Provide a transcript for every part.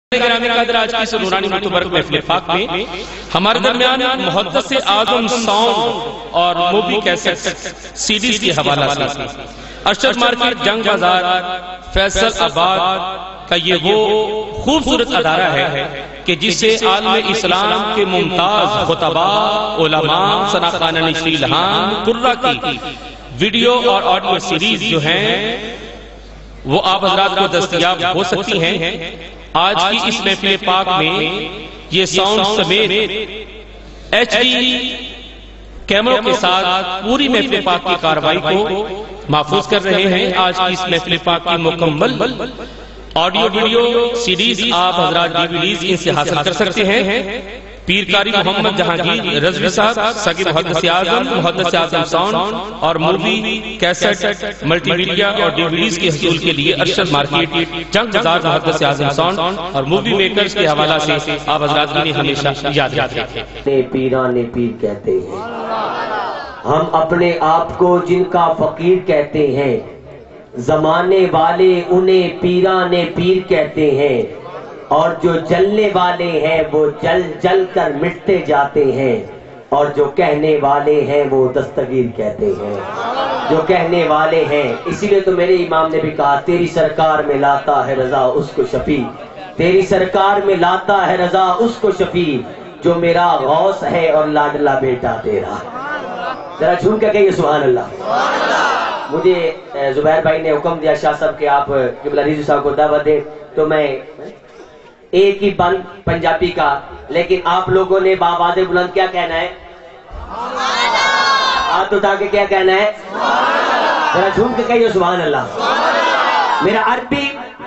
گرامی قدر آج کی سنورانی متبرک محفل پاک میں ہمارے درمیان محدث اعظم ساؤنڈ اور مووی کیسٹ سیڈیز کی حوالہ سے ارشد مارکیٹ جنگ بازار فیصل آباد کا یہ وہ خوبصورت ادارہ ہے کہ جس سے عالم اسلام کے ممتاز خطباء علماء ثناخوان نشری لہان قرہ کی ویڈیو اور آڈیو سیریز جو ہیں وہ آپ حضرات کو دستیاب ہو سکتی ہیں۔ آج کی اس محفل پاک میں یہ ساؤنڈ سمیت ایچ ڈی کیمروں کے ساتھ پوری محفل پاک کی کارروائی کو محفوظ کر رہے ہیں۔ آج کی اس محفل پاک کی مکمل آڈیو ویڈیو سیریز آپ حضرات ڈیویڈیز ان سے حاصل کر سکتے ہیں۔ پیر قاری محمد جہانگیر رضوی صاحب ساقی محدث اعظم ساؤنڈ اور مووی کیسٹ ملٹی میڈیا اور ڈیویڈیز کے حصول کے لیے ارشد مارکیٹ جنگ بازار محدث اعظم ساؤنڈ اور مووی میکرز کے حوالہ سے آپ حضرات انہیں ہمیشہ یاد رکھیں۔ پیران پیر کہتے ہیں ہم اپنے آپ کو، جن کا فقیر کہتے ہیں زمانے والے انہیں پیران پیر کہتے ہیں، اور جو جلنے والے ہیں وہ جل جل کر مٹتے جاتے ہیں، اور جو کہنے والے ہیں وہ دستگیر کہتے ہیں۔ جو کہنے والے ہیں، اسی لئے تو میرے امام نے بھی کہا تیری سرکار میں لاتا ہے رضا اس کو شفیع، تیری سرکار میں لاتا ہے رضا اس کو شفیع، جو میرا غوث ہے اور لاڈلا بیٹا تیرا۔ ذرا جھوم کے کہیے سبحان اللہ۔ مجھے زبیر بھائی نے حکم دیا شاہ صاحب کہ آپ قبلہ رضوی صاحب کو دعوت دیں، تو میں ایک ہی بند پنجابی کا، لیکن آپ لوگوں نے بآواز بلند کیا کہنا ہے؟ ہاتھ اٹھا کے کیا کہنا ہے؟ ذرا جھوم کے کہیے سبحان اللہ۔ میرا عربی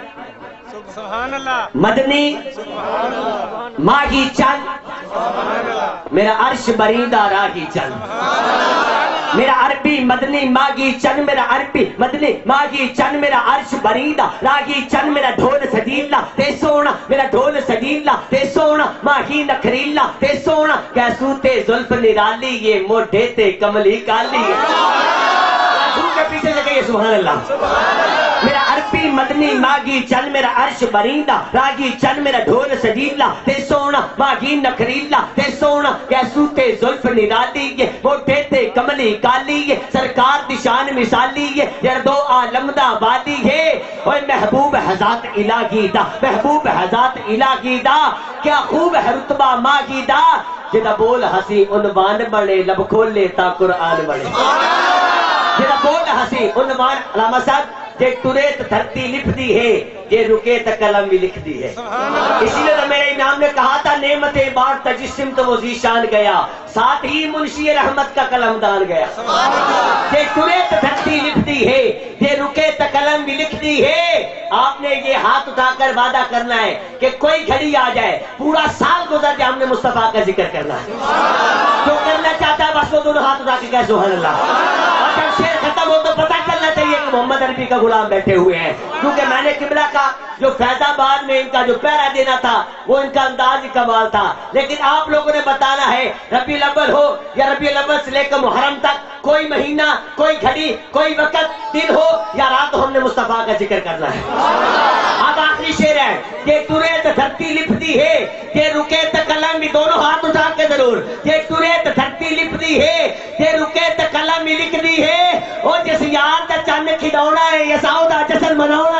مدنی ماہی چل، میرا عرش بریدہ راہی چل۔ میرا عربی مدنی ماغی چن، میرا عربی مدنی ماغی چن، میرا عرش بریدہ راگی چن، میرا ڈھول سجیلا تے سونا، میرا ڈھول سجیلا تے سونا، ماہی نکھریلا تے سونا، کیسو تے زلف نرالی، یہ موڈھے تے کملی کالی۔ ان کے پیچھے لگے سبحان اللہ۔ میرا عربی مدنی ماغی چن، میرا عرش بریدہ راگی چن، میرا ڈھول سجیلا تے سونا، ماہی نکھریلا تے سونا، کیسو تے زلف نرالی، یہ موڈھے تے کملی کالی، یہ سرکار دی شان مثالی، یہ یردو عالم دا والی ہے، اوہ محبوب حضرت الہی دا، محبوب حضرت الہی دا، کیا خوب ہے رتبہ ماغی دا، جدہ بول ہسی عنوان بڑے لب کھولے تا قرآن بڑے، جدہ بول ہسی عنوان علامہ صاحب جے تریت دھرتی لکھ دی ہے، جے رکے تا قلم بھی لکھ دی ہے۔ اسی لئے تو میرے امام نے کہا تھا نعمت بار تجسم تو وہ ذیشان گیا، ساتھ ہی منشی رحمت کا قلم دان گیا۔ جے تریت دھرتی لکھ دی ہے، جے رکے تا قلم بھی لکھ دی ہے۔ آپ نے یہ ہاتھ اٹھا کر وعدہ کرنا ہے کہ کوئی گھڑی آ جائے، پورا سال گزر جائے، ہم نے مصطفیٰ کا ذکر کرنا ہے۔ جو کرنا چاہتا ہے بس وہ دونوں ہاتھ اٹھا کے کہے سبحان اللہ۔ اور جب شعر ختم ہو تو پتہ چلنا چاہیے کہ محمد عربی کا غلام بیٹھے ہوئے ہیں، کیونکہ میں نے قبلہ کا جو فیض آباد میں ان کا جو پیرا دینا تھا وہ ان کا انداز ہی کمال تھا، لیکن آپ لوگوں نے بتانا ہے ربیع الاول ہو یا ربیع الاول سے لے کر محرم تک، کوئی مہینہ، کوئی گھڑی، کوئی وقت، دن ہو یا رات ہو، ہم نے مصطفیٰ کا ذکر کرنا ہے۔ اب آخری شعر ہے کہ تریت دھرتی لکھ دی ہے، کہ رکے تا قلم بھی، دونوں ہاتھ اٹھا کے ضرور، کہ تریت دھرتی لکھ دی ہے، کہ رکے تا قلم بھی لکھ دی ہے، اور جس یار دا چند کھڈونا ہے یا ساؤ دا جشن مناونا،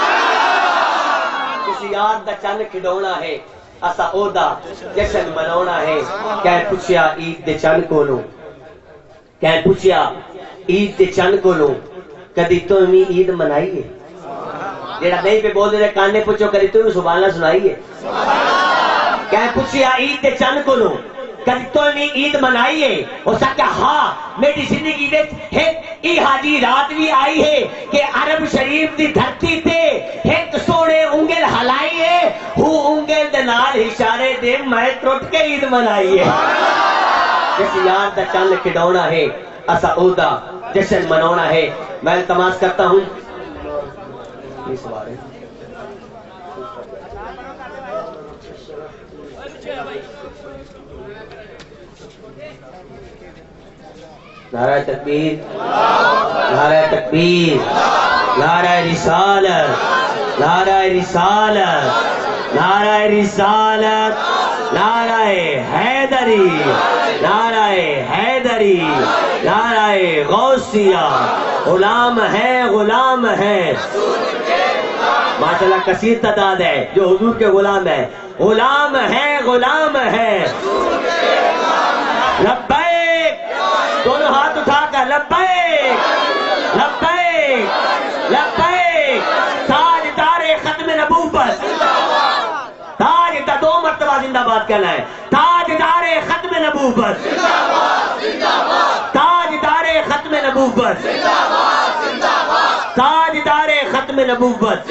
جس یار دا چند کھڈونا ہے اسا او دا جشن مناونا ہے۔ کہیں پوچھیا عید دے چند کولوں، کہیں پوچھیا عید دے چند کولوں، کدی تو ہمیں عید منائی ہے؟ جیڑا نہیں پہ بول دے کانے پوچھو کدی تو ہمیں سبحان اللہ سنائی ہے؟ کہیں پوچھیا عید دے چند کولوں، کدی تو ہمیں عید منائی ہے؟ ہو سکتا ہاں میری زندگی دے ای حاجی رات بھی آئی ہے کہ عرب شریف دی دھرتی تے ایک سوڑے انگل ہلائی ہے، ہوں انگل دنال اشارے دے میں ٹوٹ کے عید منائی ہے۔ جس یار دا چند کھڈونا ہے اسا او دا جشن مناونا ہے۔ میں التماس کرتا ہوں نعرہ تکبیر، نعرہ تکبیر، نعرہ رسالت، نعرہ رسالت، نعرہ رسالت، نعرہ حیدری، نعرہ حیدری، نعرہ غوثیہ، غلام ہے غلام ہے، ماشاءاللہ کثیر تعداد ہے جو حضور کے غلام ہے، غلام ہے غلام ہے، لبیک، دونوں ہاتھ اٹھا کر لبیک لبیک لبیک، تاجدار ختم نبوت، تاجدار، دو مرتبہ زندہ باد کہنا ہے، تاجدار ختم نبوت، تاجدار ختم نبوت، تاجدار ختم نبوت،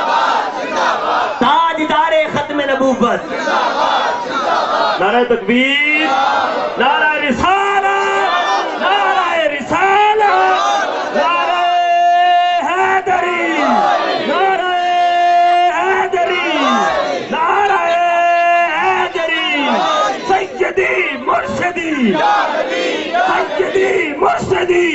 تاجدار ختم نبوت، نعرہ تکبیر، نعرہ رسالت، نعرہ رسالت، نعرہ حیدری، نعرہ حیدری، نعرہ حیدری، سیدی مرشدی، سیدی مرشدی،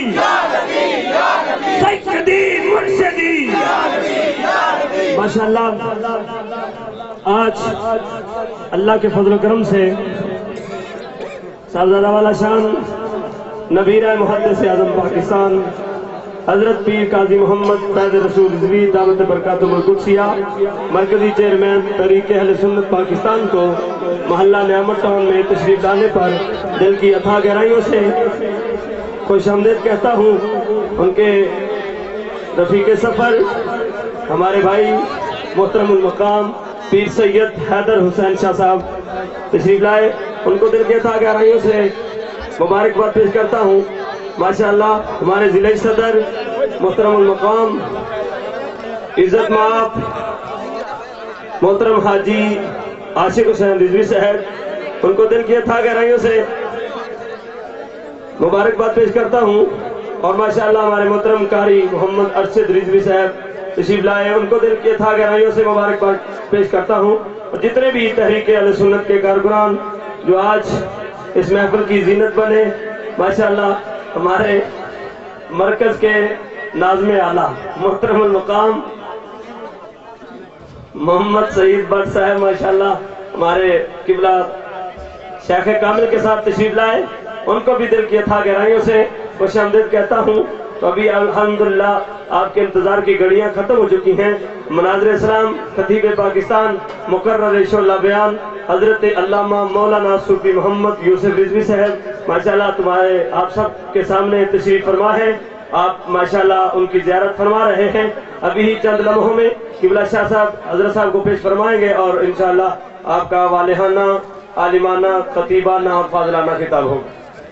سیدی مرشدی، ماشاءاللہ آج اللہ کے فضل و کرم سے صاحبزادہ والا شان نبیرہ محدث اعظم پاکستان حضرت پیر قاضی محمد فیض رسول رضوی دعوت برکاتہ القدسیہ مرکزی چیئرمین تحریک اہل سنت پاکستان کو محلہ نعمت ٹاؤن میں تشریف لانے پر دل کی اتھاہ گہرائیوں سے خوش آمدید کہتا ہوں۔ ان کے رفیق سفر ہمارے بھائی محترم المقام پیر سید حیدر حسین شاہ صاحب تشریف لائے، ان کو دل کے اتھاہ گہرائیوں سے مبارکباد پیش کرتا ہوں۔ ماشاءاللہ ہمارے ضلع صدر محترم المقام عزت مآب محترم حاجی عاشق حسین رضوی صاحب، ان کو دل کی اتھاہ گہرائیوں سے مبارکباد پیش کرتا ہوں۔ اور ماشاءاللہ ہمارے محترم قاری محمد ارشد رضوی صاحب تشریف لائے، ان کو دل کی اتھاہ گہرائیوں سے مبارکباد پیش کرتا ہوں۔ اور جتنے بھی تحریک اہل سنت کے کارکنان جو آج اس محفل کی زینت بنے، ماشاءاللہ ہمارے مرکز کے ناظم اعلیٰ محترم المقام محمد سعید بٹ صاحب ماشاءاللہ ہمارے قبلہ شیخ کامل کے ساتھ تشریف لائے، ان کو بھی دل کی اتھاہ گہرائیوں سے خوش آمدید کہتا ہوں۔ تو ابھی الحمدللہ آپ کے انتظار کی گھڑیاں ختم ہو چکی ہیں۔ مناظر اسلام خطیب پاکستان مقرر شعلہ بیان حضرت علامہ مولانا صوفی محمد یوسف رضوی صاحب ماشاءاللہ تمہارے آپ سب کے سامنے تشریف فرما ہے، آپ ماشاءاللہ ان کی زیارت فرما رہے ہیں۔ ابھی ہی چند لمحوں میں قبلہ شاہ صاحب حضرت صاحب کو پیش فرمائیں گے اور انشاءاللہ آپ کا والہانہ عالمانہ خطیبانہ اور فاضلانہ خطاب ہوگا۔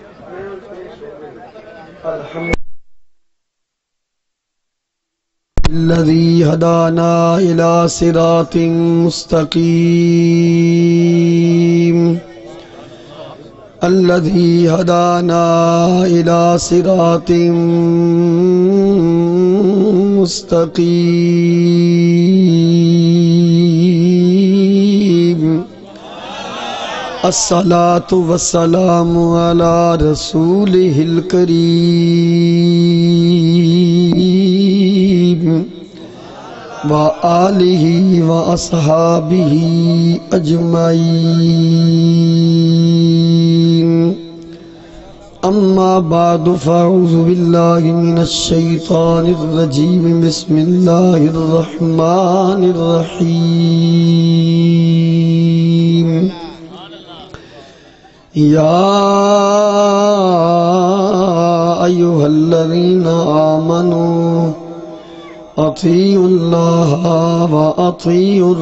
الذي هدانا إلى صراط مستقيم، الذي هدانا إلى صراط مستقيم، الصلاة والسلام على رسوله الكريم وآله وأصحابه أجمعين، أما بعد فأعوذ بالله من الشيطان الرجيم، بسم الله الرحمن الرحيم، يا أيها الذين آمنوا أطيعوا الله وأطيعوا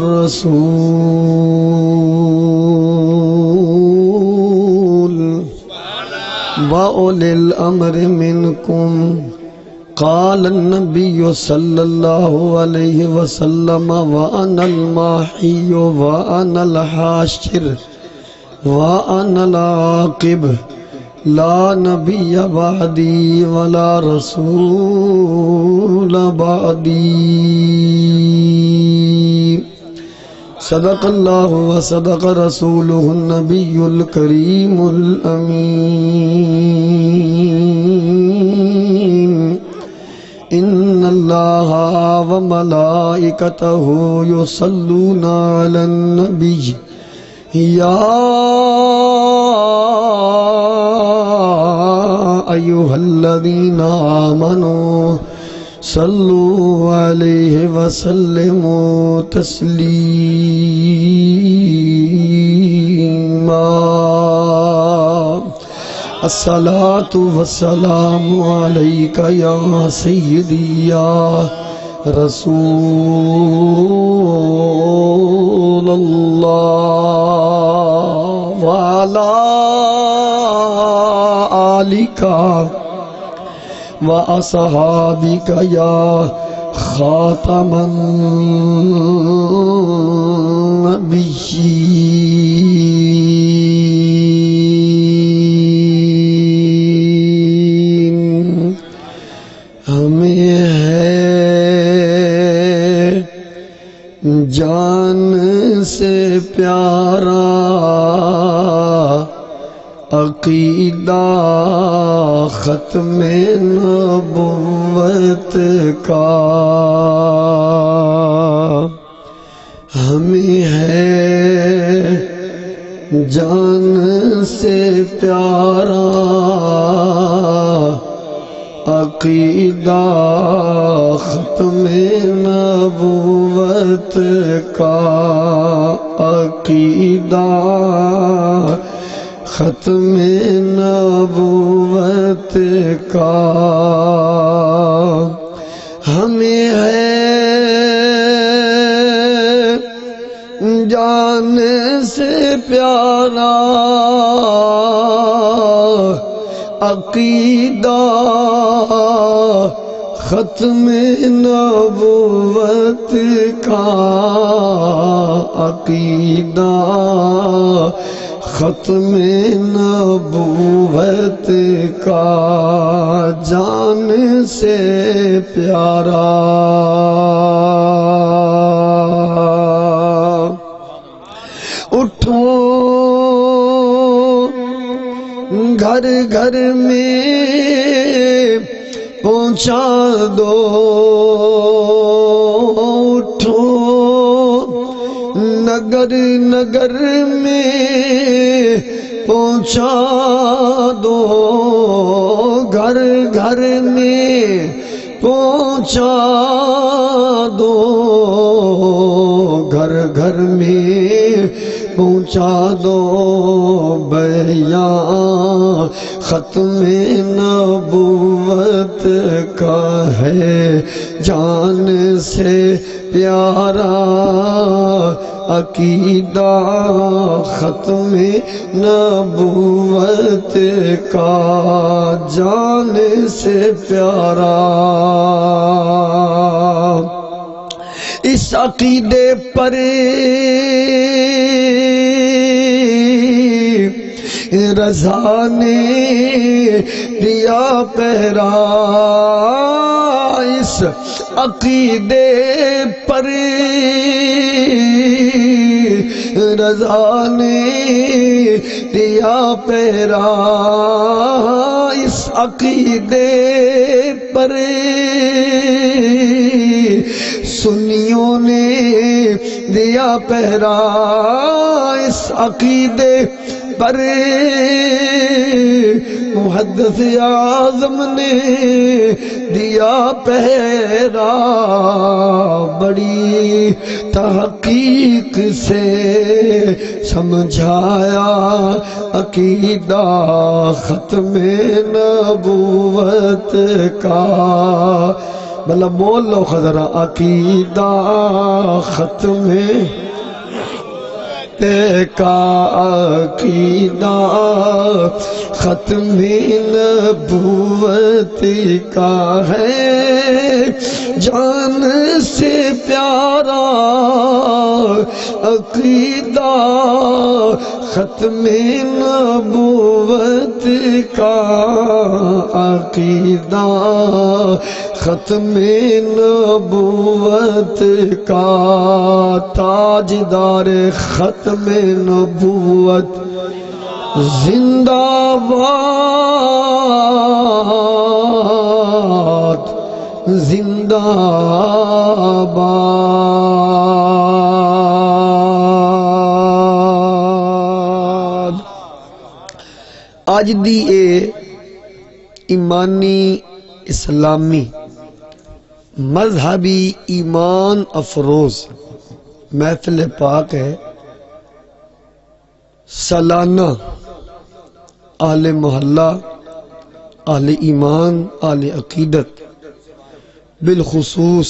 الرسول وأولي الأمر منكم، قال النبي صلى الله عليه وسلم وأنا الماحي وأنا الحاشر وأنا العاقب، لا نبي بعدي ولا رسول بعدي، صدق الله وصدق رسوله النبي الكريم الأمين، إن الله اللہ وملائکتہ یصلون علی النبی یا ایھا الذین آمنوا صلوا علیہ وسلموا تسلیما الصلاة والسلام علیک یا سیدی یا رسول اللہ وعلی آلک وَأَصْحَابِكَ يَا خَاتَمَ النَّبِيِّينَ ہمیں ہے جان سے پیارا عقیدہ ختم نبوت کا ہمیں ہے جان سے پیارا عقیدہ ختم نبوت کا عقیدہ ختم نبوت کا ہمیں ہے جان سے پیارا عقیدہ ختم نبوت کا عقیدہ ختم نبوت کا جان سے پیارا اٹھو گھر گھر میں پہنچا دو اٹھو نگر نگر میں پہنچا دو گھر گھر میں پہنچا دو گھر گھر میں پہنچا دو بیان ختم نبوت کا ہے جان سے پیارا عقیدہ ختم نبوت کا جان سے پیارا اس عقیدے پر رضا نے دیا پہرا اس عقیدے پر رضا نے دیا پہرا اس عقیدے پر سنیوں نے دیا پہرا اس عقیدے پر محدث اعظم نے دیا پہرا بڑی تحقیق سے سمجھایا عقیدہ ختم نبوت کا بھلا بول لو خضرا عقیدہ ختم کا عقیدہ ختم نبوت کا ہے جان سے پیارا عقیدہ ختم نبوت کا عقیدہ ختم نبوت کا تاجدار ختم نبوت زندہ باد زندہ باد۔ آج دی اے ایمانی اسلامی مذہبی ایمان افروز محفل پاک ہے، سالانہ اہل محلہ، اہل ایمان، اہل عقیدت، بالخصوص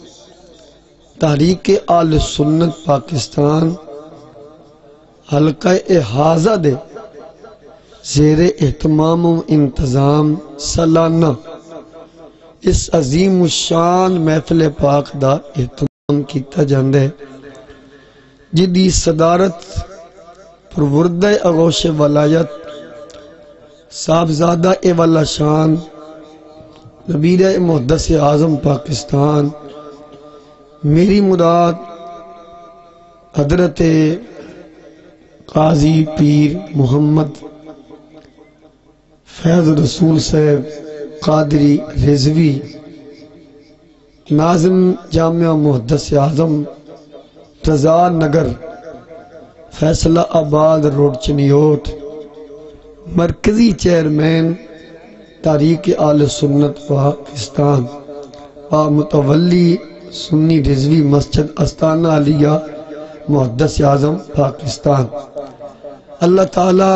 تحریک اہل سنت پاکستان حلقہ احاظہ دے زیر اہتمام و انتظام سالانہ اس عظیم الشان محفل پاک دا اہتمام کیتا جاندہ ہے، جدی صدارت پروردہ اغوش ولایت صاحبزادہ والا شان نبیر محدث اعظم پاکستان میری مراد حضرت قاضی پیر محمد فیض رسول صاحب قادری رضوی ناظم جامعہ محدث اعظم تزار نگر فیصلہ آباد روڈ چنیوٹ، مرکزی چیئرمین تحریک اہل سنت پاکستان و متولی سنی رضوی مسجد استانہ علیہ محدث اعظم پاکستان، اللہ تعالی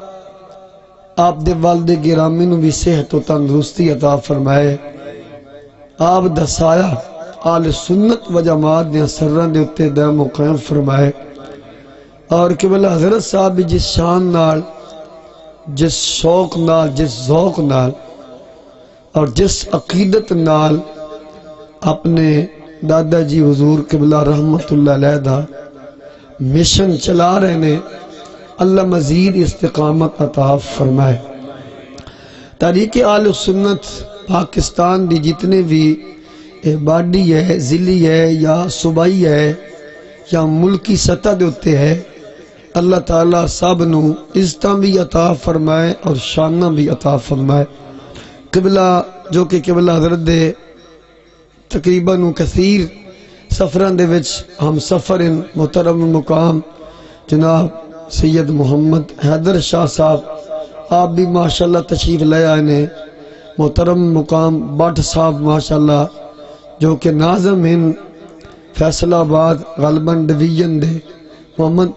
آپ دے والد گرامی نو بھی صحت و تندرستی عطا فرمائے، آپ دا سایہ اہل سنت و جماعت دے سرن دے اتے دائم و قائم فرمائے، اور قبلہ حضرت صاحب بھی جس شان نال، جس شوق نال، جس ذوق نال اور جس عقیدت نال اپنے دادا جی حضور قبلہ رحمت اللہ علیہ دا مشن چلا رہے نے، اللہ مزید استقامت عطا فرمائے۔ تحریک اہل سنت پاکستان دی جتنے بھی باڈی ہے، ضلعی ہے یا صوبائی ہے یا ملکی سطح دے اتے ہے، اللہ تعالیٰ سب نو عزتاں بھی عطا فرمائے اور شاناں بھی عطا فرمائے۔ قبلہ جو کہ قبلہ حضرت دے تقریباً کثیر سفران دے وچ ہم سفر محترم مقام جناب سید محمد حیدر شاہ صاحب آپ بھی ماشاءاللہ تشریف لے آئے نے، محترم مقام بٹ صاحب ماشاءاللہ جو کہ ناظم ہیں فیصلہ آباد غالباً ڈویژن دے، محمد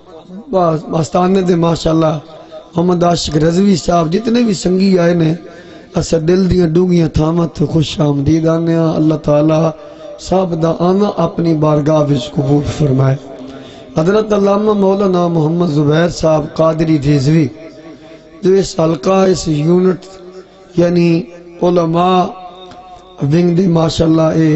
آستانے دے ماشاءاللہ محمد عاشق رضوی صاحب، جتنے بھی سنگی آئے نے اسا دل دیاں ڈوگیاں تھامت خوش آمدید آنے ہیں، اللہ تعالیٰ صاحب دا آنا اپنی بارگاہ وچ قبول فرمائے۔ حضرت علامہ مولانا محمد زبیر صاحب قادری رضوی جو اس حلقہ اس یونٹ یعنی علماء ونگ دے ماشاءاللہ اے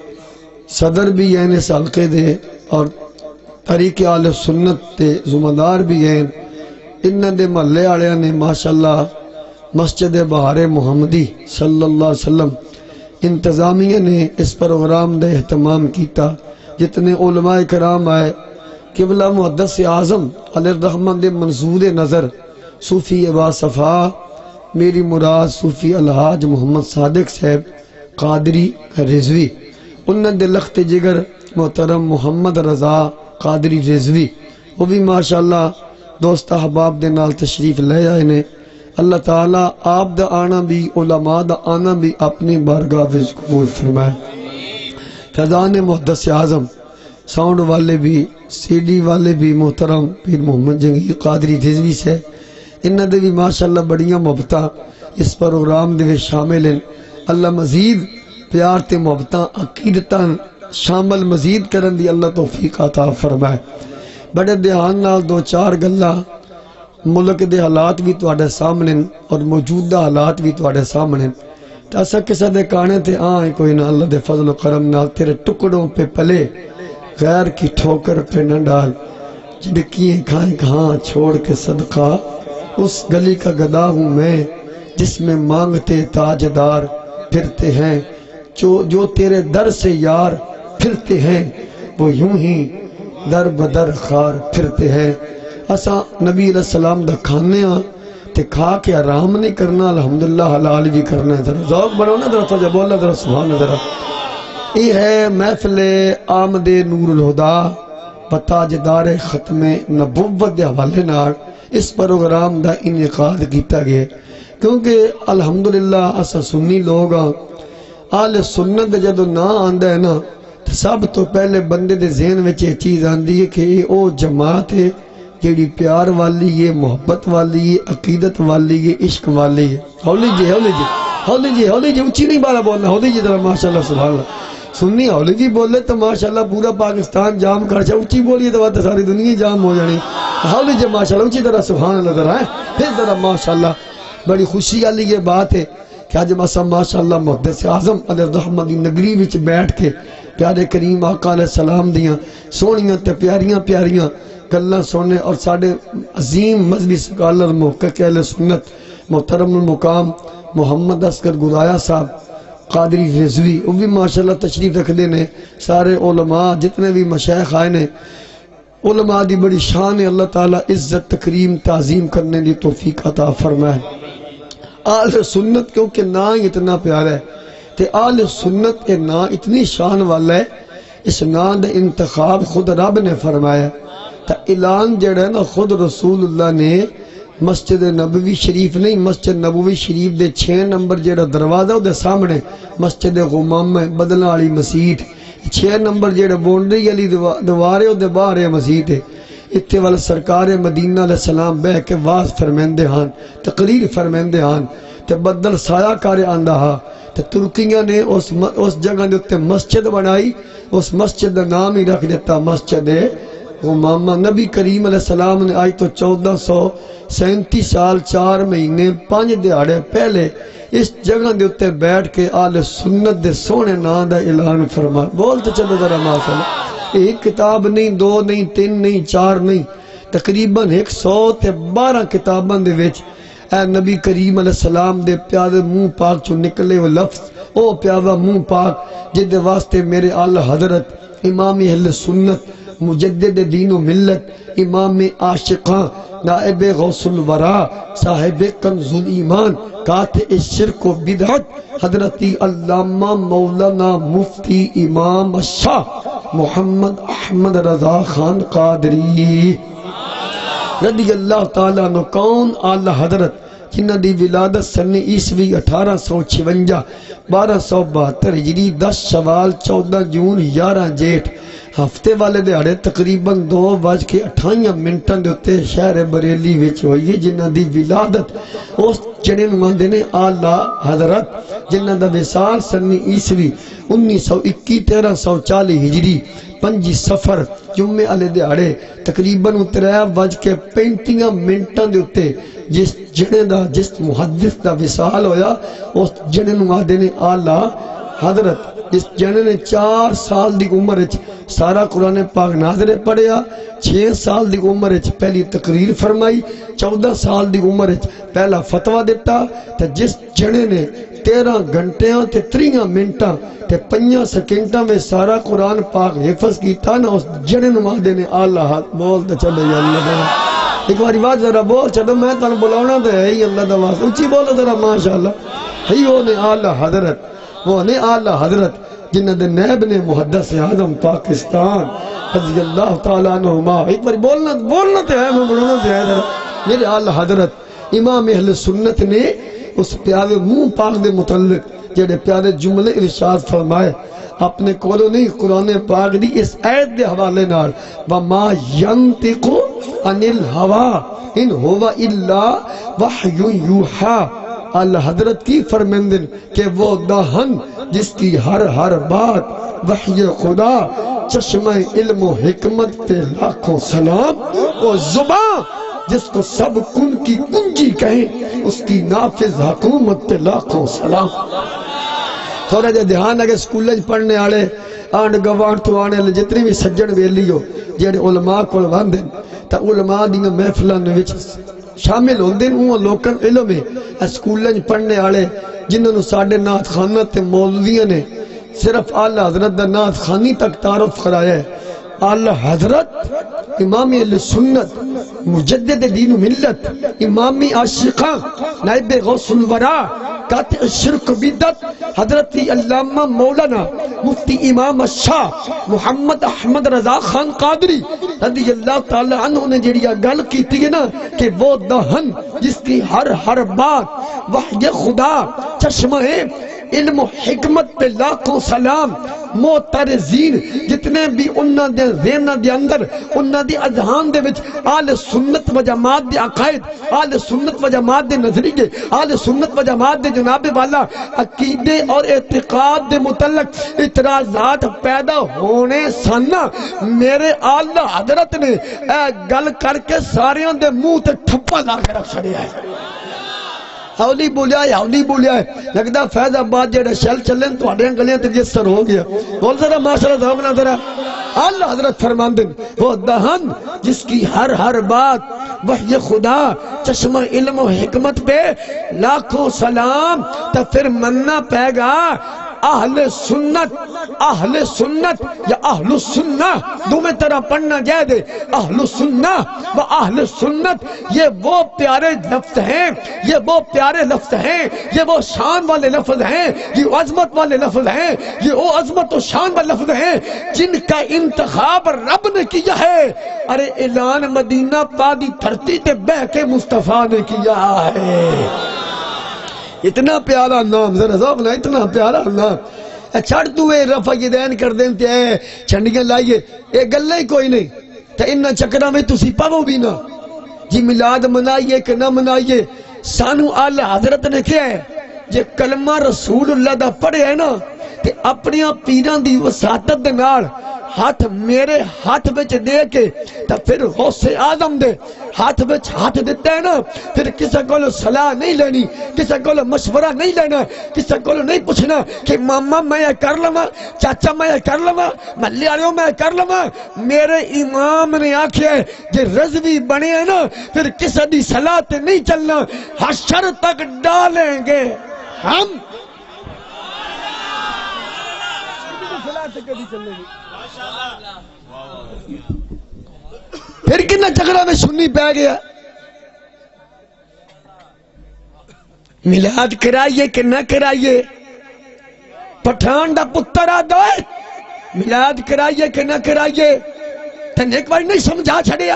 صدر بھی ہیں اس حلقے دے اور تحریک اہل سنت دے ذمہ دار بھی ہیں، انہاں دے محلے والےاں نے ماشاءاللہ مسجد بہار محمدی صلی اللہ علیہ وسلم انتظامیہ نے اس پروگرام دے اہتمام کیتا، جتنے علماء کرام آئے، قبلہ محدث اعظم علیہ الرحمن دے منظور نظر صوفی ابا صفا میری مراد صوفی الحاج محمد صادق صاحب قادری رضوی، انہاں دے لخت جگر محترم محمد رضا قادری رضوی، وہ بھی ماشاءاللہ دوست احباب دے نال تشریف لے آئے نے، اللہ تعالیٰ آپ دا آنا بھی علماء دا آنا بھی اپنی بارگاہ وچ قبول فرمائے۔ فیضان محدث اعظم ساؤنڈ والے بھی سی ڈی والے بھی محترم پیر محمد جنگیر قادری رضوی سے، انہاں دے بھی ماشاءاللہ بڑیاں محبتاں اس پروگرام دے وچ شامل ہیں، اللہ مزید پیار تے محبتاں عقیدتاں شامل مزید کرن دی اللہ توفیق عطا فرمائے۔ بڑے دھیان نال دو چار گلاں ملک دے حالات بھی تواڈے سامنے اور موجودہ حالات بھی تواڈے سامنے، تے اسا کسے دے کانے تے آئیں کوئی نہ، اللہ دے فضل و کرم نال تیرے ٹکڑوں پہ پلے، غیر کی ٹھوکر پہ نہ ڈال، جھڑکیے کھائیں کہاں چھوڑ کے صدقہ، اس گلی کا گدا ہوں میں جس میں مانگتے تاجدار پھرتے ہیں، جو تیرے در سے یار پھرتے ہیں، وہ یوں ہی در بدر خار پھرتے ہیں۔ اسا نبی علیہ السلام دا کھانے ہاں تے تے کھا کے آرام نہیں کرنا، الحمدللہ حلال بھی کرنا ہے. ذرا ذوق بڑھو نا، ذرا توجہ بولنا ذرا سبحان اللہ. یہ ہے محفل آمد نور الہدا بتاجدار ختم نبوت دے حوالے نال اس پروگرام دا انعقاد کیتا گیا، کیونکہ الحمدللہ اسا سنی لوگ ہاں. اہل سنت جدو نہ آندا ہے نا تو سب تو پہلے بندے دے ذہن وچ یہ چیز آندی ہے کہ یہ او جماعت ہے جیڑی پیار والی ہے، محبت والی ہے، عقیدت والی ہے، عشق والی ہے. ہولی جی ہولی جی ہولی جی ہولی جی اونچی نہیں بالا بولنا، ہولی جی ذرا ماشاءاللہ سبحان اللہ. سنی ہولی جی بولے تو ماشاءاللہ پورا پاکستان جام کر چاہے، اونچی بولیے تو ساری دنیا جام ہو جانی. ہولی جی ماشاءاللہ اونچی ذرا سبحان اللہ ذرا ہے. پھر ذرا ماشاءاللہ بڑی خوشی والی یہ بات ہے کہ آج مسا ماشاءاللہ محدث اعظم علیہ الرحمہ دی نگری وچ بیٹھ کے پیارے کریم آقا علیہ السلام دیاں سونیاں تے پیاریاں پیاریاں گلاں سننے، اور ساڈے عظیم مذہبی سکالر محقق اہل سنت محترم المقام محمد اصغر گرایا صاحب قادری رضوی وہ بھی ماشاءاللہ تشریف رکھدے نے. سارے علماء جتنے بھی مشائخ آئے نے، علماء دی بڑی شان ہے. اللہ تعالیٰ عزت تکریم تعظیم کرنے دی توفیق عطا فرمائے. آل سنت کیونکہ نا ہی اتنا پیارا ہے تے آل سنت کے نا اتنی شان والا ہے، اس نا دا انتخاب خود رب نے فرمایا. تا اعلان جڑا ہے نا خود رسول اللہ نے مسجد نبوی شریف نہیں، مسجد نبوی شریف دے 6 نمبر جڑا دروازہ دے سامنے مسجد غمام بدلن والی مسجد 6 نمبر جڑا بونڈری علی دوارے دے باہر ہے مسجد ہے. اتنے والا سرکار مدینہ علیہ السلام بہ کے واز فرمیندے ہاں، تقریر فرمیندے ہاں تے بدل سایہ کارے آندا ہا. تے ترکیاں نے اس جگہ دے اتنے مسجد بنائی، اس مسجد دا نام ہی رکھ دیتا مسجد غمامہ. نبی کریم علیہ السلام نے آج تو 1437 سال 4 مہینے 5 دیہاڑے پہلے اس جگہ دے اتنے بیٹھ کے آل سنت دے سونے نا دا اعلان فرما. بولتے چلو ذرا ماشاءاللہ. ایک کتاب نہیں، 2 نہیں، 3 نہیں، 4 نہیں، تقریباً 112 کتاباں دے وچ اے نبی کریم علیہ السلام دے پیارے منہ پاک چوں نکلے وہ لفظ، او پیارا منہ پاک جدے واسطے میرے اعلی حضرت امام اہل سنت مجدد دین و ملت امام عاشقاں نائب غوث الورا صاحب کنز الایمان قاطع شرک و بدعت حضرت علامہ مولانا مفتی امام شاہ محمد احمد رضا خان قادری رضی اللہ تعالیٰ عنہ کون اعلی حضرت جنہ دی ولادت سن عیسوی 1856 1272 ہجری 10 شوال 14 جون 11 جیٹھ ہفتے والے دیہڑے تقریباً 2:28 دے اتے شہر بریلی وچ ہوئی ہے، جنہ دی ولادت اس جڑے نماندے نے اعلی حضرت جنہ دا وصال سن عیسوی 1921 1340 ہجری 5 سفر جمعے والے دیہڑے تقریباً 3:35 دے اتے جس جڑے دا جس محدث دا وصال ہویا اس جڑے نماندے نے اعلی حضرت. اس جنے نے 4 سال دی عمر وچ سارا قرآن پاک ناظر پڑھیا، 6 سال دی عمر وچ پہلی تقریر فرمائی، 14 سال دی عمر وچ پہلا فتویٰ دیتا. تے جس جنے نے 13 گھنٹیاں تے 30 منٹاں تے 5 سیکنڈاں میں سارا قرآن پاک حفظ کیتا نا اس جنے نمازے نے اعلی حضرت. بول تے چلو یا اللہ ایک باری بات ذرا بول چلو، میں تانوں بلاونا تے ہے ہی اللہ دا واسطہ، اونچی بولو ذرا ماشاءاللہ. ہی وہ نے اعلی حضرت، وہ نے اعلی حضرت جنہ دے نیب نے محدث اعظم پاکستان رضی اللہ تعالیٰ عنہما. ایک بار بولنا تے ہے، میں بولنا تے ہے ذرا. میرے اعلی حضرت امام اہل سنت نے اس پیارے منہ پاک دے متعلق جڑے پیارے جملے ارشاد فرمائے اپنے کولو نہیں، قرآن پاک دی اس آیت دے حوالے نال وما ینطق عن الہوا ان ہوا الا وحی یوحا. اللہ حضرت کی فرمندن کہ وہ دہن جس کی ہر بات وحی خدا، چشمہ علم و حکمت پہ لاکھوں سلام، وہ زبان جس کو سب کن کی کنجی کہیں اس کی نافذ حکومت پہ لاکھوں سلام. تھوڑا جا دھیان اگر سکولج پڑھنے آڑے آنڈ گوان تو آنے لے جتنی بھی سجن ویلی ہو جیڑے علماء کو لواندن تا علماء دینا محفلان وچ شامل ہوندے وہ لوکن علم ہے. سکولج پڑھنے آڑے جنہوں ساڑھے نات خانہ تے مولویاں نے صرف اعلی حضرت دا نات خانی تک تعارف کرایا ہے، اعلی حضرت امام اہل سنت مجدد دین و ملت امام عاشقاں نائب غوث الورا قاطع شرک بدت حضرت علامہ مولانا مفتی امام شاہ محمد احمد رضا خان قادری رضی اللہ تعالی عنہ نے جڑی گل کی نا کہ وہ دہن جس کی ہر بات وحی خدا چشمہ علم و حکمت پہ لاکھوں سلام معترضین جتنے بھی انہاں دے ذہناں دے اندر انہاں دی اذہان دے وچ اہل سنت و جماعت دے عقائد اہل سنت و جماعت دے نظریے اہل سنت و جماعت دے جناب والا عقیدے اور اعتقاد دے متعلق اعتراضات پیدا ہونے سن میرے اعلی حضرت نے اے گل کر کے ساریاں دے منہ تے ٹھپا لا کے رکھ چھڑیا ہے ہولی بولیا ہے لگدا فیض آباد جڑا شل چلن تواڈیاں گلیاں تے جسر ہو گیا بول ذرا ماشاءاللہ ذوقنا ذرا اللہ حضرت فرماندے وہ دہن جس کی ہر بات وحی خدا چشمہ علم و حکمت پہ لاکھوں سلام تو پھر مننا پے گا اہل سنت یا اہل السنہ دو میں طرح پڑھنا جائے دے اہل السنہ و اہل سنت یہ وہ پیارے لفظ ہیں یہ وہ شان والے لفظ ہیں یہ عظمت والے لفظ ہیں یہ وہ عظمت و شان والے لفظ ہیں جن کا انتخاب رب نے کیا ہے ارے اعلان مدینہ پادی دھرتی تے بہ کے مصطفیٰ نے کیا ہے اتنا پیارا نام ذرا ذوق نہ اتنا پیارا نام چھڑ تو اے رفع یدین کر دیں تے اے چھنڈیاں لائیے اے گلیں ہی کوئی نہیں تے انہاں چکراں میں تسی پاو بھی نہ جی میلاد منائیے کہ نہ منائیے سانو اعلی حضرت نے کیا ہے جے کلمہ رسول اللہ دا پڑھے ہے نا تے اپنیاں پیراں دی وساطت دے نال ہاتھ میرے ہاتھ بچ دے کے تا پھر غوث اعظم دے ہاتھ بچ ہاتھ دیتا ہے نا پھر کسے کو صلاح نہیں لینی کسے کو مشورہ نہیں لینا کسے کو نہیں پوچھنا کہ ماما میں یہ کر لما چاچا میں یہ کر لما ملی آلیوں میں کر لما میرے امام نے آکھیا ہے کہ رضوی بنے ہیں نا پھر کسے دی صلاح تے نہیں چلنا حشر تک ڈالیں گے ہم پھر کنا جھگڑا میں سنی پہ گیا میلاد کرائیے کہ نہ کرائیے پٹھان دا پتر آدھائے میلاد کرائیے کہ نہ کرائیے تن ایک بار نہیں سمجھا چھڑیا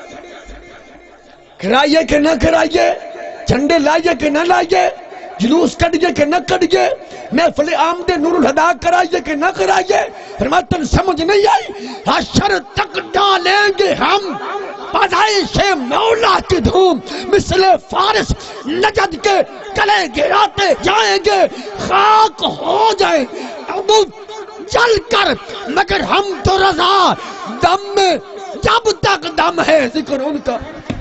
کرائیے کہ نہ کرائیے جھنڈے لائیے کہ نہ لائیے جلوس کڑیے کہ نہ کڑیے محفل آمد نور الہدا کرائیے کہ نہ کرائیے فرماتا سمجھ نہیں آئی حشر تک ڈالیں گے ہم پیدائش مولا کی دھوم مثل فارس نجد کے گلے گراتے جائیں گے خاک ہو جائیں ابو جل کر مگر ہم تو رضا دم میں جب تک دم ہے ذکر ان کا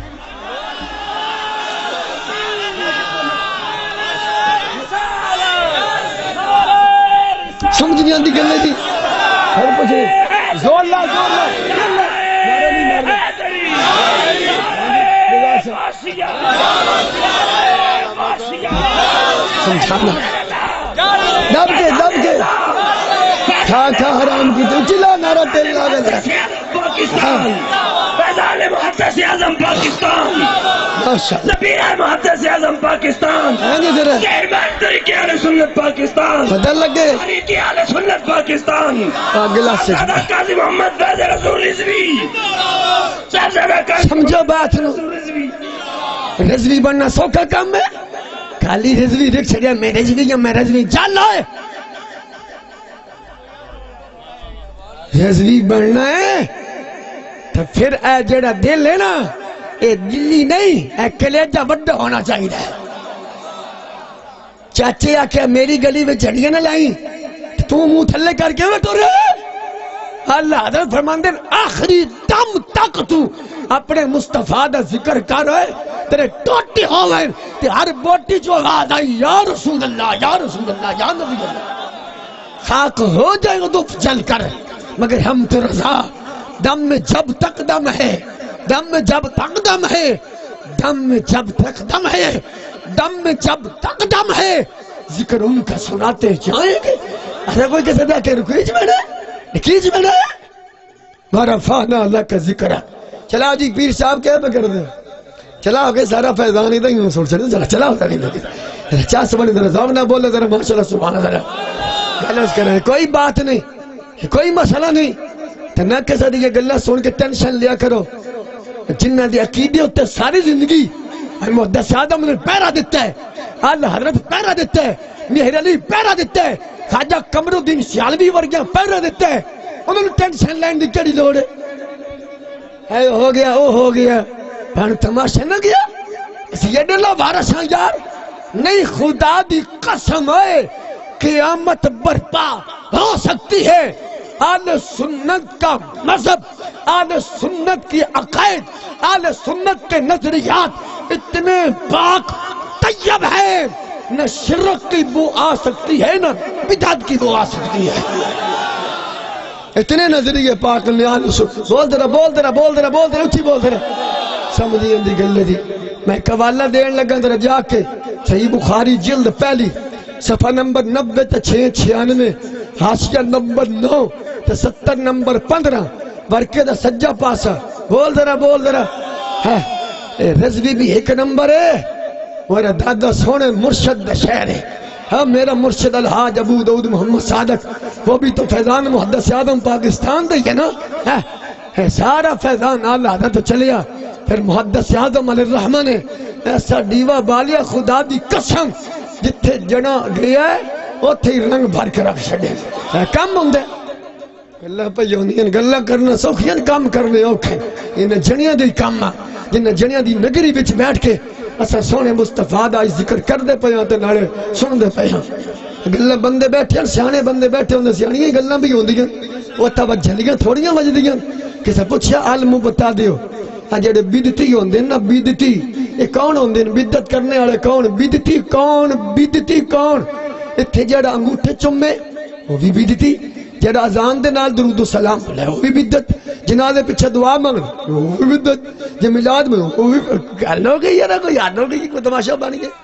سمجھ نہیں آندی گلے دی ہر پچھے زور لا مارے نہیں سمجھانا دب کے کھا حرام کی تو چلا نعرہ تیل لاغل ہے فیضان محدث اعظم پاکستان نبیر محدث اعظم پاکستان کہرمان طریقے اہل سنت پاکستان بدل لگے طریقے اہل سنت پاکستان اگلا سے قاضی محمد فیض رسول رضوی سمجھو بات رضوی بننا سوکھا کام ہے کالی رضوی رکھ چھڑیا میں رضوی یا میں رضوی جان لائے رضوی بننا ہے تو پھر اے جڑا دل ہے نا اے دلی نہیں اے کلیجہ وڈا ہونا چاہیے چاچے آکے میری گلی میں جھڑیاں نہ لائیں تو منہ تھلے کر کے نہ تو رہے اللہ حضرت فرماندے آخری دم تک تو اپنے مصطفیٰ دا ذکر کر رہے تیرے ٹوٹی ہو گئے تے ہر بوٹی جو آواز آئی یا رسول اللہ یا رسول اللہ یا نبی اللہ خاک ہو جائے گا تو جل کر مگر ہم تو رضا دم میں جب تک دم ہے دم میں جب تک دم ہے دم میں جب تک دم ہے دم میں جب تک دم ہے ذکر ان کا سناتے جائیں گے ایسا کوئی کیسے دا کہ رکیج میں نے ورفعنا لک ذکرک. چلا جی پیر صاحب کیا پہ کر دے چلا کے سارا فیضان ادھر ہی سوڑ چلے ذرا چلا ہوتا نہیں لگے چاس بڑی ذرا زام نہ بولے ذرا ماشاءاللہ سبحان اللہ گلس کریں کوئی بات نہیں کوئی مسئلہ نہیں تو نہ کسا دی گلہ سن کے ٹینشن لیا کرو جنہ دی عقیدے ہوتے ساری زندگی محدث آدم نے پیرا دیتا ہے اللہ حضرت پیرا دیتا ہے مہر علی پیرا دیتا ہے خواجہ قمر الدین سیالوی ورگیاں پیرا دیتا ہے انہوں نے ٹینشن لائن دی کڑی لوڑے اے ہو گیا او ہو گیا بھان تماشا نہ گیا اس یہ ڈلو وارساں یار نہیں خدا دی قسم ہے قیامت برپا ہو سکتی ہے آل سنت کا مذہب آل سنت کی عقائد آل سنت کے نظریات اتنے پاک طیب ہے نہ شرک کی بو آ سکتی ہے نہ بدعت کی بو آ سکتی ہے اتنے نظریے پاک نے آل سنت بول درہ بول درہ بول درہ بول درہ اچھی بول درہ سمجھی اندی گلے دی میں قوالہ دین لگا درہ جا کے صحیح بخاری جلد پہلی صفحہ نمبر 90 تا 696 حاشیہ نمبر 9 تا 70 نمبر 15 ورکے دا سجا پاسا بول درہ رضوی بھی ایک نمبر ہے میرا دادا سونے مرشد دا شہر ہے ہاں میرا مرشد الحاج ابو داؤد محمد صادق وہ بھی تو فیضان محدث آدم پاکستان دے گے نا سارا فیضان اللہ دا تو چلیا پھر محدث آدم علیہ الرحمن نے ایسا ڈیوہ بالیا خدا دی قسم جتھے جنا گیا ہے وہ تھی رنگ بھر کے رکھ شڑے کم ہوں دے گلہ پہ یونین گلہ کرنا سوکھین کام کرنے اوکھیں انہیں جنیاں دی کام جنہیں جنیاں دی نگری بچ بیٹھ کے اسا سونے مصطفیٰ دا ذکر کر دے پہ تے ناڑے سن دے پہ گلہ بندے بیٹھے ہیں سیانے بندے بیٹھے ہیں سیانیاں گلہ بھی ہوں دیاں وہ توجہ لیاں تھوڑیاں وجہ دیاں کسا پوچھا علم بتا دیو جڑے بدتی ہوندے نا بدتی یہ کون ہوندے بدت کرنے والے کون بدتی کون اتھے جڑا انگوٹھے چمے وہ بھی بدتی جڑا اذان دے نال درود و سلام پڑھے وہ بھی بدت جنازے پیچھے دعا مانگ وہ بھی بدت جے میلاد میں وہ بھی گل ہو گئی یار کوئی یاد ہو گئی کوئی تماشا بن گیا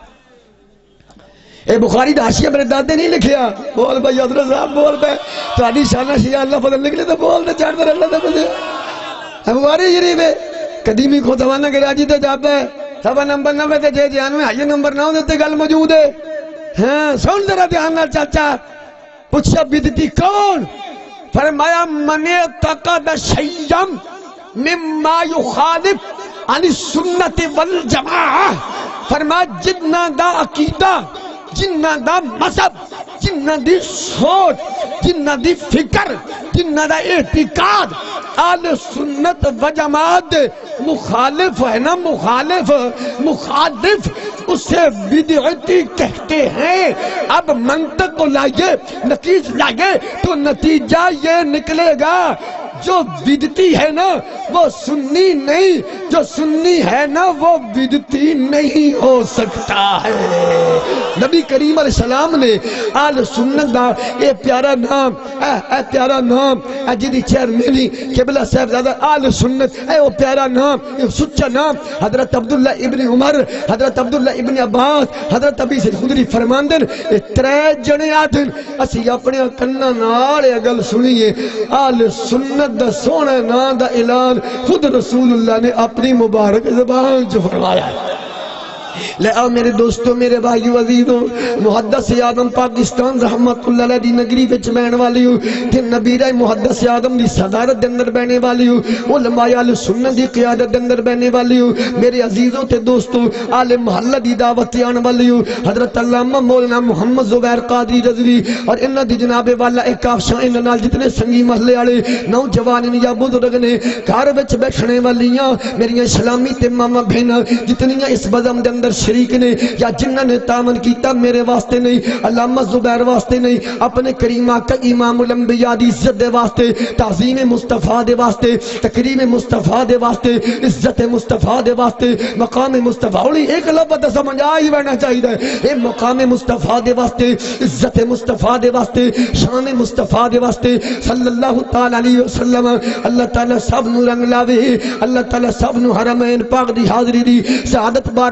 اے بخاری دا حاشیہ میرے دادے نہیں لکھیا بول بھائی حضرت صاحب بول بھائی تہاڈی شان شیعہ اللہ فضل نکلے تو بول دے چڑھ دے اللہ دے بندے بخاری شریف ہے قدیمی کو دوانا کے راجی تے جاتا ہے سبا نمبر 90 تے 696 حج نمبر 9 دیتے گل موجود ہے ہاں سن ذرا دھیان نال چاچا پوچھا بدتی کون فرمایا من اعتقد شیئا مما یخالف عن السنت والجماعہ فرمایا جنہ دا عقیدہ جنہ دا مذہب جنہ دی سوچ جنہ دی فکر جنہ دا اعتقاد آل سنت و جماعت مخالف ہے نا مخالف اسے بدعتی کہتے ہیں اب منطق کو لائیے نتیج لائیے تو نتیجہ یہ نکلے گا جو بدعتی ہے نا وہ سنی نہیں جو سنی ہے نا وہ بدعتی نہیں ہو سکتا ہے نبی کریم علیہ السلام نے آل سنت دا اے پیارا نام اے جدی چیئرمینی قبلہ صاحب زیادہ آل سنت اے وہ پیارا نام اے سچا نام حضرت عبداللہ ابن عمر حضرت عبداللہ ابن عباس حضرت ابی سید خدری فرماندن اے ترے جنے آدن اسی اپنے کنہ نارے اگل سنیے آل سنت دا سونے نام دا اعلان خود رسول اللہ نے اپنی مبارک زبان جو فرمایا ہے لے آؤ میرے دوستوں میرے بھائیو عزیزوں محدث آدم پاکستان رحمت اللہ علیہ دی نگری وچ بہن والی ہوں کہ نبیرہ محدث آدم دی صدارت دے اندر بہنے والی ہوں علماء آل سنت دی قیادت دے اندر بہنے والی ہوں میرے عزیزوں تے دوستوں آل محلہ دی دعوت آن والی ہوں حضرت علامہ مولانا محمد زبیر قادری رضوی اور انہاں دی جناب والا ایک کافشاں انہاں نال جتنے سنگی محلے والے نوجوان یا بزرگ نے گھر وچ بیٹھنے والیاں میری اسلامی تے ماما بہناں جتنیاں اس بزم دے اندر شریک نے یا جنہاں نے تعاون کیتا میرے واسطے نہیں علامہ زبیر واسطے نہیں اپنے کریم آقا امام الانبیاء دی عزت دے واسطے تعظیم مصطفیٰ دے واسطے تکریم مصطفیٰ دے واسطے عزت مصطفیٰ دے واسطے مقام مصطفیٰ ایک لفظ سمجھ آئی بہنا چاہیے اے مقام مصطفیٰ دے واسطے عزت مصطفیٰ دے واسطے شان مصطفیٰ دے واسطے صلی اللہ تعالی علیہ وسلم اللہ تعالی سب نو رنگ لاوے اللہ تعالی سب نو حرمین پاک دی حاضری دی سعادت بار بار نصیب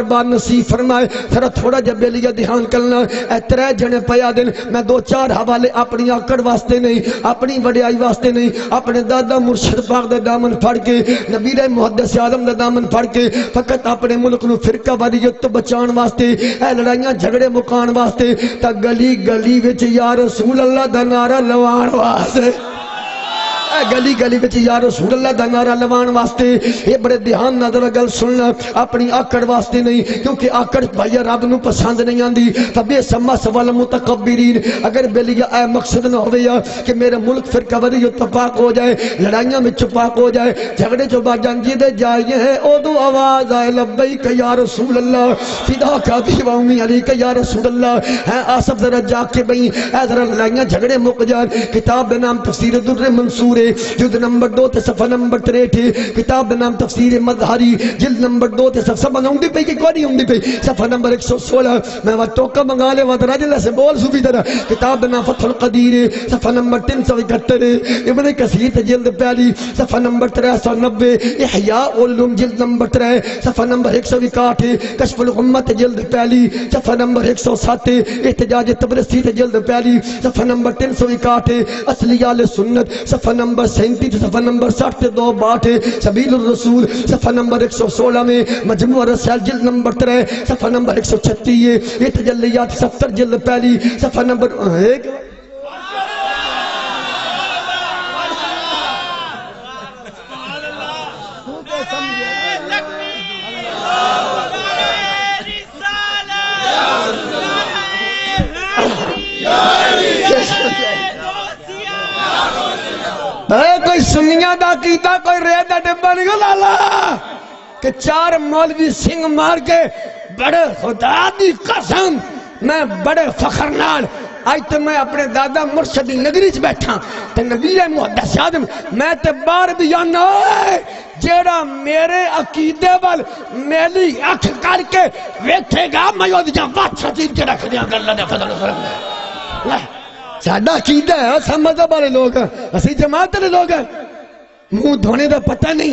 نصیب فرمائے. ذرا تھوڑا جب بیلیا دھیان کرنا اے ترے جنے پیا دن میں دو چار حوالے اپنی آکڑ واسطے نہیں, اپنی وڈیائی واسطے نہیں, اپنے دادا مرشد پاک دے دامن پھڑ کے, نبی محدث اعظم دے دامن پھڑ کے, فقط اپنے ملک نو فرقہ واریت تو بچان واسطے, اے لڑائیاں جھگڑے مکان واسطے, تا گلی گلی وچ یا رسول اللہ دا نعرہ لوان واسطے, گلی گلی بچ یا رسول اللہ دا نعرہ لوان واسطے. یہ بڑے دھیان نظر گل سننا, اپنی آکڑ واسطے نہیں, کیونکہ آکڑ بھائی رب نو پسند نہیں آندی. فبے سما سوال متکبرین, اگر بیلیا اے مقصد نہ ہوئے کہ میرا ملک فرقہ واریت تو پاک ہو جائے, لڑائیاں میں پاک ہو جائے, جھگڑے جو با جنگی دے جائیے ہیں, او دو آواز آئے لبیک یا رسول اللہ فدا کا بھی وامی علیک یا رسول اللہ. ہے آصف ذرا جا کے بھئی اے ذرا لڑائیاں جھگڑے مک جائے. کتاب نام تفسیر در منصور جلد نمبر 2 تے صفحہ نمبر 63, کتاب نام تفسیر مظہری جلد نمبر 2 تے صفحہ نمبر پہ کہ کوئی نہیں ہوندی پہ, صفحہ نمبر 116. میں وہ ٹوکا منگا لے وہاں راج اللہ سے بول صوفی طرح. کتاب نام فتح القدیر صفحہ نمبر 371, ابن کثیر جلد پہلی صفحہ نمبر 390, احیاء علوم جلد نمبر 3 صفحہ نمبر 161, کشف الغمت جلد پہلی صفحہ نمبر 107, احتجاج تبرسی جلد پہلی صفحہ نمبر 361, اصلی آل سنت صفحہ نمبر 37 صفحہ نمبر 62 سبیل الرسول صفحہ نمبر 116 میں, مجموع رسائل جلد نمبر 3 صفحہ نمبر 136, یہ تجلیات 70 جلد پہلی صفحہ نمبر 1. کوئی سنیاں دا کیتا کوئی ریدہ ڈبا نہیں گو لالا کہ 4 مولوی سنگ مار کے بڑے خدا دی قسم میں بڑے فخر نال آج تو میں اپنے دادا مرشدی نگری چ بیٹھا تے نبی محدث اعظم میں تے بار بھی جانا جیڑا میرے عقیدے وال میلی اکھ کر کے ویکھے گا میں او دی بادشاہ چین کے رکھ دیاں گا. اللہ دے فضل و کرم ہے ساڈا عقیدہ ہے, ہم مذہب والے لوگ ہیں, اسی جماعت والے لوگ ہیں. منہ دھونے دا پتہ نہیں,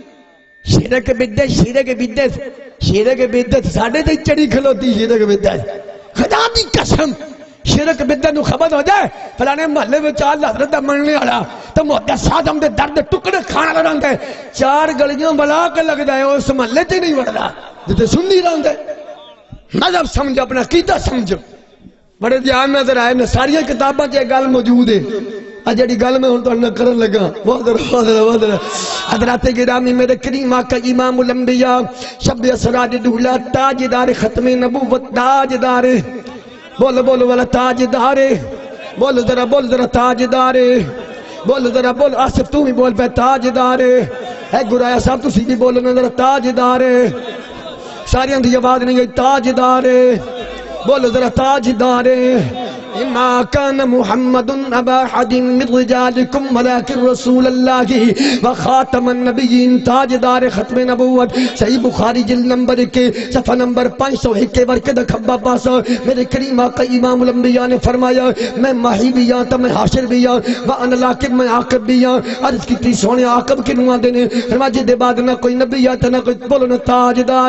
شرک بدعت شرک بدعت شرک بدعت ساڈے تے چڑی کھلوتی شرک بدعت. خدا دی قسم شرک بدعت نو خبر ہو جائے فلانے محلے وچ اللہ حضرت دا مننے والا تے محدث اعظم دے درد ٹکڑے کھانا رہندا ہے, 4 گلیاں بلا کے لگدا ہے اس محلے تے نہیں وڑدا جتے سنی رہندا ہے. مذہب سمجھ, اپنا عقیدہ سمجھ. بڑے دھیان نظر آئے نا ساری کتاباں چ گل موجود ہے. جڑی گل میں ہوں تو کرن لگا بہت حضرات گرامی میرے کریم آقا امام الانبیاء شب اسراج دولا تاجدار ختم نبوت تاجدار بول بول والا تاجدار بول ذرا تاجدار بول ذرا بول آصف تو ہی بول پہ تاجدار ہے گرایا صاحب تو سی بولنا ذرا تاجدار ساری دی آواز نہیں گئی تاجدار بول ذرا تاجدار ما كان محمد ابا احد من رجالكم ولكن رسول الله وخاتم النبيين تاجدار ختم نبوت. صحیح بخاری جلد نمبر 1 صفحہ نمبر 501 ورقے دا کھبا پاسا میرے کریم آقا امام الانبیاء نے فرمایا میں ماہی بھی ہاں تو میں حاشر بھی ہاں وانا لاکب میں عاقب بھی ہاں. عرض کی سونے عاقب کینوں آندے نے فرمایا جے دے بعد نہ کوئی نبی آتا نہ کوئی بولو نہ تاجدار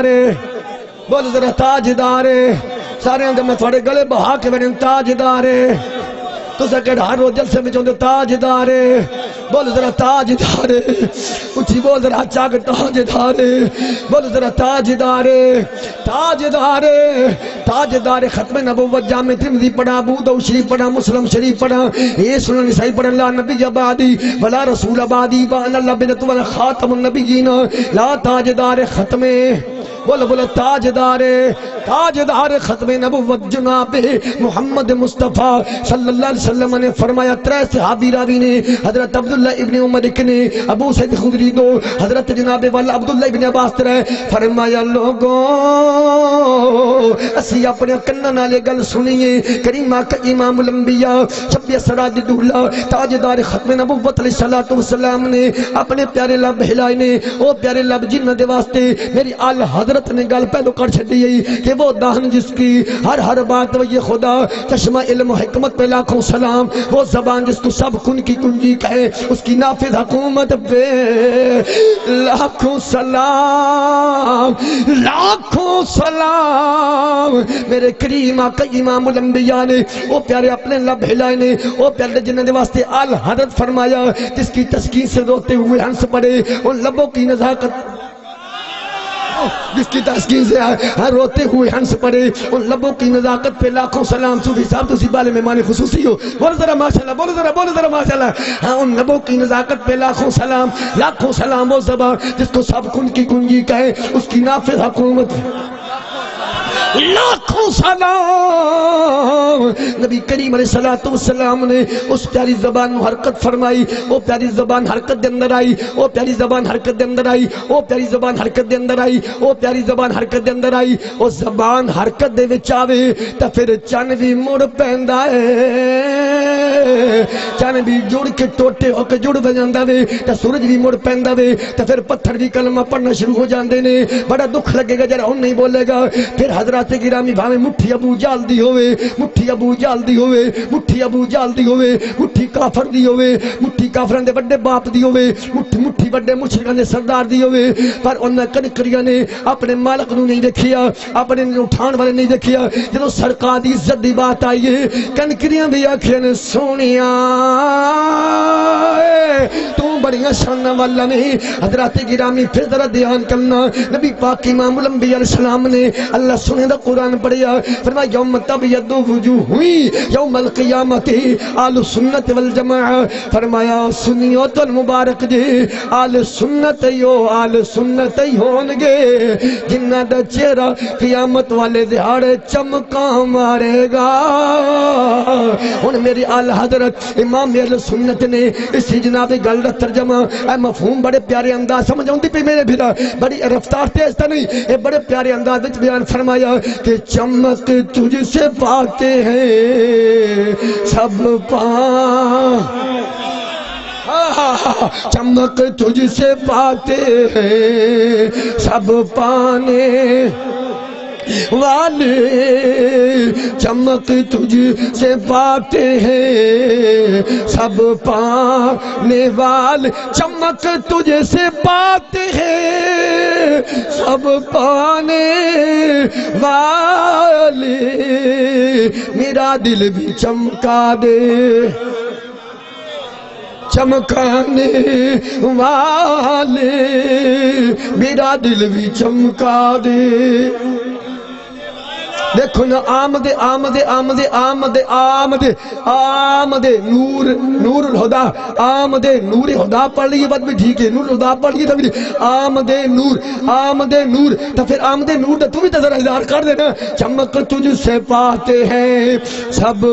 بول ذرا تاجدار سارے اندر میں تھوڑے گلے بہا کے بڑھیں تاجدار تو سکڑ ہر روز جلسے میں چوندے تاجدار بول ذرا تاجدار اچھی بول ذرا چاک تاجدار بول ذرا تاجدار تاجدار تاجدار ختم نبوت جامع ترمذی پڑھا ابو داؤد شریف پڑھا مسلم شریف پڑھا یہ سنن نسائی پڑھا لا نبی آبادی ولا رسول آبادی وان اللہ بنت ولا خاتم النبیین لا تاجدار ختم بول تاجدار تاجدار ختم نبوت جناب محمد مصطفیٰ صلی اللہ علیہ وسلم نے فرمایا. 3 صحابی راوی نے حضرت عبداللہ ابن عمر نے ابو سعید خدری دو حضرت جناب والا عبداللہ ابن عباس 3 فرمایا لوگوں اس تسی اپنے کناں نال یہ گل سنیے کریم آقا امام الانبیاء شب سراج دولہ تاجدار ختم نبوت علیہ الصلوۃ والسلام نے اپنے پیارے لب ہلائے نے او پیارے لب جنہ دے واسطے میری آل حضرت نے گل پہلو کر چھڈی ہے کہ وہ دہن جس کی ہر بات وہی خدا چشمہ علم و حکمت پہ لاکھوں سلام، وہ زبان جس کو سب کن کی کنجی کہے اس کی نافذ حکومت پہ لاکھوں سلام لاکھوں سلام۔ میرے کریم آقا امام الانبیاء نے وہ پیارے اپنے لب ہلائے نے وہ پیارے جنہ دے واسطے آل حضرت فرمایا جس کی تسکین سے روتے ہوئے ہنس پڑے ان لبوں کی نزاکت جس کی تسکین سے روتے ہوئے ہنس پڑے ان لبوں کی نزاکت پہ لاکھوں سلام۔ صوفی صاحب تو بالے مہمان خصوصی ہو، بولو ذرا ماشاءاللہ، بولو ذرا ماشاءاللہ۔ ہاں ان لبوں کی نزاکت پہ لاکھوں سلام لاکھوں سلام۔ وہ زبان جس کو سب کن کی کنجی کہے اس کی نافذ حکومت لاکھوں سلام۔ نبی کریم علیہ الصلوۃ والسلام نے اس پیاری زبان میں حرکت فرمائی، وہ پیاری زبان حرکت دے اندر آئی، وہ پیاری زبان حرکت دے اندر آئی، وہ پیاری زبان حرکت دے اندر آئی، وہ پیاری زبان حرکت دے اندر آئی۔ وہ زبان حرکت دے وچ آوے تے پھر چن بھی مڑ پیندا ہے، چن بھی جڑ کے ٹوٹے ہو کے جڑ جاندا وے تے سورج بھی مڑ پیندا وے تے پھر پتھر بھی کلمہ پڑھنا شروع ہو جاندے نے۔ بڑا دکھ لگے گا جڑا ہن نہیں بولے گا۔ پھر حضرات گرامی بھاویں مٹھی ابو جال دی ہوئے، مٹھی ابو جال دی ہوئے، مٹھی ابو جال دی ہوئے، مٹھی کافر دی ہوئے، مٹھی کافران دے بڑے باپ دی ہوئے، مٹھی بڑے مشرکان دے سردار دی ہوئے، پر انہاں کنکریاں نے اپنے مالک نو نہیں دیکھیا، اپنے اٹھان والے نہیں دیکھیا۔ جدوں سرکار دی عزت دی بات آئی ہے کنکریاں بھی آکھیا نے سونیا تو بڑیاں شاناں والا نہیں۔ حضرات گرامی پھر ذرا دھیان کرنا، نبی پاک امام الانبیاء علیہ السلام نے اللہ سنے دا قرآن پڑھیا، فرمایا یوم تبیض وجوہ یوم القیامت آل سنت والجماعہ۔ فرمایا سنیو تو مبارک جی آل سنت ہی ہون گے جنہ دا چہرہ قیامت والے دہاڑے چمکا مارے گا۔ ہن میری آل حضرت امام اہل سنت نے اس جناب گل دا ترجمہ اے مفہوم بڑے پیارے انداز سمجھ آندی پئی میرے بھیرا، بڑی رفتار تیز تا نہیں، اے بڑے پیارے انداز وچ بیان فرمایا کہ چمک تجھ سے پاتے ہیں سب چمک تجھ سے پاتے ہیں سب پانے والے، چمک تجھ سے پاتے ہیں سب پانے والے، چمک تجھ سے پاتے ہیں سب پانے والے، میرا دل بھی چمکا دے چمکانے والے، میرا دل بھی چمکا دے۔ دیکھو نا آمد آمد آمد آمد آمد آمد نور الہدا، آمد نور ہدا پڑھ لیے بات بھی ٹھیک ہے، نور الہدا پڑھ لیے تب آمد نور تو پھر آمد نور تو بھی ذرا اظہار کر دینا، چمک تجھ سے پاتے ہیں سب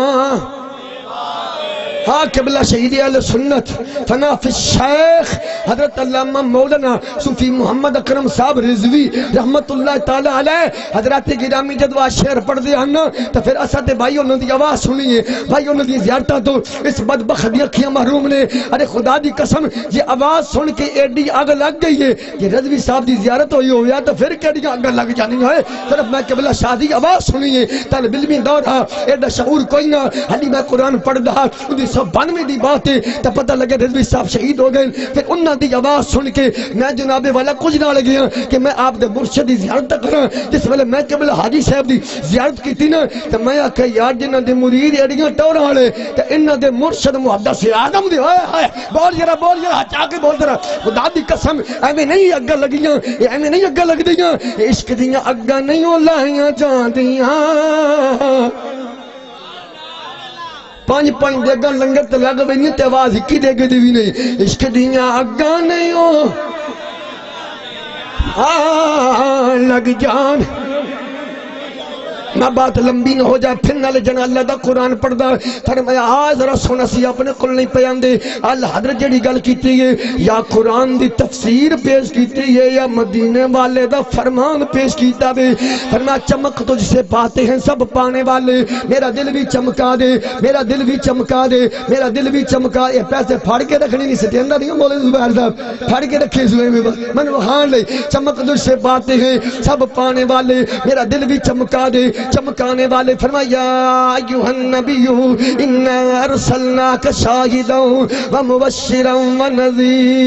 ہاں قبلہ شہید اہل سنت فنا فی الشیخ حضرت علامہ مولانا صوفی محمد اکرم صاحب رضوی رحمت اللہ تعالی علیہ۔ حضرات گرامی جدوا شعر پڑھ دے ہن تو پھر اساں تے بھائی انہاں دی آواز سنیے، بھائی انہاں دی زیارتاں تو اس بدبخت دی اکھیاں محروم نے۔ ارے خدا دی قسم یہ آواز سن کے ایڈی اگ لگ گئی ہے کہ رضوی صاحب دی زیارت ہوئی ہویا تو پھر کیڑی اگ لگ جانی ہے۔ صرف میں قبلہ شاہ دی آواز سنیے، طالب علمی دور ہا ایڈا شعور کوئی نہ، حالی میں قرآن پڑھدا 1992 دی بات ہے تو پتہ لگے رضوی صاحب شہید ہو گئے۔ پھر انہاں دی آواز سن کے میں جناب والا کچھ نہ لگیا کہ میں آپ دے مرشد دی زیارت کراں۔ جس ویلے میں قبلہ حاجی صاحب دی زیارت کیتی نا تو میں آکھیا یار جنہاں دے مرید ایڑیاں ٹوراں والے تے انہاں دے مرشد محدث اعظم دی ہائے بول ذرا چا کے بول ذرا خدا دی قسم ایویں نہیں اگاں لگیاں، ایویں نہیں اگاں لگدیاں، عشق دیاں اگاں نہیں لائیاں جاندیاں۔ پانچ جگہ لنگر تے لگ وینی تے آواز ہکی دے گی بھی نہیں، عشق دیاں اگاں نہیں ہو لگ جان فرما بات لمبی نہ ہو جائے پھر نالے جنا اللہ دا قرآن پڑھ دا فرمایا آج ذرا سونا سی اپنے کل نہیں پیاندے اللہ حضرت جڑی گل کیتی ہے یا قرآن دی تفسیر پیش کیتی ہے یا مدینے والے دا فرمان پیش کیتا ہے فرمایا چمک تجھ سے پاتے ہیں سب پانے والے میرا دل بھی چمکا دے میرا دل بھی چمکا دے میرا دل بھی چمکا یہ پیسے پھاڑ کے رکھنے نہیں سکتے اندر نہیں بولے زبیر صاحب پھاڑ کے رکھے ہوئے میں من وہاں لے چمک تجھ سے پاتے ہیں سب پانے والے میرا دل بھی چمکا دے چمکانے والے فرمایا ایھا النبی انا ارسلناک شاہدا ومبشرا ونذیرا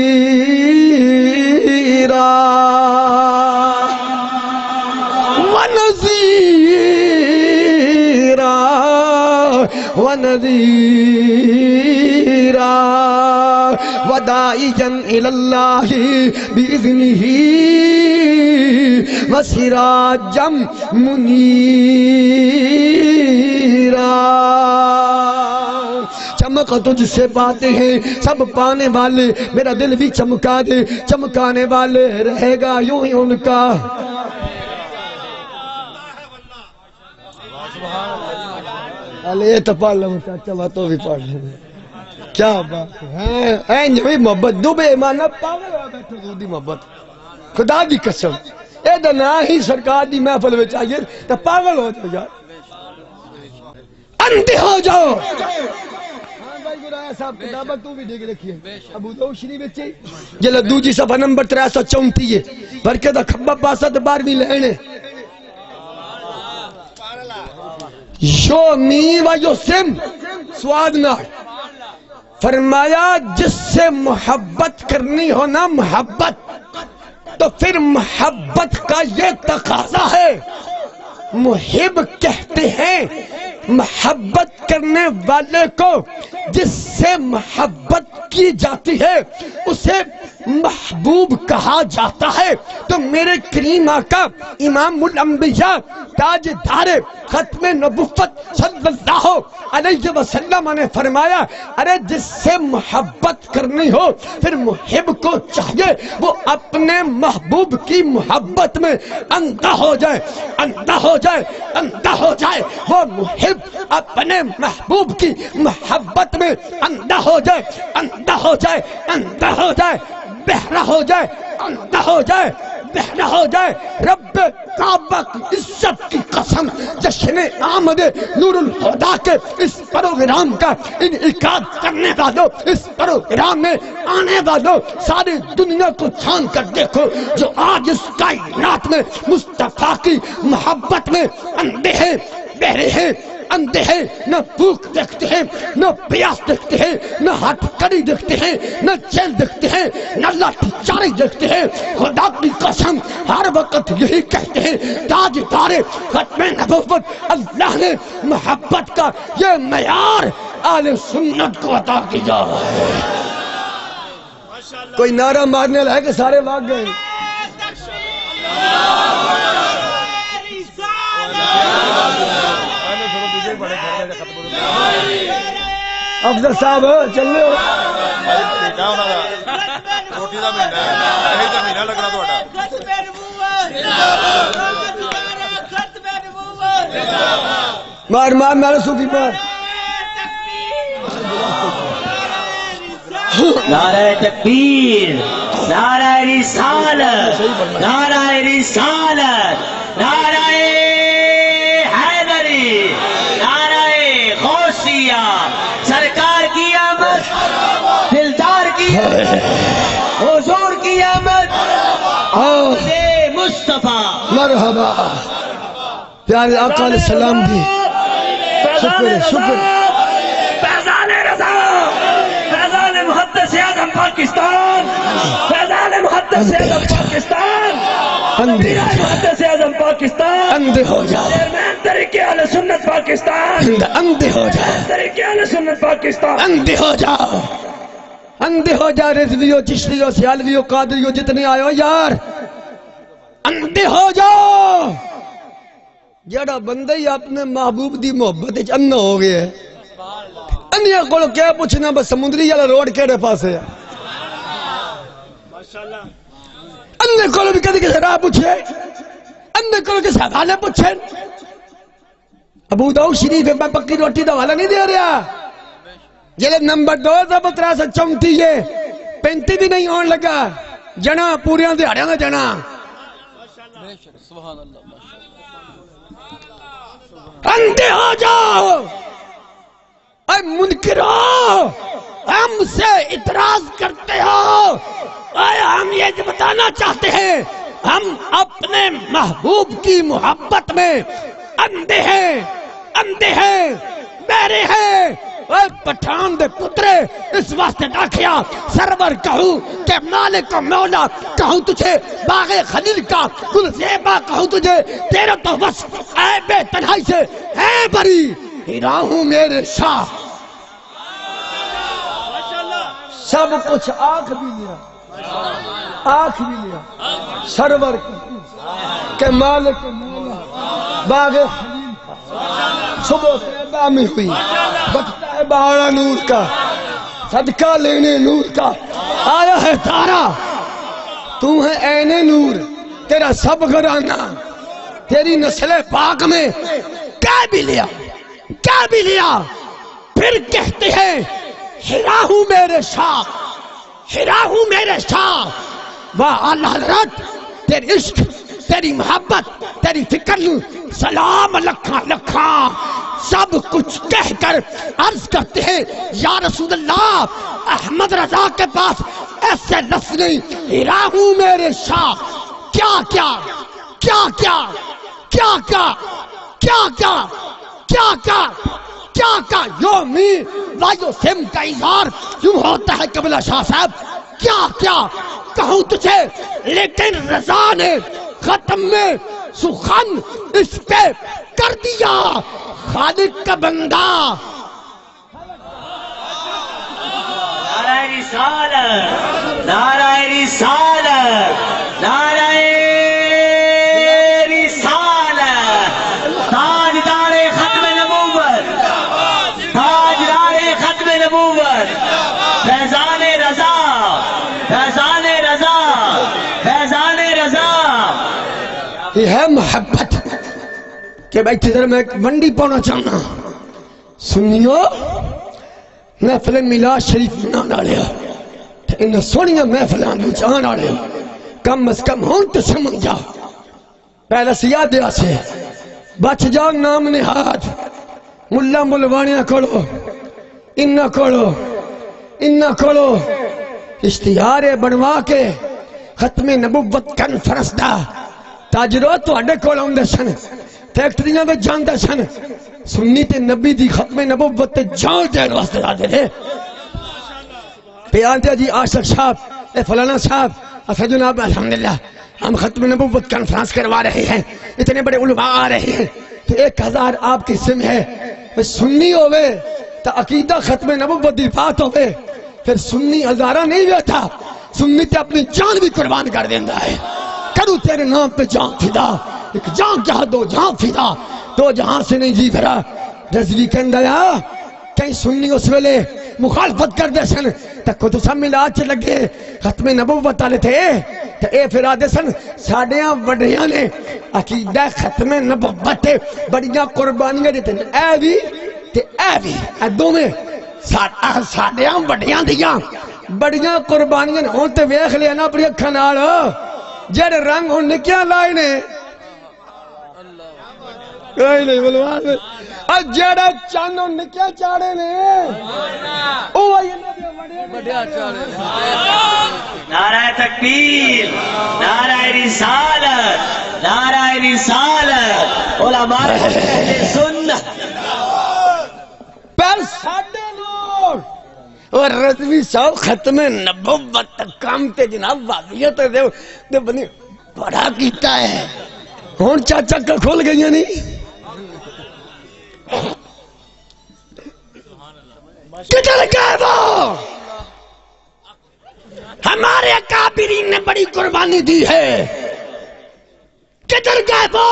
ونذیرا وداعیا الی اللہ باذنہ وسراجا منیرا چمک تجھ سے پاتے ہیں سب پانے والے میرا دل بھی چمکا دے چمکانے والے رہے گا یوں ہی ان کا یہ تو پڑھ لوں چاچا وہ تو بھی پڑھ لوں کیا بات ہے این ہوئی محبت دو بے ایمانہ پاگل ہو بیٹھو دو دی محبت خدا دی قسم اے دنا ہی سرکار دی محفل میں چاہیے تو پاگل ہو جاؤ اندھے ہو جاؤ بھائی گرایا صاحب کتابہ تو بھی دیکھ رکھی ہے ابو داؤد شریف بچے جلد دوجی صفحہ نمبر 334 ہے برکے دا کھبا پاسا دا 12ویں لہنے یو می و یو سم سواد نہ فرمایا جس سے محبت کرنی ہو نا محبت تو پھر محبت کا یہ تقاضا ہے محب کہتے ہیں محبت کرنے والے کو جس سے محبت کی جاتی ہے اسے محبوب کہا جاتا ہے تو میرے کریم آقا امام الانبیاء تاجدار ختم نبوت صلی اللہ علیہ وسلم نے فرمایا ارے جس سے محبت کرنی ہو پھر محب کو چاہیے وہ اپنے محبوب کی محبت میں اندھا ہو جائے اندھا ہو جائے اندھا ہو جائے وہ محب اپنے محبوب کی محبت میں اندھا ہو جائے اندھا ہو جائے اندھا ہو جائے بہرا ہو جائے اندھا ہو جائے بہرا ہو جائے رب کعبہ کی عزت کی قسم جشن آمد نور الہدا کے اس پروگرام کا انعقاد کرنے والوں اس پروگرام میں آنے والوں ساری دنیا کو چھان کر دیکھو جو آج اس کائنات میں مصطفیٰ کی محبت میں اندھے ہیں بہرے ہیں اندھے ہیں نہ بھوک دیکھتے ہیں نہ پیاس دیکھتے ہیں نہ ہاتھ کڑی دیکھتے ہیں نہ جیل دیکھتے ہیں نہ لاٹھی چاری دیکھتے ہیں خدا کی قسم ہر وقت یہی کہتے ہیں تاجدار ختم نبوت اللہ نے محبت کا یہ معیار اہل سنت کو عطا کیا ہے کوئی نعرہ مارنے لائے کہ سارے بھاگ گئے افضل صاحب چل رہے ہو روٹی دا مہینہ ہے یہی تو مہینہ لگنا مار مار مارے سوکی پر نعرہ تکبیر نعرہ رسالت نعرہ رسالت نعرہ حیدری نعرہ غوثیہ سرکار کی آمد دلدار کی حضور کی آمد مصطفیٰ مرحبا پیارے آقا علیہ السلام بھی شکر شکر فیضان رضا فیضان محدث اعظم پاکستان فیضان محدث اعظم پاکستان اندھے محدث اعظم پاکستان اندھے ہو جاؤ چیئرمین طریقے اہل سنت پاکستان اندھے ہو جاؤ طریقے اہل سنت پاکستان اندھے ہو جاؤ اندھے ہو جا رضویو چشتیو سیالویو قادریو جتنے آئے ہو یار اندھے ہو جاؤ جڑا بندہ ہی اپنے محبوب دی محبت اچھ انہ ہو گیا ہے انہیا کولو کیا پوچھنا بس سمندری یا روڈ کیڑے پاس ہے انہے کولو بھی کدی کسی راہ پوچھے انہے کولو کسی حوالے پوچھے ابو داؤد شریف میں پکی روٹی دا حوالہ نہیں دے رہا جلد نمبر 2 ضبط 34 ہے 35 بھی نہیں آن لگا جنا پوریاں دیہڑیاں دا جنا اندھے ہو جاؤ اے منکرو ہم سے اعتراض کرتے ہو اے ہم یہ بتانا چاہتے ہیں ہم اپنے محبوب کی محبت میں اندھے ہیں میرے ہیں اے پٹھان دے پترے اس واسطے نہ کیا سرور کہوں کہ مالک و مولا کہوں تجھے باغ خلیل کا گل زیبا کہوں تجھے تیرا تو بس اے بے تنہائی سے ہے بری ہیرا ہوں میرے شاہ سب کچھ آنکھ بھی لیا سرور کہ مالک و مولا باغ خلیل صبح پیدا میں ہوئی بچتا ہے بہارا نور کا صدقہ لینے نور کا آیا ہے تارا تو ہے عین نور تیرا سب گھرانہ تیری نسل پاک میں کیا بھی لیا پھر کہتے ہیں ہیرا ہوں میرے شاہ واہ اللہ حضرت تیری عشق تیری محبت تیری فکر سلام لکھاں سب کچھ کہہ کر عرض کرتے ہیں یا رسول اللہ احمد رضا کے پاس ایسے لفظ نہیں ہیرا ہوں میرے شاہ کیا یومی وایو سم کا اظہار یوں ہوتا ہے قبلہ شاہ صاحب کیا کہوں تجھے لیکن رضا نے ختم میں سخن اس پہ کر دیا خالق کا بندہ نعرہ رسالت نعرہ رسالت نعرہ رسالت تاجدار ختم نبوت تاجدار ختم نبوت فیضان رضا فیضان رضا فیضان رضا یہ ہے محبت کہ بیٹھی در میں ایک منڈی پانا چاہنا سنیو محفل میلاد شریف منانا لیا انہیں سونیا محفلان بھی جانا لیا کم از کم ہون تو سمجھ جا پہلا سیاد دیا سے بچ جاگ نام نہاد ملا ملوانیاں کھڑو انہ کھڑو اشتہار بنوا کے ختم نبوت کنفرنس دا تاجرو تو اڈے کول آؤندے سن فیکٹریاں میں جاندے سن سنی تے نبی دی ختم نبوت تے جان دین واسطے آدے تھے پیانتے جی عاشق صاحب اے فلانا صاحب اسا جناب الحمدللہ ہم ختم نبوت کنفرنس کروا رہے ہیں اتنے بڑے علماء آ رہے ہیں تو 1000 آپ کی سم ہے سنی ہوئے تا عقیدہ ختم نبوت دی بات ہوئے پھر سنی ہزارہ نہیں بیٹھا سنی تے اپنی جان بھی قربان کر دیندہ ہے کرو تیرے نام پہ جان فدا ایک جان کیا دو جان فدا دو جہاں سے نہیں جی بھرا رضوی کہندہ یا کہیں سنی اس ویلے مخالفت کر دے سن تک کو تو سب ملاد چھ لگے ختم نبوت آلے تھے تو اے پھر آدھے سن ساڑیاں وڈیاں نے عقیدہ ختم نبوت بڑیاں قربانیاں دیتے اے بھی تے اے بھی اے دو میں ساڑیاں وڈیاں دیاں بڑیاں قربانیاں ہون تے ویخ لیا نا اپنی اکھاں نال جڑ رنگ ہوں نکیاں لائے نے کوئی نہیں بلوان میں اور جڑا چاند ہوں نکیاں چاڑے نے نعرہ تکبیر نعرہ رسالت نعرہ رسالت علماء اہل سنت پر ساڑھے لوگ اور رضوی صاحب ختم نبوت کام تے جناب واضحیت دے بنی بڑا کیتا ہے ہون چاچا کا کھول گئی نہیں کدھر گئے وہ ہمارے اکابرین نے بڑی قربانی دی ہے کدھر گئے وہ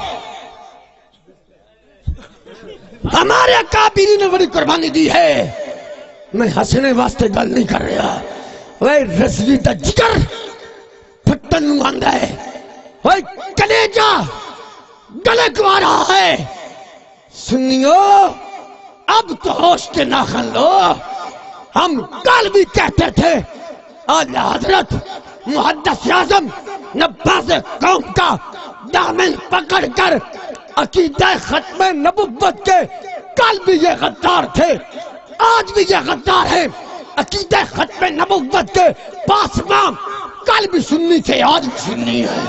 ہمارے اکابرین نے بڑی قربانی دی ہے میں ہسنے واسطے گل نہیں کر رہا وہ رضوی دا جگر پھٹن نماندہ ہے وہ کلیجہ گلے گوارا ہے سنیو اب تو ہوش کے ناخن لو. ہم کل بھی کہتے تھے اعلیٰ حضرت محدث اعظم نباز قوم کا دامن پکڑ کر عقیدہ ختم نبوت کے کل بھی یہ غدار تھے، آج بھی یہ غدار ہیں. عقیدہ ختم نبوت کے پاسبان کل بھی سنی تھے، آج بھی سنی ہے.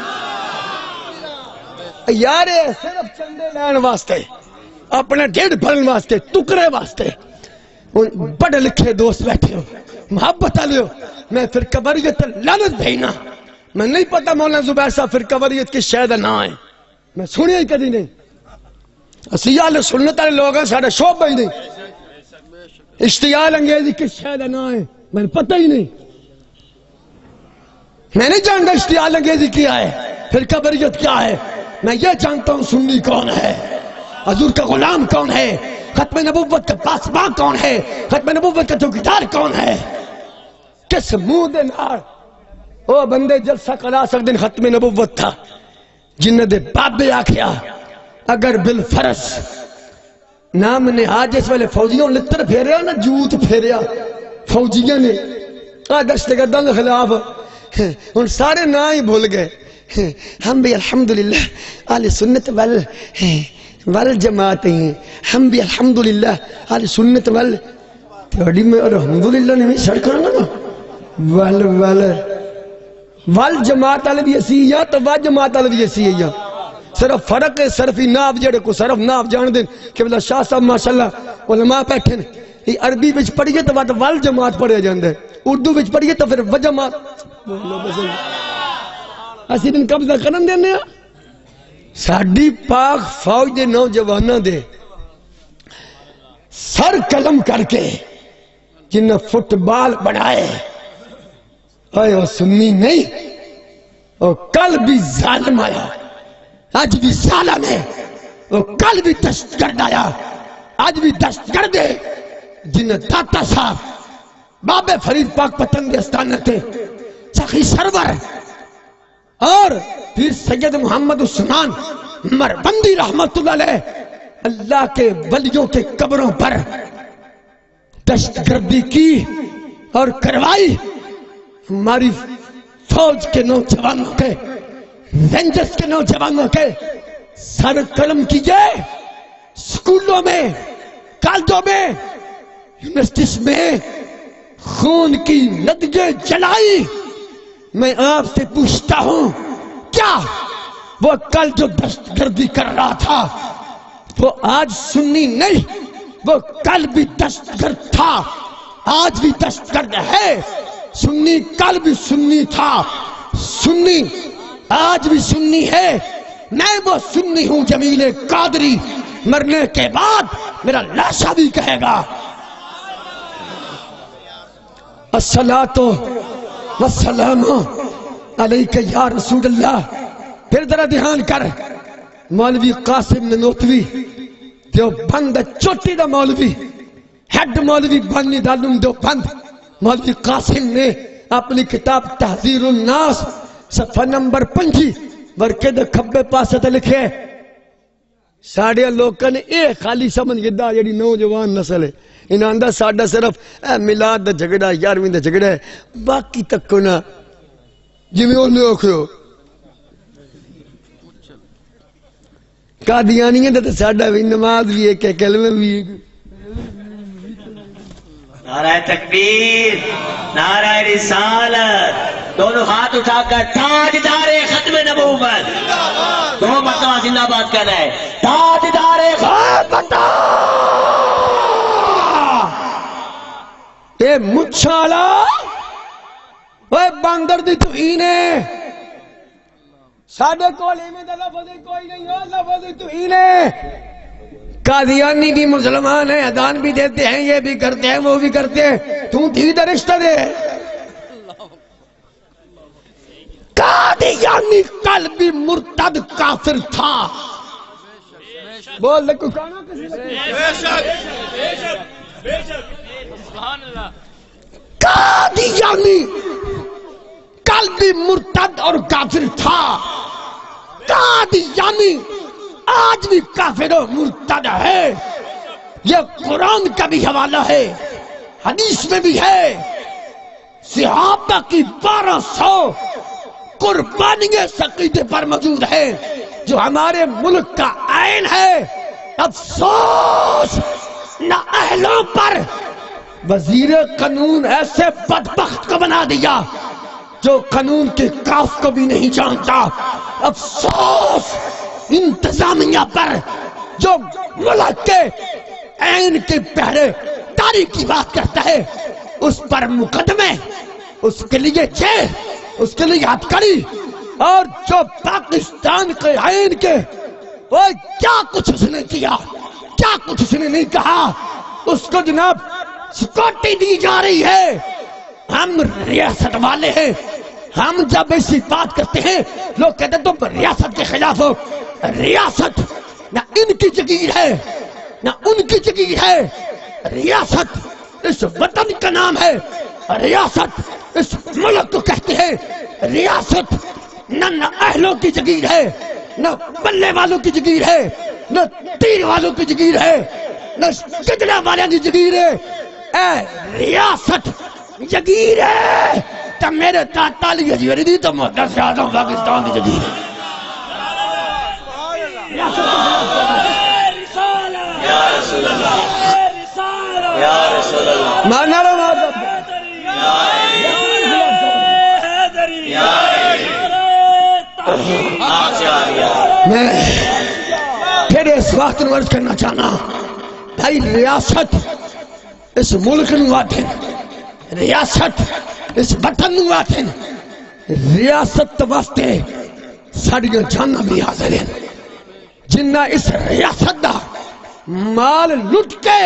یار صرف چندے لین واسطے، اپنے ڈیڑھ بھرن واسطے، ٹکڑے واسطے بڑے لکھے دوست بیٹھے ہو، محبت والے ہو. میں فرقواریت لعنت بھیجنا. میں نہیں پتا مولانا زبیر صاحب فرقواریت کی شاید نہ آئے، میں سنیا ہی کدی نہیں. اسی اہل سنت والے لوگ ہیں، سارے شعبہ ہی نہیں. اشتعال انگیزی کی شاید نہ آئے، میں پتہ ہی نہیں. میں نہیں جانتا اشتعال انگیزی کیا ہے، فرقواریت کیا ہے. میں یہ جانتا ہوں سنی کون ہے، حضور کا غلام کون ہے، ختم نبوت کا پاسبان کون ہے، ختم نبوت کا چوکیدار کون ہے. کس منہ دے نال او بندے جلسہ کرا سکتے ختم نبوت تھا، جنہ دے بابے آکھیا اگر بالفرض نام نے آج اس والے فوجیوں لتر پھیریا نا، جوت پھیریا فوجیوں نے دشت گردوں کے خلاف، ان سارے نا ہی بھول گئے. ہم بھی الحمدللہ اہل سنت والجماعت ہیں، ہم بھی الحمدللہ اہل سنت تھوڑی میں الحمدللہ نہیں شڑ کرنا نا والجماعت والے بھی اسی یا تو والجماعت والے بھی اسی ہے. صرف فرق ہے صرفی ناف جڑے کو صرف ناف جان دیں کہ بلا شاہ صاحب ماشاءاللہ علماء بیٹھے ہیں. عربی وچ پڑھیے تو بعد والجماعت پڑھیا جاندے، اردو وچ پڑھیے تو پھر وجماعت. اسی دن قبضہ کرن دینے ہیں. ساڈی پاک فوج دے نوجواناں دے سر قلم کر کے جنہ فٹ بال بنائے، اے وہ سنی نہیں، وہ کل بھی ظالم آیا، آج بھی ظالم ہے. وہ کل بھی دہشت گرد آیا، آج بھی دہشت گرد ہے. جنہ داتا صاحب بابے فرید پاک پتنگ استانہ تھے، سخی سرور اور پھر سید محمد عثمان مربندی رحمت اللہ علیہ، اللہ کے ولیوں کے قبروں پر دہشت گردی کی اور کروائی. ہماری فوج کے نوجوانوں کے، رینجرز کے نوجوانوں کے سر قلم کیجئے. سکولوں میں، کالجوں میں، یونیورسٹیز میں خون کی ندییں جلائی. میں آپ سے پوچھتا ہوں کیا وہ کل جو دہشت گردی کر رہا تھا وہ آج سنی نہیں؟ وہ کل بھی دہشت گرد تھا، آج بھی دہشت گرد ہے. سنی کل بھی سنی تھا، سنی آج بھی سنی ہے. میں وہ سنی ہوں جمیل قادری، مرنے کے بعد میرا لاشا بھی کہے گا الصلاۃ والسلام علیکہ یا رسول اللہ. پھر ذرا دھیان کر، مولوی قاسم ننوتوی دیوبند چوٹی دا مولوی، ہیڈ مولوی بانی دالم دیوبند، مولوی قاسم نے اپنی کتاب تحذیر الناس صفحہ نمبر 5 ورکے دے کھبے پاسے تے لکھے ساڑھے لوگوں نے اے خالی سمجھ گدا جڑی نوجوان نسل ہے انہاں دا ساڈا صرف میلاد دا جھگڑا، 11ویں دا جھگڑا ہے، باقی تک کو نہ جویں او لوگ ہو قادیانی تے ساڈا بھی نماز بھی ایک ہے، کلمہ بھی ایک. نعرہ تکبیر، نعرہ رسالت، دونوں ہاتھ اٹھا کر تاجدار ختم نبوت دو مرتبہ زندہ باد کر رہے ہیں. تاجدار ختم اے مچھالا، اے باندر دی توہین ہے. ساڈے کول ایویں دا لفظ کوئی نہیں، او لفظ توہین ہے. قادیانی بھی مسلمان ہیں، اذان بھی دیتے ہیں، یہ بھی کرتے ہیں، وہ بھی کرتے ہیں. تو تھی دا رشتہ دے. قادیانی کل بھی مرتد کافر تھا. بول لکو کانا کسی قادیانی کل بھی مرتد اور کافر تھا. قادیانی آج بھی کافر و مرتد ہے. یہ قرآن کا بھی حوالہ ہے، حدیث میں بھی ہے. صحابہ کی 1200 قربانیاں اس عقیدے پر موجود ہے جو ہمارے ملک کا آئین ہے. افسوس نہ اہلوں پر وزیر قانون ایسے بدبخت کو بنا دیا جو قانون کے کاف کو بھی نہیں جانتا. افسوس انتظامیہ پر جو ملک کے آئین کے پہرے داری کی بات کرتا ہے، اس پر مقدمے، اس کے لیے جیل، اس کے لیے ہتھکڑی. اور جو پاکستان کے آئین کے وہ کیا کچھ اس نے کیا، کیا کچھ اس نے نہیں کہا، اس کو جناب سکوٹی دی جا رہی ہے. ہم ریاست والے ہیں، ہم جب ایسی بات کرتے ہیں لوگ کہتے ہیں تم ریاست کے خلاف ہو. ریاست نہ ان کی جگیر ہے نہ ان کی جگیر ہے. ریاست اس وطن کا نام ہے، ریاست اس ملک کو کہتے ہیں. ریاست نہ اہلوں کی جگیر ہے، نہ بلے والوں کی جگیر ہے، نہ تیر والوں کی جگیر ہے، نہ قتلہ والوں کی جگیر ہے. اے ریاست جگیر ہے تو میرے داتا علی حجویری دی تو محدث اعظم پاکستان کی جگیر ہے. میں پھر اس وقت عرض کرنا چاہنا بھائی، ریاست اس ملک نو آتھن، ریاست اس وطن نو آتھن. ریاست واسطے ساڑیاں جانا بھی حاضر ہیں. جنہ اس ریاست دا مال لٹ کے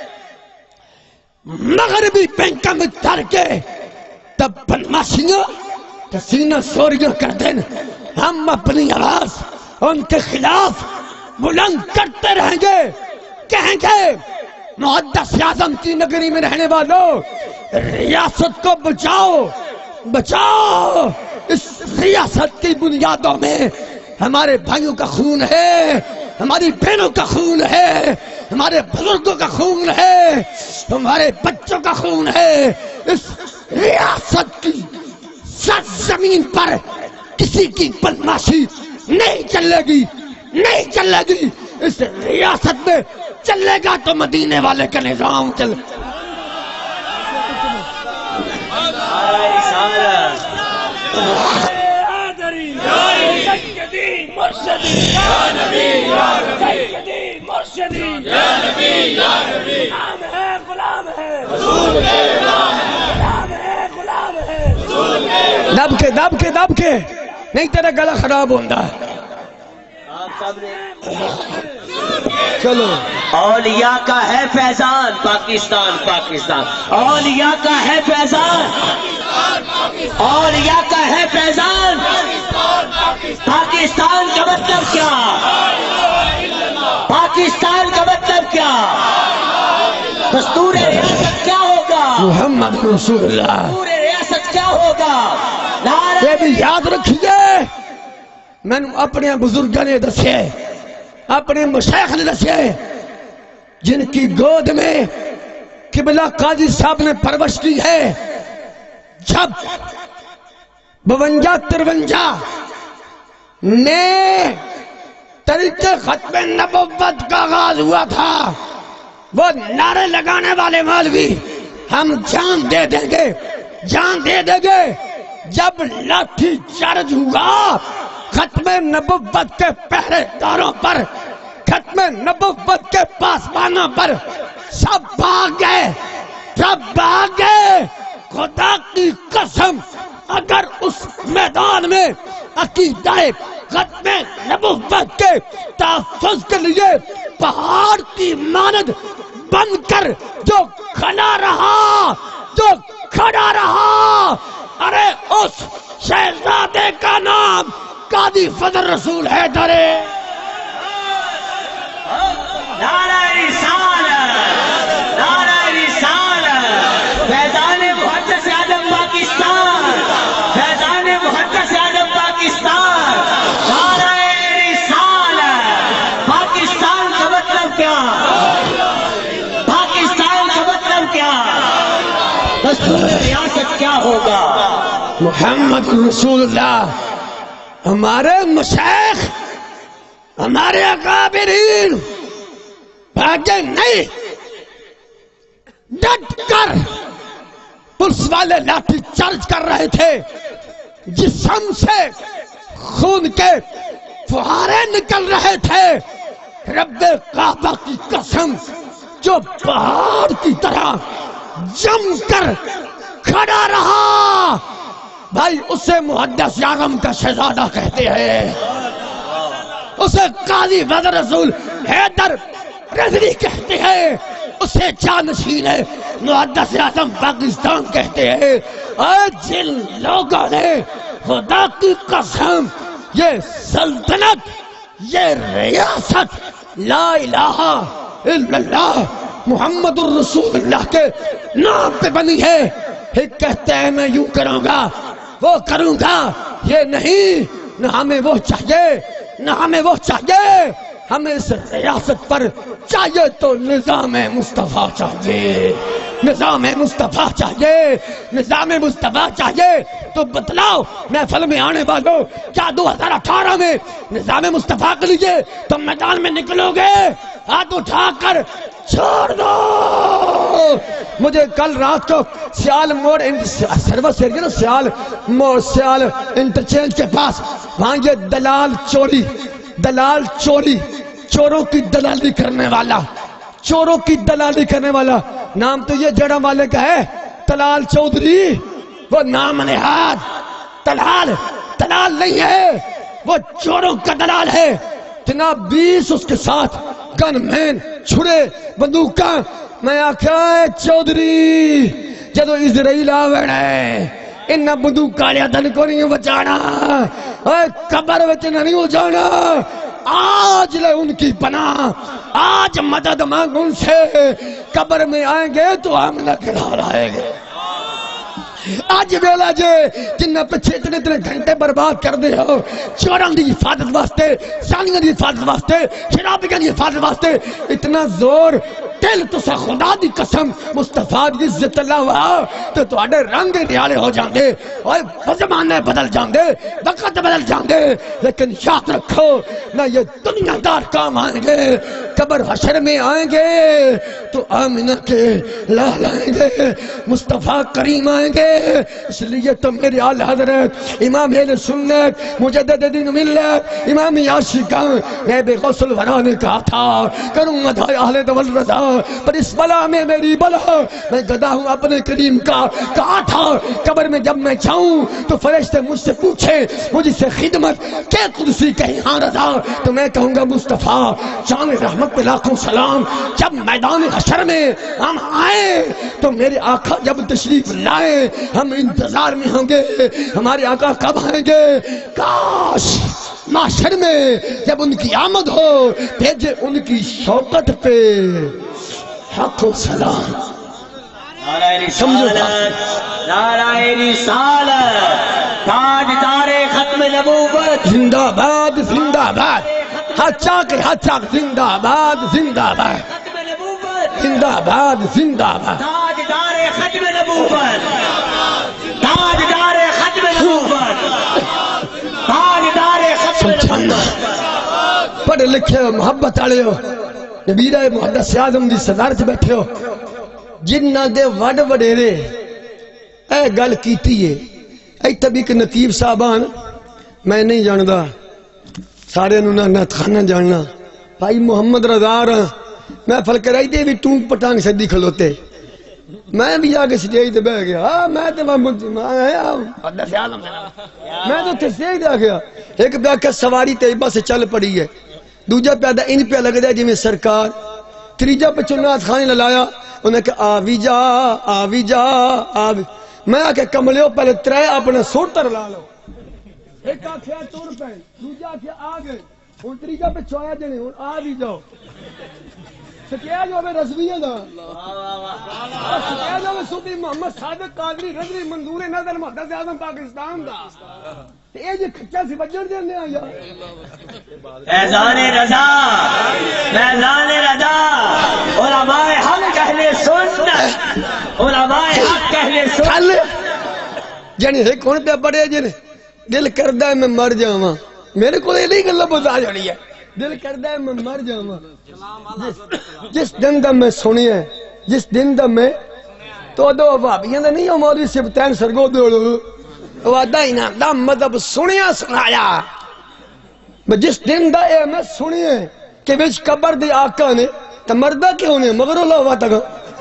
مغربی بینکاں میں دھر کے تب بدماشیاں سینہ سوریاں کر دیں. ہم اپنی آواز ان کے خلاف بلند کرتے رہیں گے، کہیں گے محدث اعظم کی نگری میں رہنے والوں ریاست کو بچاؤ بچاؤ. اس ریاست کی بنیادوں میں ہمارے بھائیوں کا خون ہے، ہماری بہنوں کا خون ہے، ہمارے بزرگوں کا خون ہے، ہمارے بچوں کا خون ہے. اس ریاست کی سرزمین پر کسی کی بدماشی نہیں چلے گی، نہیں چلے گی. اس ریاست میں چلے گا تو مدینے والے کا نظام چل. دب کے نہیں تیرا گلا خراب ہوتا ہے. چلو اولیاء کا ہے فیضان پاکستان، پاکستان اولیاء کا ہے فیضان، اولیاء کا ہے فیضان. پاکستان کا مطلب کیا؟ پاکستان کا مطلب کیا؟ دستور ریاست کیا ہوگا؟ محمد رسول اللہ. دستور ریاست کیا ہوگا؟ یہ بھی یاد رکھیے، میں نے اپنے بزرگوں نے دسے، اپنے مشائخ نے دسے، جن کی گود میں قبلہ قاضی صاحب نے پرورش کی ہے. جب 52-53 میں طریقے ختم نبوت کا آغاز ہوا تھا، وہ نعرے لگانے والے مولوی ہم جان دے دیں گے، جان دے دیں گے. جب لاٹھی چارج ہوا ختم نبوت کے پہرے داروں پر، ختم نبوت کے پاسبانوں پر، سب بھاگ گئے، سب بھاگ گئے. خدا کی قسم اگر اس میدان میں عقیدہ ختم نبوت کے تحفظ کے لیے پہاڑ کی مانند بن کر جو کھڑا رہا، جو کھڑا رہا، ارے اس شہزادے کا نام قاضی فضل رسول حیدر. نعرہ رسالت، نعرہ رسالت، فیضان محدث اعظم پاکستان، فیضان محدث اعظم پاکستان. نعرہ رسالت، ریاست کیا ہوگا؟ محمد رسول اللہ ہمارے مشائخ ہمارے اکابرین بھاگے نہیں، ڈٹ کر پولیس والے لاٹھی چارج کر رہے تھے، جسم سے خون کے فوارے نکل رہے تھے، رب کعبہ کی قسم جو پہاڑ کی طرح جم کر کھڑا رہا، بھائی اسے محدث اعظم کا شہزادہ کہتے ہیں، اسے قاضی بدر رسول حیدر رضوی کہتے ہیں، اسے جانشین محدث اعظم پاکستان کہتے ہیں۔ اور جن لوگوں نے خدا کی قسم یہ سلطنت، یہ ریاست لا الہ الا اللہ محمد الرسول اللہ کے نام پہ بنی ہے، ایک کہتے ہیں میں یوں کروں گا وہ کروں گا، یہ نہیں، نہ ہمیں وہ چاہیے نہ ہمیں وہ چاہیے، ہمیں اس ریاست پر چاہیے تو نظام مصطفیٰ چاہیے، نظام مصطفیٰ چاہیے، نظام مصطفیٰ چاہیے۔ تو بتلاؤ محفل میں آنے والوں، کیا 2018 میں نظام مصطفیٰ کے لیے تم میدان میں نکلو گے؟ ہاتھ اٹھا کر چھوڑ دو۔ مجھے کل رات کو سیال موڑ سروس ایریا، سیال موڑ، سیال انٹرچینج کے پاس، وہاں یہ دلال چوری، چوروں کی دلالی کرنے والا، چوروں کی دلالی کرنے والا، نام تو یہ جڑا والے کا ہے طلال چودھری، وہ نام نہاد طلال نہیں ہے، وہ چوروں کا دلال ہے۔ جناب 20 اس کے ساتھ گن مین، چھڑے، بندوقاں، میں آکھا چودھری جدو اسرائیل آوڑے انہا بندوقاں لیا دن کو نہیں بچانا، قبر وچ نہیں ہو جانا، آج لے ان کی پناہ، آج مدد مانگ ان سے، قبر میں آئیں گے تو حملہ کرا رہے گے۔ آج ویلا جے جنہ پچھے اتنے گھنٹے برباد کر دے ہو، چوران دی حفاظت واسطے، سانیاں دی حفاظت واسطے، شرابیاں دی حفاظت واسطے، اتنا زور دل تو سا خدا دی قسم مصطفیٰ دی عزت اللہ ہوا تو تواڈے رنگ نیالے ہو جاندے، اور زمانے بدل جاندے، وقت بدل جاندے، لیکن یاد رکھو نہ یہ دنیا دار کام آئیں گے، قبر حشر میں آئیں گے تو آمنہ کے لال آئیں گے، مصطفیٰ کریم آئیں گے۔ اس لیے تو میرے آل حضرت امام اہل سنت مجدد دین ملت امام عاشقاں میں بے غسل ورا نے کہا تھا کروں مدح اہل دول رضا، پر اس بلا میں میری بلا، میں گدا ہوں اپنے کریم کا، کہا تھا قبر میں جب میں جاؤں تو فرشتے مجھ سے پوچھے مجھ سے خدمت کہ قدسی کہیں ہاں رضا، تو میں کہوں گا مصطفیٰ جان رحمت پہ لاکھوں سلام۔ جب میدان حشر میں ہم آئے تو میرے آقا جب تشریف لائے ہم انتظار میں ہوں گے، ہمارے آقا کب آئیں گے؟ کاش معاشر میں جب ان کی آمد ہو بھیجے ان کی شوکت پہ حق و سلام۔ نعرہ رسالت، نعرہ رسالت، تاجدار ختم نبوت، زندہ باد زندہ باد، ہاتھ چاک زندہ باد زندہ باد، ختم نبوت، زندہ باد زندہ باد۔ تاجدار ختم نبوت، تاجدار ختم نبوت، تاجدار ختم نبوت۔ پڑھ لکھے ہو، محبت آلے ہو، نبیرہ محدث اعظم دی صدارت بیٹھے ہو، جنہ دے وڈ وڈیرے اے گل کیتی ہے، اے تب ایک نقیب صاحبان میں نہیں جاندا، سارے نو نہ خانہ جاننا، بھائی محمد رضا رہا، میں فل کرائی دے بھی ٹونگ پٹانگ صدی کھلوتے، میں بھی آگے سٹیج دے بہ گیا، میں تو سٹیج دے گیا، ایک پہ آکے سواری طیبہ سے چل پڑی ہے، دوجہ پیادہ ان پہ لگ دیا جی میں سرکار، تریجہ پہ چنات خانے للایا، انہیں کہا آوی جا آوی جا آوی، میں آکے کملیوں پہلے ترے اپنے سوٹر لالو، ایک آکھیا تور پہ دوجہ آکھیا آگے، ان تریجہ پہ چویا جنے ان آوی جاؤ، سٹیج ہوئے رضویہ دا، سٹیج ہوئے صوفی محمد صادق قادری رضوی منظور نظر محدث اعظم پاکستان دا، یہ جو کھچا سی بجڑ دینے آیا، فیضان رضا، فیضان رضا، علماء حق اہل سنت، علماء حق اہل سنت گل جانی ایک کون پہ پڑے جن دل کردہ ہے میں مر جاواں میرے کو یہ نہیں گلہ بتا جانی ہے دل کردہ ہے میں مر جاواں جس دن دا میں سنی ہے جس دن دا میں تو دو بھابیاں دا نہیں ہو مولوی سبتین سرگو دو وعدہ ہی نا دا مذہب سنیا سنایا جس دن دا اے میں سنی ہے کہ بیچ قبر دی آقا نے تا مردہ کیوں نے مگر اللہ ہوا تکا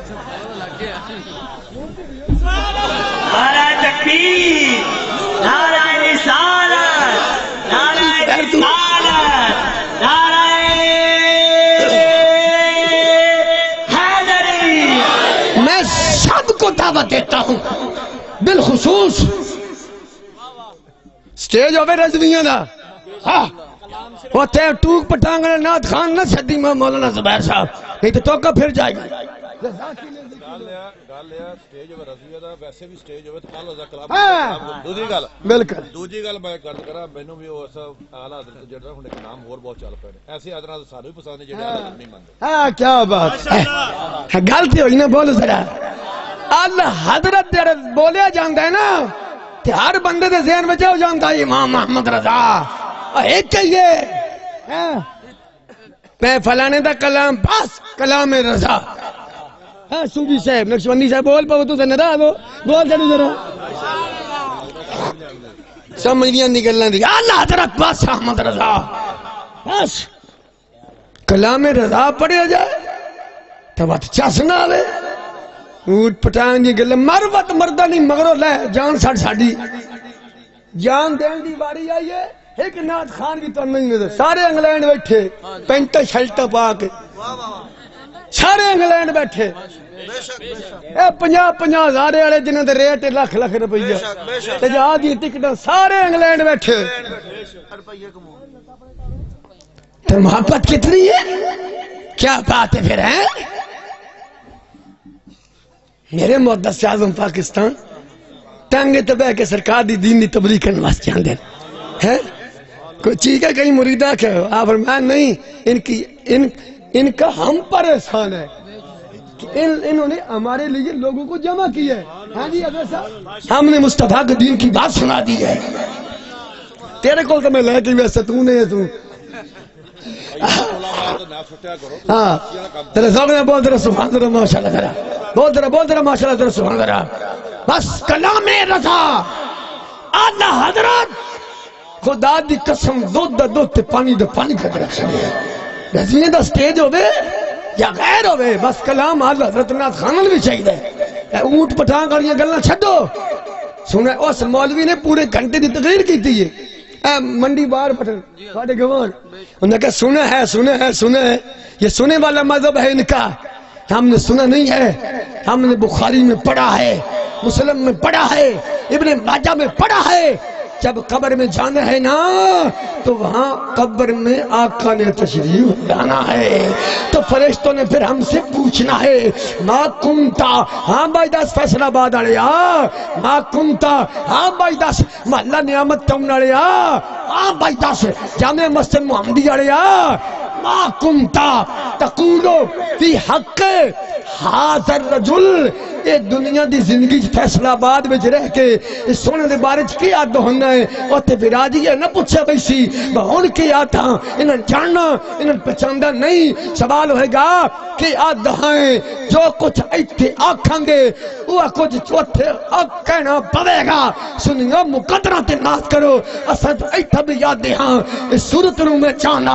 نعرہ تکبیر نعرہ رسالت نعرہ رسالت نعرہ حیدری میں سب کو دعوت دیتا ہوں بالخصوص سٹیج ہوئے رضویاں دا وہ تے ٹوک پٹانگنے نات خان نہ چھدی میں مولانا زبیر صاحب نہیں تو توقع پھر جائے گا گل ہے سٹیج ہوئے رضویہ دا ویسے بھی سٹیج ہوئے تو کال وزا کلام دوسری گل میں کرد کرا مینوں بھی وہ سب اعلیٰ حضرت جڑا ہن ایک نام اور بہت چل پے نے ایسے حضرات سانوں بھی پسند نے جڑے حضرت نہیں مانتے ہاں کیا بات ہے گل تے ہوئی نا بولو ذرا اللہ حضرت جڑا بولیا جاندا ہے نا تے ہر بندے دے ذہن وچ ہو جاندا ہے امام محمد رضا ایک کہیے میں فلانے دا کلام بس کلام رضا ہاں صوفی صاحب نقشبندی صاحب بول پاو تو ناراض ہو بول چلو ذرا سمجھ نہیں آندی گلاں دی اللہ حضرت بس احمد رضا بس کلام رضا پڑھیا جائے تو بات چس نہ آوے اونٹ پٹان دی گل مروت مردہ نہیں مگرو لے جان ساڑھ ساڑھی جان دین دی باری آئیے ایک نات خان کی تو نہیں نظر سارے انگلینڈ بیٹھے پینٹا شلٹا پا کے سارے انگلینڈ بیٹھے اے 50-50 ہزارے والے جنہوں دے ریٹ لکھ لکھ روپیہ تجاہ دی ٹکٹاں سارے انگلینڈ بیٹھے تو محبت کتنی ہے کیا بات ہے پھر ہے میرے محدث اعظم پاکستان ٹانگے تبہ کے سرکار دی دین دی تبلیغ کرنے واسطے آندے ہیں کوئی چیز ہے کہیں مریدہ کیا ہو آپ فرمائیں نہیں ان کا ہم پر احسان ہے کہ انہوں نے ہمارے لیے لوگوں کو جمع کیا ہے ہاں جی اگر صاحب ہم نے مصطفیٰ کے دین کی بات سنا دی ہے تیرے کو تو میں لے کے ویسے تو نہیں ہے تو ہاں تیرے ذوق نے بول درہ سبحان درہ ماشاءاللہ درہ بول درہ ماشاءاللہ درہ سبحان درہ بس کلام رضا آلہ حضرت خدا دی قسم دودھ دا دودھ تے پانی دا پانی کا رکھ سکے رضویہ دا سٹیج ہوئے یا غیر ہوئے بس کلام آلہ حضرت نات خانل بھی چاہیے اے اونٹ پٹھان کر یہ گلنا چھڑو سنے اس مولوی نے پورے گھنٹے دی تغیر کی تھی اے منڈی بار پٹھن واڑے گوان انہوں نے کہا سنے ہے یہ سنے والا مذہب ہے ان کا ہم نے سنا نہیں ہے ہم نے بخاری میں پڑھا ہے مسلم میں پڑھا ہے ابن ماجہ میں پڑھا ہے جب قبر میں جانا ہے نا تو وہاں قبر میں آقا نے تشریف لانا ہے تو فرشتوں نے پھر ہم سے پوچھنا ہے ما کنتا ہاں بھائی داس فیصل آباد آڑیا ما کنتا ہاں بھائی داس محلہ نعمت ٹاؤن آڑیا ہاں بھائی داس جامع مسجد محمدی آڑیا ما کنتا تقولو فی حق حاضر رجل یہ دنیا دی زندگی فیصلہ آباد میں رہ کے اس سونے دے بارے کی یاد ہونا ہے اور تے براجی ہے نہ پوچھا بھئی سی بہن کی یاد تھا انہیں جاننا انہیں پہچاندہ نہیں سوال ہوئے گا کہ یاد ہیں جو کچھ ایتھے آکھیں گے وہ کچھ چوتھے کہنا پوے گا سنیا مقدرہ تے ناس کرو اسد ایتھا بھی یاد دے ہاں اس صورت رو میں جان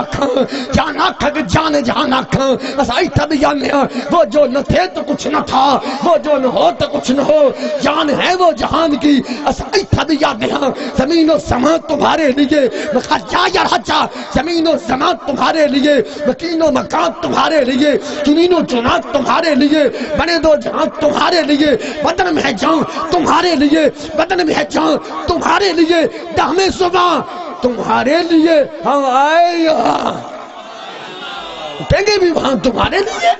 آکھاں کہ جان جہان آکھاں اسا ایتھا بھی یاد دے ہاں وہ جو نہ تھے تو کچھ نہ تھا وہ جو نہ ہو تو کچھ نہ ہو جان ہے وہ جہان کی ایتھا بھی یاد دیا زمین و زمان تمہارے لیے جا یا رجا زمین و زمان تمہارے لیے مکین و مکان تمہارے لیے چنین و چنات تمہارے لیے بنے دو جہاں تمہارے لیے بدن میں ہے جان تمہارے لیے بدن میں ہے جان تمہارے لیے دہمیں صبح تمہارے لیے ہم آئے یہاں اٹھیں گے بھی وہاں تمہارے لیے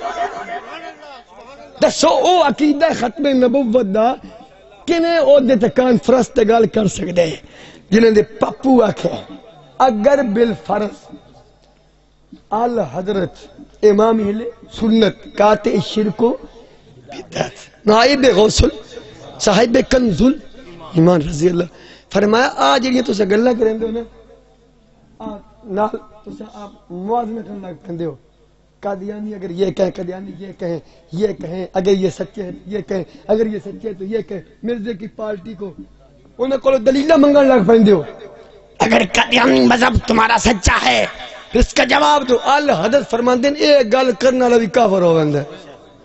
دسو او عقیدہ ختم نبوت دا کنے او دے تکان فرست گال کر سکتے ہیں جنہیں دے پپو آکھے اگر بالفرض آل حضرت امام اہل سنت کاتے شرکو بدعت نائب غوث صاحب کنزل ایمان رضی اللہ فرمایا آ جڑیاں تساں گلاں کریندے ہو نا نال تساں آپ موازنہ کرن لگ پیندے ہو قادیانی اگر یہ کہیں قادیانی یہ کہیں اگر یہ سچے ہیں یہ کہیں اگر یہ سچے ہیں تو یہ کہیں مرزے کی پارٹی کو انہیں کو دلیلہ منگن لگ پیندے ہو اگر قادیانی مذہب تمہارا سچا ہے اس کا جواب دو اللہ حضرت فرماندے ہیں اے گل کرنا والا بھی کافر ہو ویندا ہے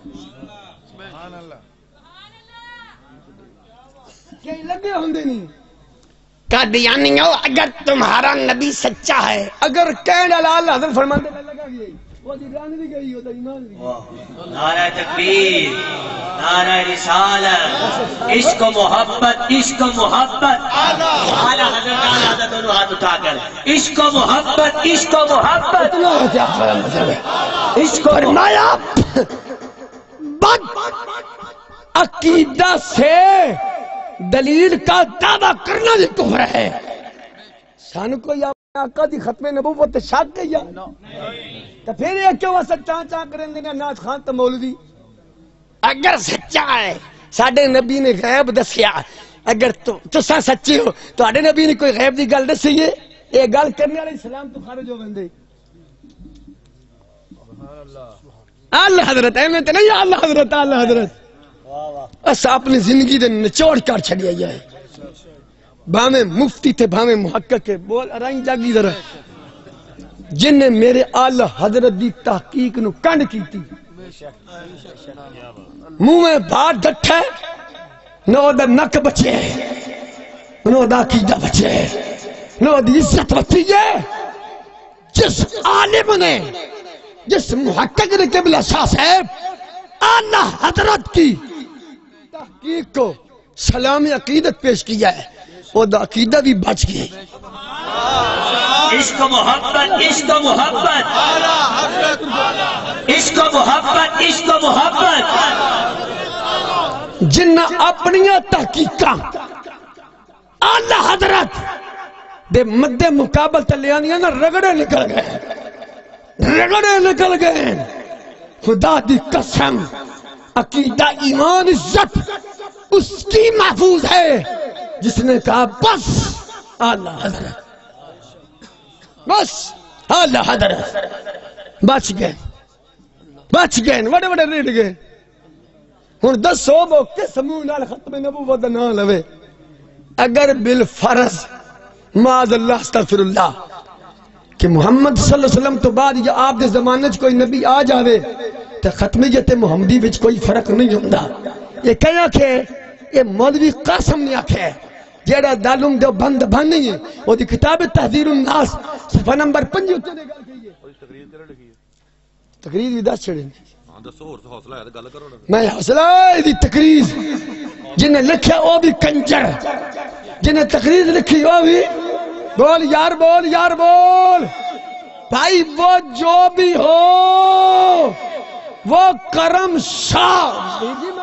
کہیں لگے ہوندے نہیں قادیانیوں اگر تمہارا نبی سچا ہے اگر کہنے والا اللہ حضرت فرماندے ہیں لگا گئی وہ دی جان بھی گئی ہوتا ایمان بھی نعرہ تکبیر نعرہ رسالت عشق و محبت اعلیٰ حضرت دونوں ہاتھ اٹھا کر عشق و محبت عشق و فرمایا بد عقیدہ سے دلیل کا دعویٰ کرنا بھی کفر ہے سانو کوئی آقا دی ختم نبوت شک گئی تو پھر یہ کیوں سچا کریں دینا ناز خان تو مولوی اگر سچا ہے ساڑھے نبی نے غیب دسیا اگر تسا سچے ہو تو آڑے نبی نے کوئی غیب دی گل دسی ہے یہ گل کرنے علیہ السلام تو خارج ہو بندے اللہ حضرت احمد تے نہیں اللہ حضرت اس اپنی زندگی دے نچوڑ کر چھڑیا ہے بھامے مفتی تھے بھامے محقق کے بول ارائیں جاگی ذرا جن نے میرے آلہ حضرت دی تحقیق نو کنڈ کی تھی منہ میں بات ڈٹھے نو دا نک بچے نو دا عقیدہ بچے نو دی عزت بچی ہے جس عالم نے جس محقق نے قبلہ شاہ صاحب آلہ حضرت کی تحقیق کو سلام عقیدت پیش کیا ہے وہ دا عقیدہ بھی بچ گئی عشق و محبت عشق و محبت عشق و محبت عشق و محبت جنہ اپنی تحقیقاں آلہ حضرت دے مد مقابل تلیانیاں نا رگڑے نکل گئے خدا دی قسم عقیدہ ایمان عزت اس کی محفوظ ہے جس نے کہا بس آلہ حضرت بس آلہ حضرت بچ گئے وڑے ریڑ گئے ہن دسو وہ کس منہ نال ختم نبوت دا نام لوے اگر بالفرض معاذ اللہ استغفر اللہ کہ محمد صلی اللہ علیہ وسلم تو بعد یا آپ دے زمانے چ کوئی نبی آ جاوے تے ختمیت محمدی وچ کوئی فرق نہیں ہوندا یہ کہیں آکھے یہ مولوی قاسم نے آکھے جیڑا دالم دو بند نہیں ہے وہ دی کتاب تحذیر الناس صفحہ نمبر 5 اتنے گل کہی ہے تقریر بھی دس چھڑے میں حوصلہ ہے دی تقریر جنہیں لکھا وہ بھی کنجر جنہیں تقریر لکھی وہ بھی بول یار بول بھائی وہ جو بھی ہو وہ کرم شاہ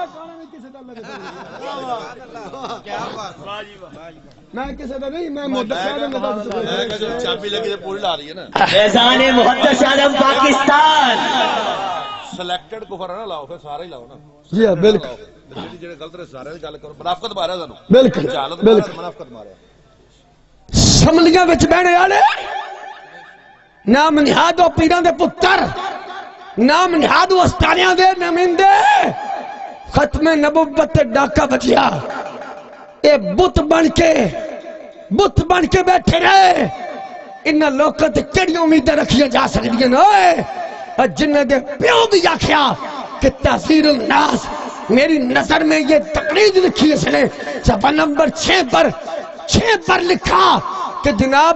میں کسی دا نہیں میں چابی لگی تو پوری لا رہی ہے نا فیضان محدث عالم پاکستان سلیکٹڈ کفر نہ لاؤ پھر سارے ہی لاؤ نا جی ہاں بالکل جڑے غلط رہے سارے گل کرو منافقت ماریا تانوں بالکل منافقت ماریا شملیاں وچ بہنے والے نام نہادو پیراں دے پتر نام نہادو استاریاں دے نمائندے ختم نبوت تے ڈاکا بچیا اے بت بن کے بیٹھے رہے انہاں لوکاں تے کیڑی امیدیں رکھیاں جا سکدیاں اوئے جنہاں دے پیو بھی آکھیا کہ تحذیر الناس میری نظر میں یہ تقریر لکھی اس نے صفحہ نمبر 6 پر لکھا کہ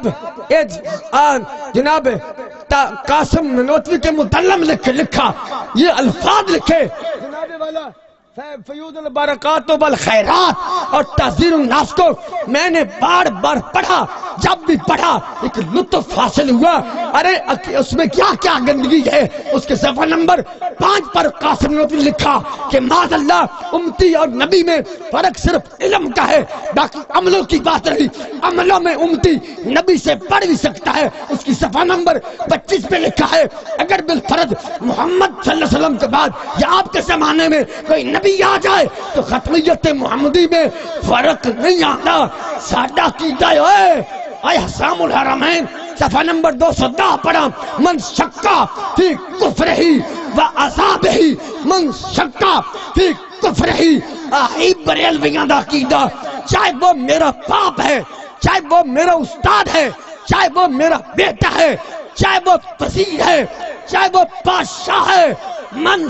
جناب قاسم ننوتوی کے متعلم لکھا یہ الفاظ لکھے جناب والا فیوض البرکات والخیرات اور تحذیر الناس کو میں نے بار پڑھا جب بھی پڑھا ایک لطف حاصل ہوا ارے اس میں کیا گندگی ہے اس کے صفحہ نمبر 5 پر قاسم ننوتوی لکھا کہ معاذ اللہ امتی اور نبی میں فرق صرف علم کا ہے باقی عملوں کی بات رہی عملوں میں امتی نبی سے پڑھ بھی سکتا ہے اس کی صفحہ نمبر 25 پہ لکھا ہے اگر بالفرض محمد صلی اللہ علیہ وسلم کے بعد یا آپ کے زمانے میں کوئی نبی آ جائے تو ختمیت محمدی میں فرق نہیں آتا. ساڈا عقیدہ ہے اے حسام الحرمین صفحہ نمبر 210 پڑھا. من شکا فی کفرہ و عذابہ، من شکا فی کفرہ. آئی بریلویاں دا عقیدہ، چاہے وہ میرا باپ ہے، چاہے وہ میرا استاد ہے، چاہے وہ میرا بیٹا ہے، چاہے وہ وزیر ہے، چاہے وہ بادشاہ ہے، من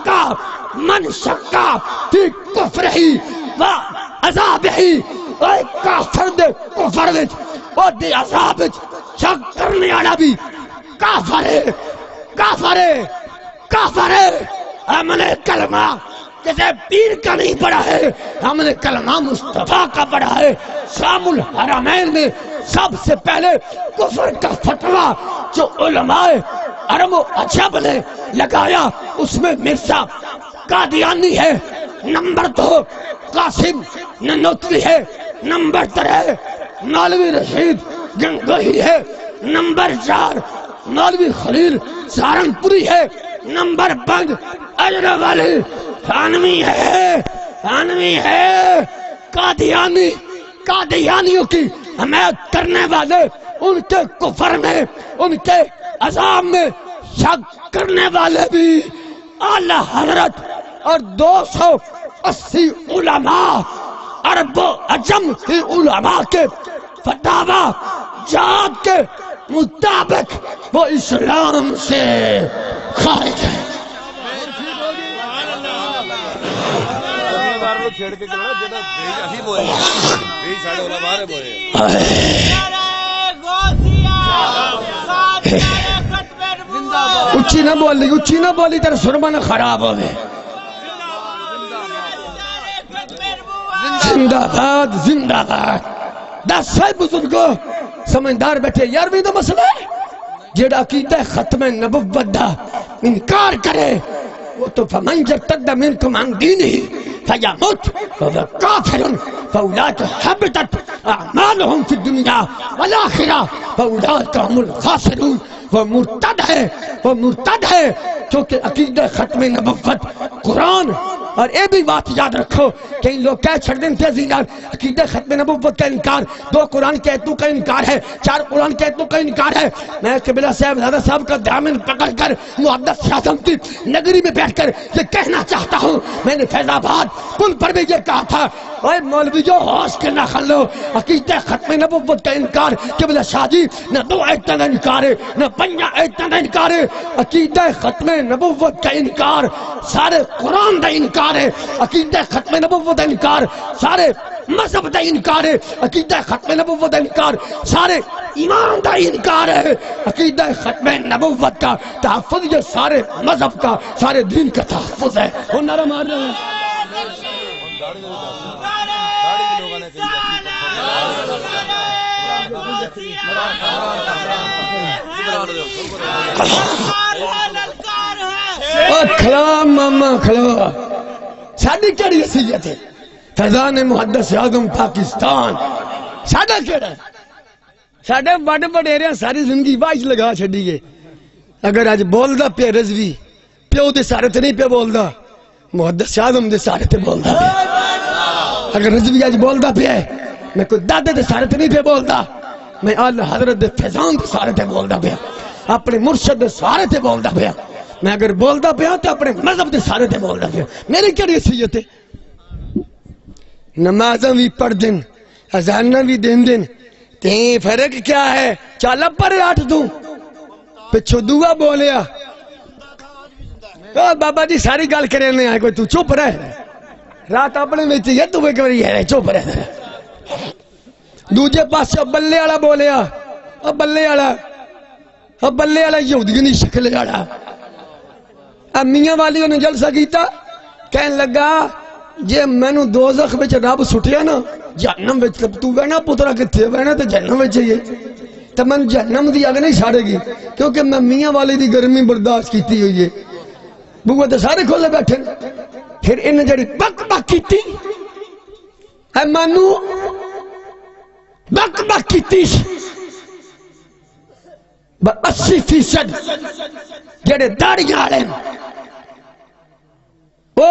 شکا فی کفرہ و عذابہ. اے کافر دے کفر وچ او دے عذاب وچ شک کرنے والا بھی کافر ہے، کافر ہے، کافر ہے. ہم نے کلمہ کسی پیر کا نہیں پڑھا ہے، ہم نے کلمہ مصطفیٰ کا پڑھا ہے. شام الحرمین میں سب سے پہلے کفر کا فتویٰ جو علماء عرب و عجم نے لگایا اس میں مرزا قادیانی ہے، نمبر 2 قاسم ننوتوی ہے، نمبر 3 مولوی رشید گنگوہی ہے، نمبر 4 مولوی خلیل سہارنپوری ہے، نمبر 5 اجر والی تھانوی ہے. قادیانیوں کی حمایت کرنے والے ان کے کفر میں، ان کے عذاب میں شک کرنے والے بھی اعلی حضرت اور 280 علماء عرب و عجم کی علماء کے فتاوی جات کے مطابق وہ اسلام سے خارج ہے. اچھی نہ بولی تیرا سرما نہ خراب ہو گئے. زندہ باد زندہ باد. 10 بزرگوں سمجھدار بیٹھے. 11ویں تو مسئلہ ہے جیڑا عقیدہ ختم نبوت دا انکار کرے وہ تو فمن یرتد منکم عن دینہ فیمت وهو کافر فاولئک حبطت اعمالهم فی الدنیا والآخرہ فاولئک هم الخاسرون. وہ مرتد ہے کیونکہ عقیدہ ختم نبوت قرآن. اور اے بھی بات یاد رکھو کہ ان لوگ کہہ چھڑ دیں تھے عقیدہ ختم نبوت کا انکار، 2 قرآن کے ایتوں کا انکار ہے، 4 قرآن کے ایتوں کا انکار ہے. میں قبلہ صاحب زیادہ صاحب کا دامن پکڑ کر محدث شاہزم کی نگری میں بیٹھ کر یہ کہنا چاہتا ہوں. میں نے فیض آباد پل پر بھی یہ کہا تھا اے مولویوں ہوش کے نہ کھلو. عقیدہ ختم نبوت کا انکار قبلہ شاہ جی نہ 2 آیتوں کا انکار ہے نہ 5 آیتوں کا انکار ہے. عقیدہ ختم نبوت کا انکار سارے قرآن کا انکار ہے. عقیدہ ختم نبوت کا انکار سارے مذہب کا انکار ہے. عقیدہ ختم نبوت کا انکار سارے ایمان کا انکار ہے. عقیدہ ختم نبوت کا تحفظ یہ سارے مذہب کا سارے دین کا تحفظ ہے. وہ نعرہ مار رہے ہیں کھلا ماما کھلا. ساڑھی کیڑی حیثیت ہے فیضان محدث اعظم پاکستان ساڑھا کیڑا ہے. ساڑھے بڑے بڑے ساری زندگی باج لگا چھڑی گئے. اگر آج بول دا پہ رضوی پیو دے سارے تے نہیں پہ بول دا محدث اعظم دے سارے تے بول دا پہ. اگر رضوی آج بول دا پہ ہے میں کوئی دادے دے سارے تے نہیں پہ بول دا، میں اعلی حضرت دے فیضان دے سارے تے بول دا پہ، اپنے مرشد دے سارے تے بول دا پہ. میں اگر بولدا پیا تو اپنے مذہب دے سارے تے بولدا پیا. میری کیا حیثیت ہے؟ نمازاں بھی پڑھ دین اذاناں بھی دین دین تے فرق کیا ہے؟ چل پر 8 دوں پچھو دعا بولیا بابا جی ساری گل کرنے آئے کوئی تو چپ رہ رات اپنے میں یہ تو کری ہے چپ رہ. دوجے پاس بلے والا بولیا بلے والا یہودی شکل والا. میاں والی نے جلسہ کیتا کہن لگا جے مینوں دوزخ وچ رب سٹیا نا جہنم وچ تو بہنا پترا کتے بہنا تے جہنم وچ ہی تے من جہنم دی اگ نہیں چھاڑے گی کیونکہ میں میاں والی دی گرمی برداشت کیتی ہوئی ہے. بوئے تے سارے کھولے بیٹھے. پھر انہیں جڑی بک بک کیتی اے مانو بک بک کیتی 80% جڑے داڑیاں والے وہ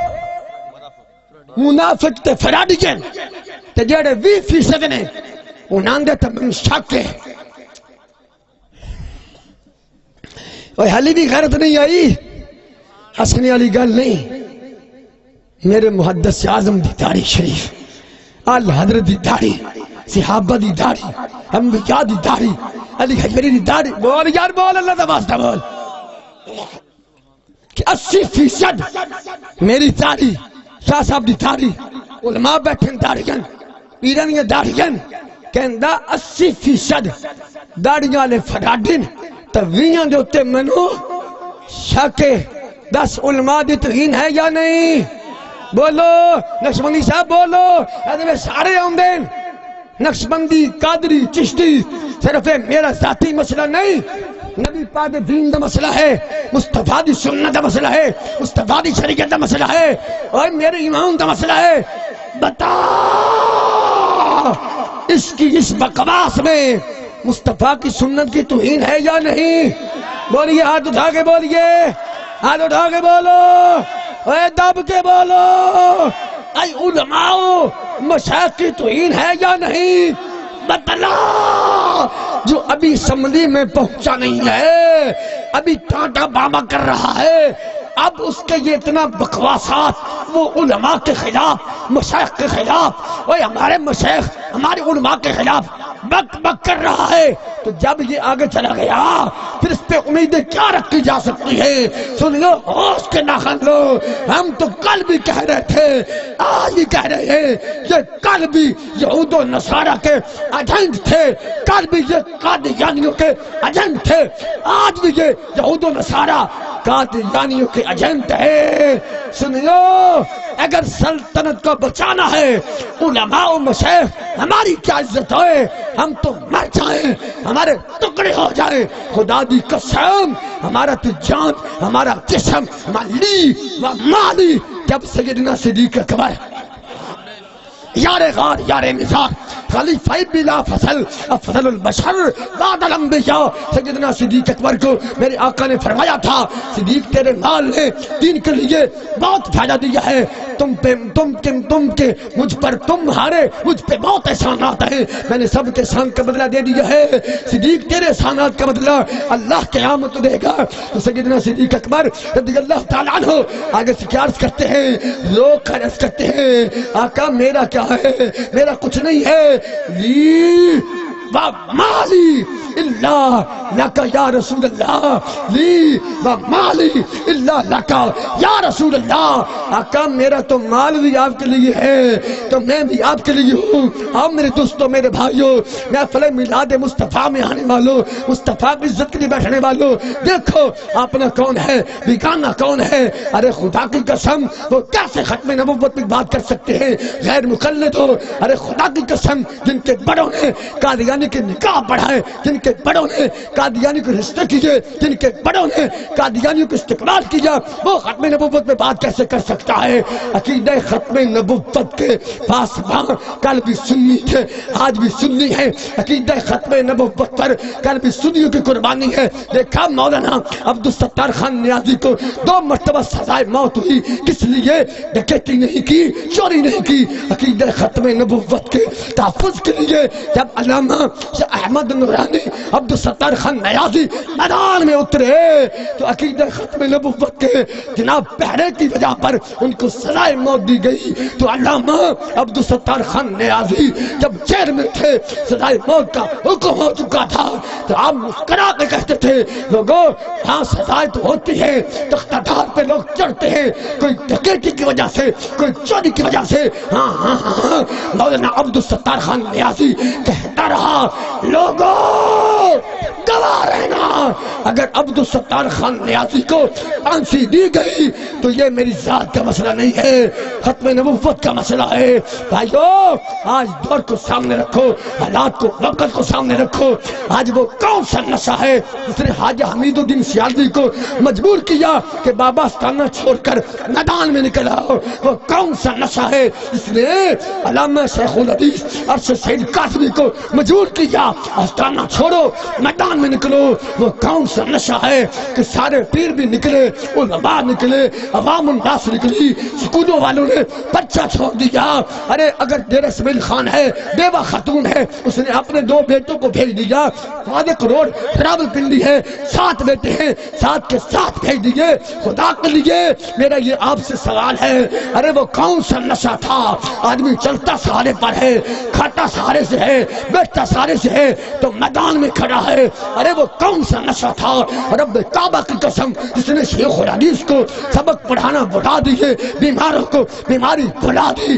منافق تے فراڈیاں تے جڑے 20% نے انہاں دے تے من شک ہے. اوہ حالی بھی غیرت نہیں آئی، ہسنے والی گل نہیں. میرے محدث اعظم دی داڑھی شریف، آل حضرت دی داڑھی، صحابہ دی داڑھی، انبیاء دی داڑھی، علی حجوری دی داڑھی. بول یار بول، اللہ دا واسطہ بول کہ 80% میری داڑھی، شاہ صاحب دی داڑھی، علماء بیٹھن داڑھیاں، پیران دی داڑھیاں، کہندا 80% داڑھیاں والے فراڈن تے 20 دے اوتے منو شک. 10 علماء دی توہین ہے یا نہیں؟ بولو نقشبندی صاحب بولو. ایسے سارے ہوندے نقشبندی، قادری، چشتی. صرف میرا ذاتی مسئلہ نہیں، نبی پاک دین دا مسئلہ ہے، مصطفیٰ دی سنت دا مسئلہ ہے، مصطفیٰ دی شریعت دا مسئلہ ہے، اور میرے ایمان دا مسئلہ ہے. بتا اس کی اس بکواس میں مصطفیٰ کی سنت کی توہین ہے یا نہیں؟ بولیے، ہاتھ اٹھا کے بولیے، ہاتھ اٹھا کے بولو، اے دب کے بولو. اے علماء مشائخ کی توہین ہے یا نہیں؟ بتلا. جو ابھی اسمبلی میں پہنچا نہیں ہے، ابھی ٹانٹا باما کر رہا ہے، اب اس کے یہ اتنا بکواسات وہ علماء کے خلاف، مشائخ کے خلاف، اور ہمارے مشائخ ہمارے علماء کے خلاف بک بک کر رہا ہے، تو جب یہ آگے چلا گیا پھر اس پہ امیدیں کیا رکھی جا سکتی ہے؟ سن لو، ہوش کے ناخن لو. ہم تو کل بھی کہہ رہے تھے، آج بھی کہہ رہے ہیں، یہ کل بھی یہود و نصارہ کے ایجنٹ تھے، کل بھی یہ قادیانیوں کے ایجنٹ تھے، آج بھی یہ یہود و نصارہ قادیانیوں کے ایجنٹ ہے. سن لو، اگر سلطنت کو بچانا ہے، علماء و مشائخ ہماری کیا عزت ہے؟ ہم تو مر جائیں، ہمارے ٹکڑے ہو جائیں، خدا دی قسم ہمارا تو جان، ہمارا جسم، ہماری مالی. جب سیدنا صدیق اکبر یار غار یار مزار خلیفہ بلا فصل افضل البشر بعد الانبیاء، سیدنا صدیق اکبر کو میرے آقا نے فرمایا تھا، صدیق تیرے مال نے دین کے لیے بہت فائدہ دیا ہے، تم کے مجھ پر تمہارے مجھ پہ بہت احسانات ہیں، میں نے سب کے احسان کا بدلہ دے دیا ہے. صدیق تیرے احسانات کا بدلہ اللہ قیامت دے گا. تو سیدنا صدیق اکبر رضی اللہ تعالیٰ عنہ آگے سے کیا عرض کرتے ہیں؟ لوگ عرض کرتے ہیں آقا میرا کیا ہے؟ میرا کچھ نہیں ہے. لی ومالی اللہ لکا یا رسول اللہ، لی ومالی اللہ لکا یا رسول اللہ. آقا میرا تو مال بھی آپ کے لیے ہے، تو میں بھی آپ کے لیے ہوں. آپ میرے دوستوں، میرے بھائیوں، محفل میلاد مصطفیٰ میں آنے والوں، مصطفیٰ کی عزت کے لیے بیٹھنے والوں، دیکھو اپنا کون ہے، بیگانہ کون ہے. ارے خدا کی قسم، وہ کیسے ختم نبوت میں بات کر سکتے ہیں غیر مقلد ہو؟ ارے خدا کی قسم، جن کے بڑوں نے قادیانی کے نکاح پڑھائے، جن کے بڑوں نے قادیانی کو رشتے کیے، جن کے بڑوں نے قادیانیوں کو استقبال کیا، وہ ختم نبوت میں بات کیسے کر سکتا ہے؟ عقیدہ ختم نبوت کے پاسبان کل بھی سنی تھے، آج بھی سنی ہے. عقیدہ ختم نبوت پر کل بھی سنیوں کی قربانی ہے. دیکھا مولانا عبدالستار خان نیازی کو 2 مرتبہ سزائے موت ہوئی، کس لیے؟ ڈکیتی نہیں کی، چوری نہیں کی، عقیدہ ختم نبوت کے تحفظ کے لیے. جب علامہ احمد نورانی عبدالستار خان نیازی میدان میں اترے تو عقیدہ ختم نبوت کے جناب پہرے کی وجہ پر ان کو سزائے موت دی گئی. تو علامہ عبدالستار خان نیازی جب جیل میں تھے، سزائے موت کا حکم ہو چکا تھا، تو آپ مسکرا کے کہتے تھے لوگوں ہاں سزائے تو ہوتی ہے، تختہ دار پہ لوگ چڑھتے ہیں، کوئی ڈکیتی کی وجہ سے، کوئی چوری کی وجہ سے. ہاں ہاں ہاں مولانا عبدالستار خان نیازی کہتا رہا لوگوں گواہ رہنا، اگر عبدالستار خان نیازی کو پھانسی دی گئی تو یہ میری ذات کا مسئلہ نہیں ہے، ختم نبوت کا مسئلہ ہے. بھائیو آج دور کو سامنے رکھو، حالات کو، وقت کو سامنے رکھو. آج وہ کون سا نشہ ہے جس نے حاجی حمید الدین سیالوی کو مجبور کیا کہ بابا استانہ چھوڑ کر میدان میں نکل آؤ؟ وہ کون سا نشہ ہے جس نے علامہ شیخ الحدیث عرش سید قاسمی کو مجبور کیا استانہ چھوڑو، میدان میدان میں نکلو، وہ کون سا نشہ ہے کہ سارے پیر بھی نکلے، علماء نکلے، عوام الناس نکلی، سکولوں والوں نے پرچہ چھوڑ دیا. ارے اگر ڈیرہ اسماعیل خان ہے، بیوہ خاتون ہے، اس نے اپنے 2 بیٹوں کو بھیج دیا. صادق روڈ راول پنڈی ہے، 7 بیٹے ہیں، 7 کے 7 بھیج دیے. خدا کے لیے میرا یہ آپ سے سوال ہے، ارے وہ کون سا نشہ تھا؟ آدمی چلتا سہارے پر ہے، کھاتا سہارے سے ہے، بیٹھتا سہارے سے ہے، تو میدان میں کھڑا ہے. ارے وہ کون سا نشہ تھا؟ رب کعبہ کی قسم، جس نے شیخ الحدیث کو سبق پڑھانا بڑھا دیے، بیماروں کو بیماری بھلا دی.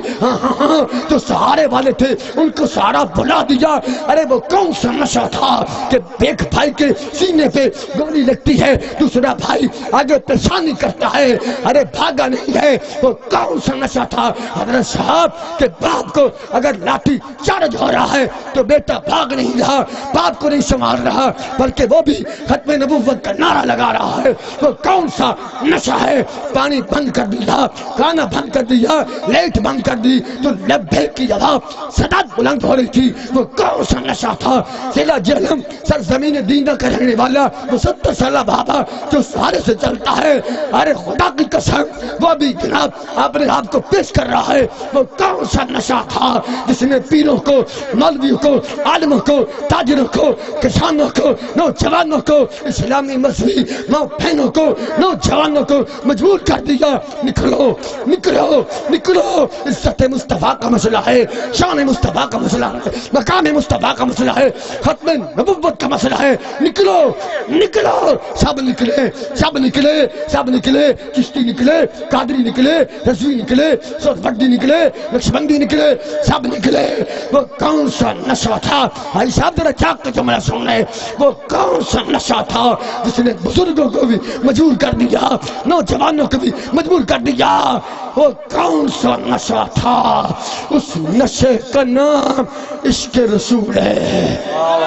جو سہارے والے تھے ان کو سہارا بھلا دیا. ارے وہ کون سا نشہ تھا کہ ایک بھائی کے سینے پہ گولی لگتی ہے، دوسرا بھائی آگے پریشانی کرتا ہے، ارے بھاگا نہیں ہے؟ وہ کون سا نشہ تھا حضرت صاحب کہ باپ کو اگر لاٹھی چارج ہو رہا ہے تو بیٹا بھاگ نہیں رہا، باپ کو نہیں سنبھال رہا، بلکہ وہ بھی ختم نبوت کا نعرہ لگا رہا ہے. وہ کون سا نشہ ہے؟ پانی بند کر دیا، کھانا بند کر دیا، لائٹ بند کر دی تو لبیک کی آواز صدا بلند ہو رہی تھی. وہ کون سا نشہ تھا؟ ضلع جہلم سرزمین دیندہ کا رہنے والا وہ 70 سالہ بابا جو سہارے سے چلتا ہے. ارے خدا کی قسم وہ بھی جناب اپنے آپ کو پیش کر رہا ہے. وہ کون سا نشہ تھا جس نے پیروں کو، مولویوں کو، عالموں کو، تاجروں کو، کسانوں کو، نوجوانوں کو، اسلامی مذہبی ماں بہنوں کو، نوجوانوں کو مجبور کر دیا؟ نکلو نکلو نکلو. عزت مصطفیٰ کا مسئلہ ہے، شان مصطفیٰ کا مسئلہ ہے، مقام مصطفیٰ کا مسئلہ ہے، ختم نبوت کا مسئلہ ہے. نکلو نکلو. سب نکلے، سب نکلے، سب نکلے. چشتی نکلے، قادری نکلے، رضوی نکلے، سہروردی نکلے، نقشبندی نکلے، سب نکلے. وہ کون سا نشہ تھا؟ بھائی صاحب ذرا چاک کے جملہ سن رہے. وہ کون سا نشہ تھا جس نے بزرگوں کو بھی مجبور کر دیا، نوجوانوں کو بھی مجبور کر دیا؟ وہ کون سا نشہ تھا؟ اس نشے کا نام عشق رسول ہے.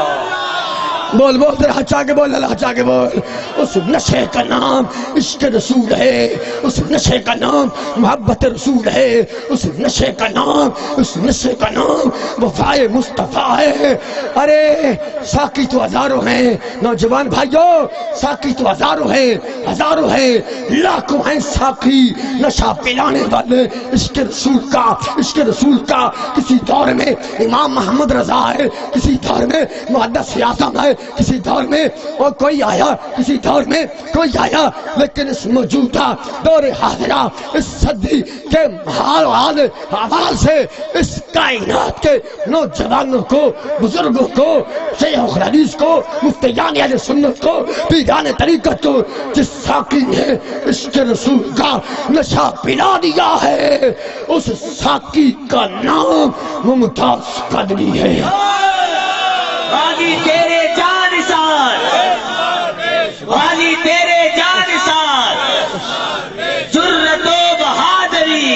بول بول ذرا چاہ کے بول، اللہ چاہ کے بول. اس نشے کا نام عشق رسول ہے، اس نشے کا نام محبت رسول ہے، اس نشے کا نام، اس نشے کا نام وفائے مصطفیٰ ہے. ارے ساقی تو ہزاروں ہیں نوجوان بھائیوں، ساقی تو ہزاروں ہیں، ہزاروں ہیں، لاکھوں ہیں ساقی نشہ پلانے والے. عشق رسول کا، عشق رسول کا. کسی دور میں امام محمد رضا ہے، کسی دور میں محدث اعظم ہے، کسی دور میں اور کوئی آیا، کسی دور میں کوئی آیا، لیکن اس موجودہ دور حاضرہ اس صدی کے حوال سے اس کائنات کے نوجوانوں کو، بزرگوں کو، شیخ الحدیث کو، مفتیان اہل سنت کو، پیران طریقت کو، جس ساقی نے عشق رسول کا نشہ پلا دیا ہے، اس ساقی کا نام ممتاز قدری ہے. والی تیرے جان سار، والی تیرے جان سار، جرت و بہادری،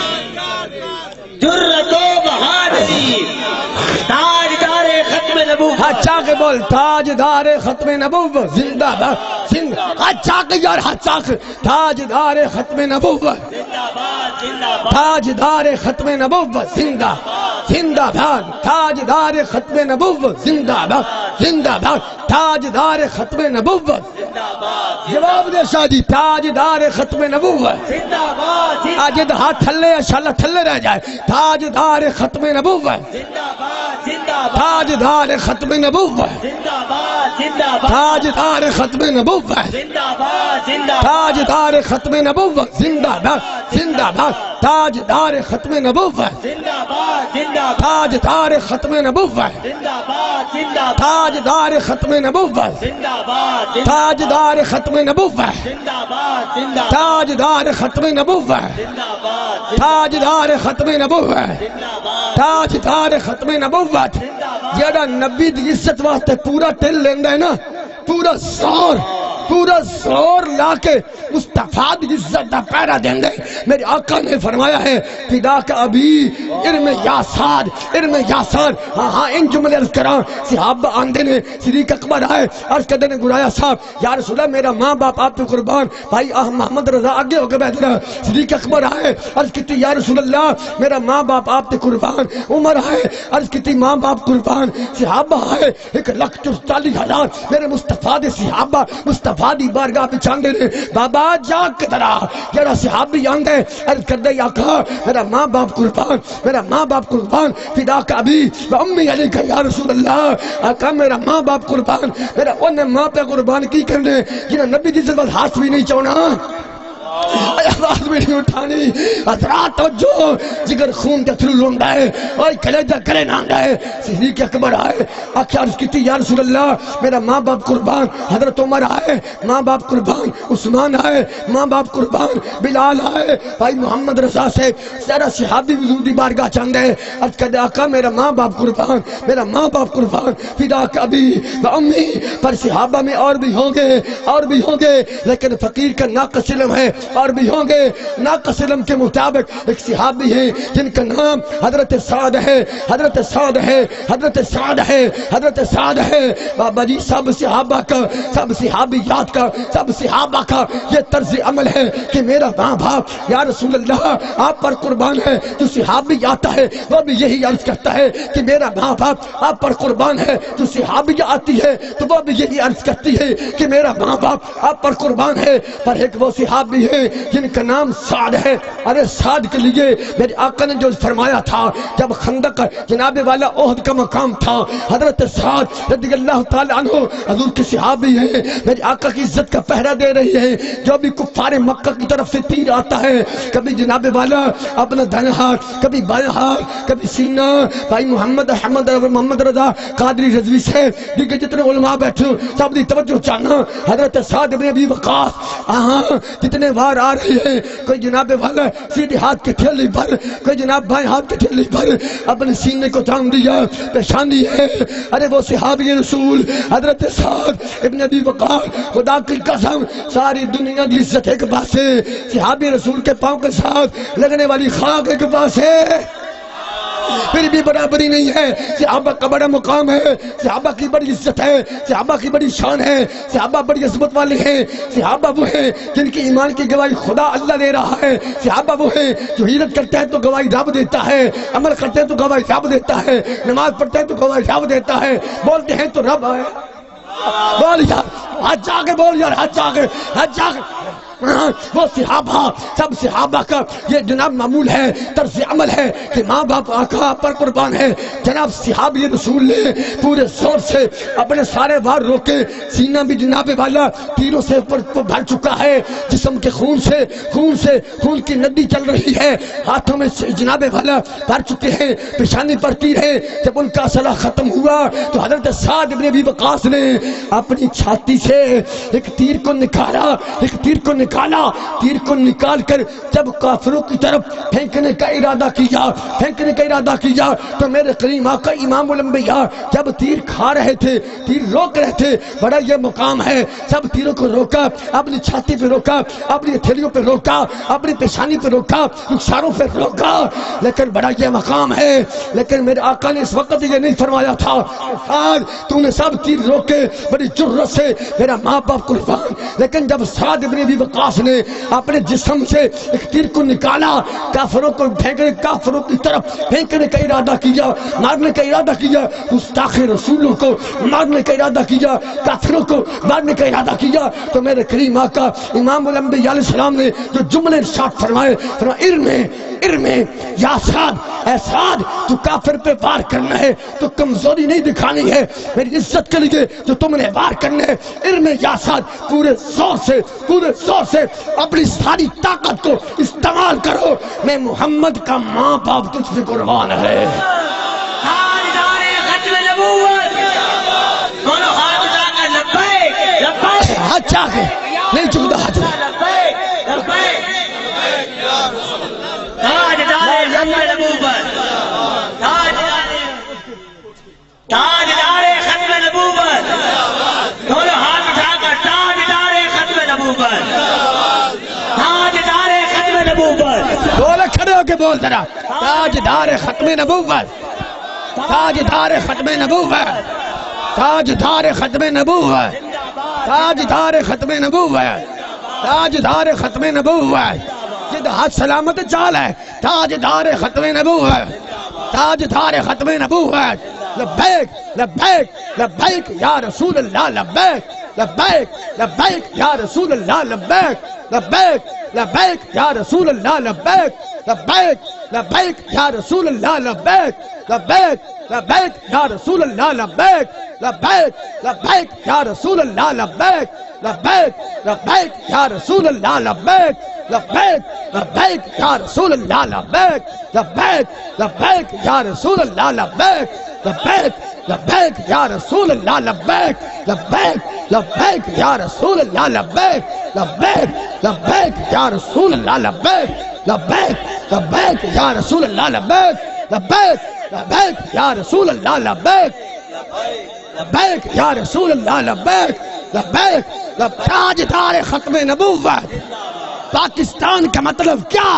جرت و بہادری، تاجدار ختم نبوت. اچھا کے بول، تاجدار ختم نبوت زندہ باد. اچھا کے یار، اچھا کے تاجدار ختم نبوت، تاجدار ختم نبوت زندہ زندہ باد. تاجدار ختم نبوت زندہ باد، زندہ باد. تاجدار ختم نبوت. جواب دے شادی. تاجدار ختم نبوت. آج ہاتھ تھلے انشاءاللہ تھلے رہ جائے. تاجدار ختم نبوت. تاجدار ختم نبوت. تاجدار ختم نبوت. تاجدار ختم نبوت زندہ باد، زندہ باد. تاجدار ختم نبوت. تاجدار ختم نبوت. تاجدار ختم نبوت. تاجدار ختم نبوت. تاجدار ختم نبوت. تاجدار ختم نبوت. تاجدار ختم نبوت. جیڑا نبی دی عزت واسطے پورا ٹل لیندہ ہے نا، پورا سور پورا زور لا کے مصطفیٰ دی عزت دا پیرا دیں گے. میرے آقا نے فرمایا ہے فدا کا ابھی ارم یا سعد ارم یا سعد. ہاں ان جملے عرض کراں. صحابہ آندے نے صدیق اکبر آئے عرض کردے نے گرایا صاحب یا رسول اللہ میرا ماں باپ آپ پہ قربان. بھائی محمد رضا آگے ہو کے بیٹھ رہا. صدیق اکبر آئے عرض کیتی یا رسول اللہ میرا ماں باپ آپ پہ قربان. عمر آئے عرض کیتی ماں باپ قربان. صحابہ آئے 1,40,000 میرے مصطفیٰ دے صحابہ مصطفیٰ دی بارگاہ پہ چاندے نے. بابا جا کدرا جڑا صحابی آندے عرض کردے یا آقا میرا ماں باپ قربان میرا ماں باپ قربان. فدا کا ابھی و امی علیکہ یا رسول اللہ. آقا میرا ماں باپ قربان. میرا انہیں ماں پہ قربان کی کرنے جنہیں نبی دی عزت ہاتھ بھی نہیں چونا آواز بھی نہیں اٹھانی. حضرات توجہ جگر خون کے تھرو لونڈا ہے اور کلیجہ کرے نانڈا ہے. صدیق اکبر آئے آخر عرض کیتی یا رسول اللہ میرا ماں باپ قربان. حضرت عمر آئے ماں باپ قربان. عثمان آئے ماں باپ قربان. بلال آئے بھائی محمد رضا سے سارا صحابی وجود دی بارگاہ چاندے عرض کردے آقا میرا ماں باپ قربان میرا ماں باپ قربان. فدا کا ابھی و امی. پر صحابہ میں اور بھی ہوں گے لیکن فقیر کا ناقص علم ہے اور بھی ہوں گے. ناقص علم کے مطابق ایک صحابی ہیں جن کا نام حضرت سعد ہے حضرت سعد ہے حضرت سعد ہے حضرت سعد ہے. بابا جی سب صحابہ کا سب صحابیات کا سب صحابہ کا یہ طرز عمل ہے کہ میرا ماں باپ یا رسول اللہ آپ پر قربان ہے. جو صحابی آتا ہے وہ بھی یہی عرض کرتا ہے کہ میرا ماں باپ آپ پر قربان ہے. جو صحابی آتی ہے تو وہ بھی یہی عرض کرتی ہے کہ میرا ماں باپ آپ پر قربان ہے. پر ایک وہ صحابی ہے جن کا نام سعد ہے. ارے سعد کے لیے میرے آقا نے جو فرمایا تھا جب خندق جناب والا احد کا مقام تھا حضرت سعد رضی اللہ تعالی عنہ حضور کے صحابی ہیں میرے آقا کی عزت کا پہرا دے رہی ہے. جو بھی کفار مکہ کی طرف سے تیر آتا ہے کبھی جناب والا اپنا دائیں ہاتھ کبھی بائیں ہاتھ کبھی سینہ. بھائی محمد رضا قادری رضوی سے دیکھیں جتنے علماء بیٹھے سب دی توجہ چاہنا. حضرت سعد بن ابی وقاص جتنے بار آ رہے ہیں کوئی جناب والا سیدھے ہاتھ کے تھیلی پر کوئی جناب بائیں ہاتھ کے تھیلی پر اپنے سینے کو تھام دیا پیشانی ہے. ارے وہ صحابی رسول حضرت سعد ابن ابی وقاص خدا کی قسم ساری دنیا کی عزت ایک پاس ہے صحابی رسول کے پاؤں کے ساتھ لگنے والی خاک ایک پاس ہے پھر بھی برابری نہیں ہے. صحابہ کا بڑا مقام ہے صحابہ کی بڑی عزت ہے صحابہ کی بڑی شان ہے صحابہ بڑی عظمت والے ہیں. صحابہ وہ ہیں جن کی ایمان کی گواہی خدا اللہ دے رہا ہے. صحابہ وہ ہیں جو ہجرت کرتے ہیں تو گواہی رب دیتا ہے عمل کرتے ہیں تو گواہی رب دیتا ہے نماز پڑھتے ہیں تو گواہی رب دیتا ہے بولتے ہیں تو رب ہے. بول یار ہاتھ جا کے بول یار ہاتھ جا کے وہ صحابہ سب صحابہ کا یہ جناب معمول ہے طرز عمل ہے کہ ماں باپ آقا پر قربان ہے. جناب صحابی رسول نے پورے زور سے اپنے سارے بار روکے. سینہ بھی جناب والا تیروں سے بھر چکا ہے جسم کے خون کی ندی چل رہی ہے. ہاتھوں میں جناب والا بھر چکے ہیں پیشانی پر تیر ہے. جب ان کا اصلہ ختم ہوا تو حضرت سعد ابن ابی وقاص نے اپنی چھاتی سے ایک تیر کو نکال کر جب کافروں کی طرف پھینکنے کا ارادہ کیا تو میرے کریم آقا امام الانبیاء جب تیر کھا رہے تھے تیر روک رہے تھے. بڑا یہ مقام ہے سب تیروں کو روکا اپنی چھاتی پہ روکا اپنی ہتھیلیوں پہ روکا اپنی پیشانی پہ روکا اشاروں پہ روکا. لیکن بڑا یہ مقام ہے لیکن میرے آقا نے اس وقت یہ نہیں فرمایا تھا آج تو نے سب تیر روکے بڑی جرت سے میرا ماں باپ قربان. لیکن جب سعد ابن ابی وقاص نے اپنے جسم سے ایک تیر کو نکالا کافروں کی طرف پھینکنے کا ارادہ کیا مارنے کا ارادہ کیا گستاخ رسولوں کو مارنے کا ارادہ کیا کافروں کو مارنے کا ارادہ کیا تو میرے کریم آقا امام الانبیاء علیہ السلام نے جو جملے ارشاد فرمائے ارمے یا سعد اے سعد تو کافر پہ وار کرنا ہے تو کمزوری نہیں دکھانی ہے میری عزت کے لیے جو تم نے وار کرنا ہے. ارمے یا سعد پورے زور سے اپنی ساری طاقت کو استعمال کرو. میں محمد کا ماں باپ تجھ پہ قربان ہے. ہاتھ چاہ کے نہیں چکتا ہاتھ تاجدار ختم نبوت دونوں ہاتھ اٹھا کر تاجدار نبوت تاجدار ختم نبوت بولے کھڑے ہو کے بول ذرا تاجدار ختم نبوت تاجدار ختم نبوت تاجدار ختم نبوت تاجدار ختم نبوت تاجدار ختم نبوت جد حد سلامت چال ہے تاجدار ختم نبوت تاجدار ختم نبوت لبیک لبیک لبیک یا رسول اللہ لبیک لبیک لبیک یا رسول اللہ لبیک لبیک لبیک یا رسول اللہ لبیک لبیک لبیک یا رسول اللہ لبیک لبیک لبیک یا رسول اللہ لبیک لبیک لبیک یا رسول اللہ لبیک لبیک لبیک یا رسول اللہ لبیک لبیک لبیک یا رسول اللہ لبیک لبیک لبیک یا رسول اللہ لبیک لبیک لبیک یا رسول اللہ لبیک لبیک لبیک یا رسول اللہ لبیک لبیک لبیک یا رسول اللہ لبیک لبیک لبیک یا رسول اللہ لبیک لبیک لبیک یا رسول اللہ لبیک لبیک یا رسول اللہ لبیک لبیک تاجدار ختم نبوت پاکستان کا مطلب کیا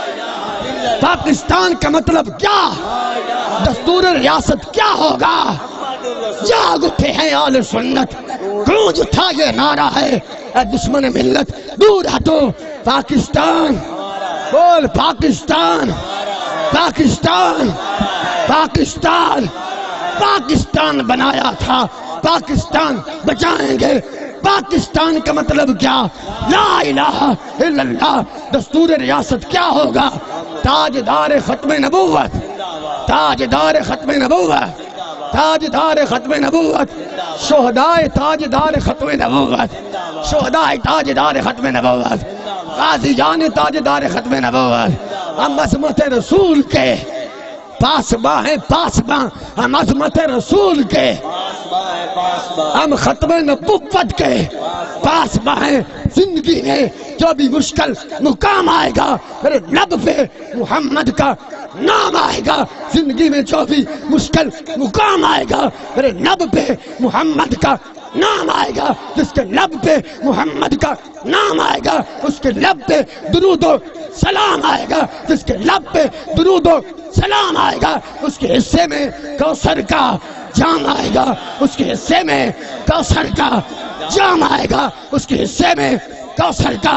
پاکستان کا مطلب کیا دستور ریاست کیا ہوگا جاگ اٹھے ہیں آل سنت گونج اٹھا یہ نعرہ ہے اے دشمن ملت دور ہٹو پاکستان بول پاکستان پاکستان پاکستان پاکستان بنایا تھا پاکستان بچائیں گے پاکستان کا مطلب کیا لا الہ الا اللہ دستور ریاست کیا ہوگا تاجدار ختم نبوت تاجدار ختم نبوت تاجدار ختم نبوت شہدائے تاجدار ختم نبوت شہدائے تاجدار ختم نبوت غازی جان تاجدار ختم نبوت ہم عظمت رسول کے پاسباں ہیں پاسباں ہم عظمت رسول کے ہم ختم نبوت کے پاسباں ہیں زندگی میں جو بھی مشکل مقام آئے گا میرے لب پہ محمد کا نام آئے گا زندگی میں جو بھی مشکل مقام آئے گا میرے لب پہ محمد کا نام آئے گا جس کے لب پہ محمد کا نام آئے گا اس کے لب پہ درود و سلام آئے گا جس کے لب پہ درود و سلام آئے گا اس کے حصے میں کوثر کا جام آئے گا اس کے حصے میں کوثر کا جام آئے گا اس کے حصے میں کوثر کا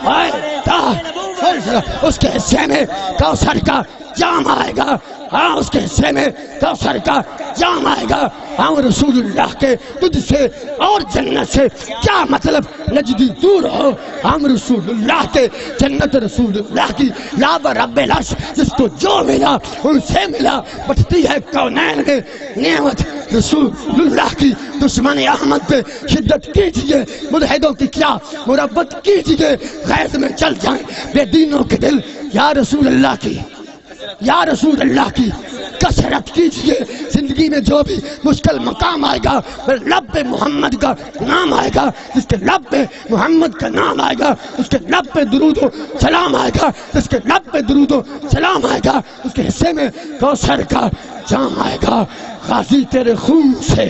اس کے حصے میں کوثر کا جام آئے گا ہاں اس کے حصے میں کوثر کا جام آئے گا ہاں رسول اللہ کے تجھ سے اور جنت سے کیا مطلب نجدی دور ہو ہم رسول اللہ کے جنت رسول اللہ کی لا رب العرش جس کو جو ملا ان سے ملا بٹتی ہے کونین میں نعمت رسول اللہ کی دشمن احمد پہ شدت کیجئے ملحدوں کی کیا مربت کیجئے غیظ میں چل جائیں بے دینوں کے دل یا رسول اللہ کی یا رسول اللہ کی کثرت کیجئے زندگی میں جو بھی مشکل مقام آئے گا لب پہ محمد کا نام آئے گا جس کے لب پہ محمد کا نام آئے گا اس کے لب پہ درود و سلام آئے گا جس کے لب پہ درود و سلام آئے گا اس کے حصے میں کوثر کا جام آئے گا غازی تیرے خون سے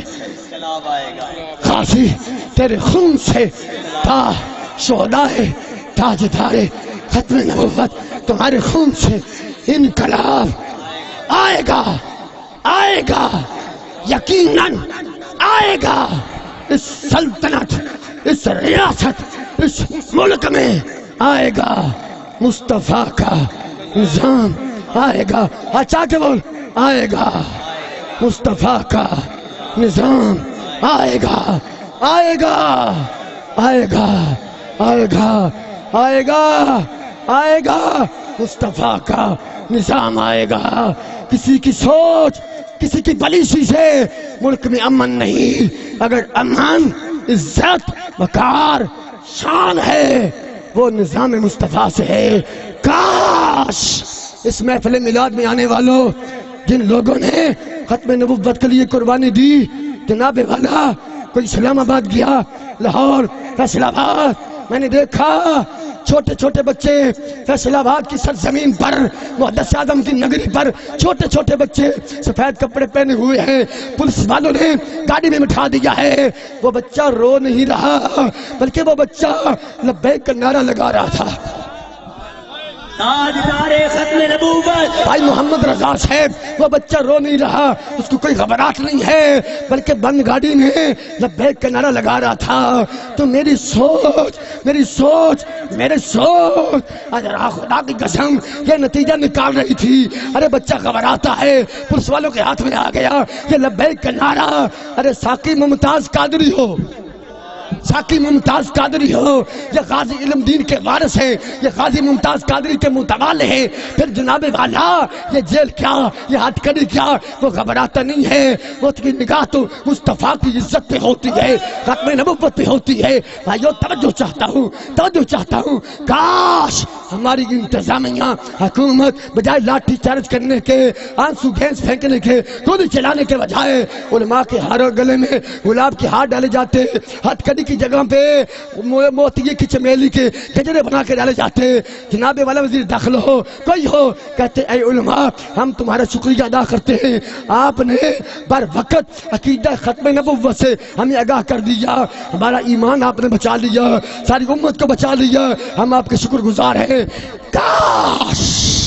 غازی تیرے خون سے تا شہدائے تاجدار ختم نبوت تمہارے خون سے انقلاب آئے گا یقیناً آئے گا اس سلطنت اس ریاست اس ملک میں آئے گا مصطفیٰ کا نظام آئے گا اچھا کہ بول آئے گا مصطفیٰ کا نظام آئے گا آئے گا آئے گا آئے گا آئے گا آئے گا مصطفیٰ کا نظام آئے گا کسی کی سوچ کسی کی پالیسی سے ملک میں امن نہیں اگر امن عزت وقار شان ہے وہ نظام مصطفیٰ سے ہے کاش اس محفل میلاد میں آنے والوں جن لوگوں نے ختم نبوت کے لیے قربانی دی جناب والا کوئی اسلام آباد گیا لاہور فیصل آباد میں نے دیکھا چھوٹے چھوٹے بچے فیصل آباد کی سرزمین پر محدث اعظم کی نگری پر چھوٹے چھوٹے بچے سفید کپڑے پہنے ہوئے ہیں، پولیس والوں نے گاڑی میں بٹھا دیا ہے. وہ بچہ رو نہیں رہا بلکہ وہ بچہ لبیک کا نعرہ لگا رہا تھا. تاجدار ختم نبوت بھائی محمد رضا صاحب وہ بچہ رو نہیں رہا، اس کو کوئی گھبراہٹ نہیں ہے بلکہ بند گاڑی میں لبیک کا نعرہ لگا رہا تھا. تو میری سوچ خدا کی قسم یہ نتیجہ نکال رہی تھی. ارے بچہ گھبراتا ہے، پولیس والوں کے ہاتھ میں آ گیا یہ لبیک کا نعرہ. ارے ساقی ممتاز قادری ہو، ساقی ممتاز قادری ہو، یہ غازی علم دین کے وارث ہیں، یہ غازی ممتاز قادری کے متوالے ہیں. پھر جناب والا یہ جیل کیا، یہ ہتھ کڑی کیا، وہ گھبراتا نہیں ہے. وہ کی نگاہ تو مصطفیٰ کی عزت پہ ہوتی ہے، ختم نبوت پہ ہوتی ہے. بھائیو توجہ چاہتا ہوں کاش ہماری انتظامیہ حکومت بجائے لاٹھی چارج کرنے کے، آنسو گیس پھینکنے کے، گولی چلانے کے بجائے علماء کے ہاروں گلے میں گلاب کے ہار ڈالے جاتے، ہتھ کڑی کی جگہ پہ موتیے کی چمیلی کے گجرے بنا کے ڈالے جاتے. جناب والا وزیر داخلہ ہو کوئی ہو کہتے اے علماء ہم تمہارا شکریہ ادا کرتے ہیں، آپ نے بر وقت عقیدہ ختم نبوت سے ہمیں آگاہ کر دیا، ہمارا ایمان آپ نے بچا لیا، ساری امت کو بچا لیا، ہم آپ کے شکر گزار ہیں. کاش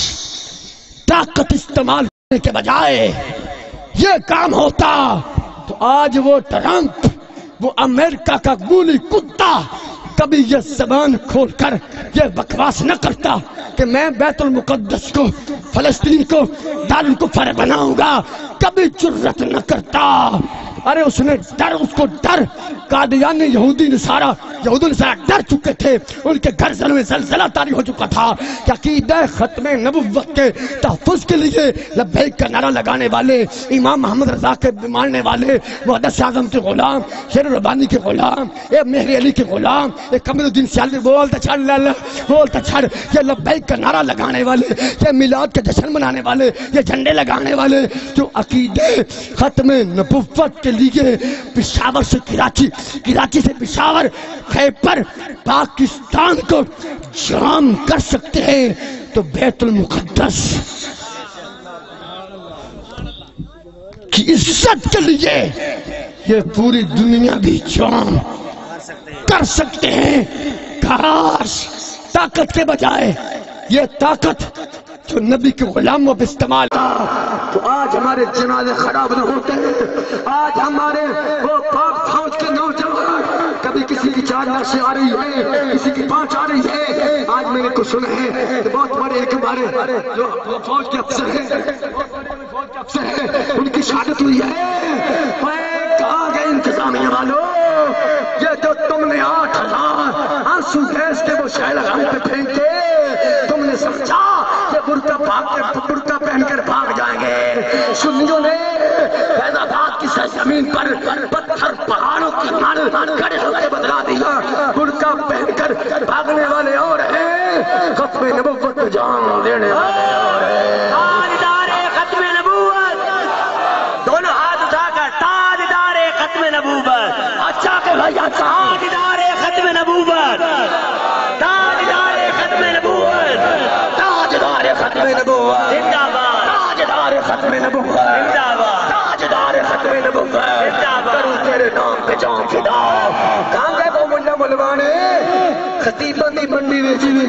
طاقت استعمال کرنے کے بجائے یہ کام ہوتا تو آج وہ ٹرمپ، وہ امریکہ کا گولی کتا کبھی یہ زبان کھول کر یہ بکواس نہ کرتا کہ میں بیت المقدس کو، فلسطین کو دارالکفر بناؤں گا. کبھی جرت نہ کرتا. ارے اس نے ڈر قادیانی یہودی نصارہ ڈر چکے تھے، ان کے گھر گھر میں زلزلہ طاری ہو چکا تھا کہ عقیدہ ختم نبوت کے تحفظ کے لیے لبیک کا نعرہ لگانے والے، امام محمد رضا کے ماننے والے، محدث اعظم کے غلام، شیر ربانی کے غلام، اے مہر علی کے غلام، اے قمر الدین سیالوی بولتا چھڑ یہ لبیک کا نعرہ لگانے والے، یہ میلاد کے جشن منانے والے، یہ جھنڈے لگانے والے جو عقیدہ ختم نبوت کے لیے پشاور سے کراچی سے پشاور، خیبر، پاکستان کو جام کر سکتے ہیں تو بیت المقدس کی عزت کے لیے یہ پوری دنیا بھی جام کر سکتے ہیں. کاش طاقت کے بجائے یہ طاقت جو نبی کے غلاموں پہ استعمال تو آج ہمارے جنازے خراب نہ ہوتے. آج ہمارے وہ پاک فوج کے نوجوان، کبھی کسی کی 4 لاشیں آ رہی ہے، کسی کی 5 آ رہی ہے. آج میں نے کچھ سنا ہے کہ بہت بڑے ایک ہمارے جو فوج کے افسر ہیں ان کی شہادت ہوئی ہے. کہاں گئے انتظامیہ والوں؟ یہ جو تم نے 8000 آنسو گیس کے وہ شعلہ ہم پہ پھینکے، تم نے سمجھا کہ برقع پہن کر بھاگ جائیں گے. سنیوں نے فیض آباد کی سرزمین پر پتھر پہاڑوں کی مال کھڑے ہو کے بدلا دیا. برقع پہن کر بھاگنے والے اور ہیں، ختم نبوت کو جان دینے والے اور ہیں. تاجدار ختم نبوت، دونوں ہاتھ اٹھا کر تاجدار ختم نبوت. اچھا کہ بھائی تاجدار ختم نبوت، تاجدار ختم نبوت، تاجدار ختم نبوت، زندہ باد، تاجدار ختم نبوت، زندہ باد، تاجدار ختم نبوت، کروں تیرے نام پہ جان فدا. کہاں گئے وہ ملا ملوانے؟ خطیباں دی منڈی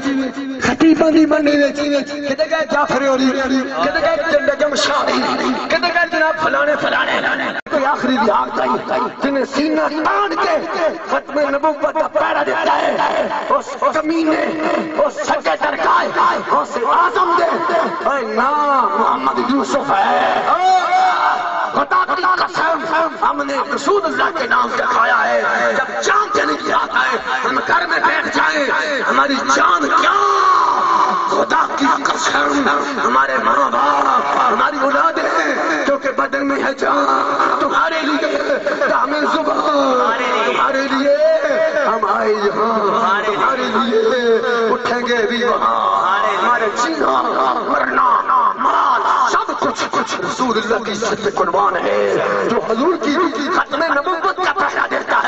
ویچی کدے گئے جعفر علی، کدے گئے جنڈگم شاہی، کدے گئے جناب فلانے کوئی آخری دیہات آئی جنہیں سینہ تان کے ختم نبوت کا پیرا دیتا ہے. اس کمینے، اس سیکریٹر کا، اس اعظم دے اے نام محمد یوسف ہے. خدا کی قسم ہم نے رسول اللہ کے نام سے کھایا ہے. جب جان دینے کی آتا ہے ہم گھر میں بیٹھ جائیں، ہماری جان کیا، خدا کی قسم ہمارے ماں باپ، ہماری اولادیں کیونکہ بدن میں ہے جان. تمہارے لیے ہمیں زبان، تمہارے لیے ہم آئے یہاں، تمہارے لیے اٹھیں گے بھی وہاں. ہمارے جینا مرنا مال سب کچھ رسول اللہ کی عزت پہ قربان ہے. جو حضور کی ختم نبوت کا پہرا دیتا ہے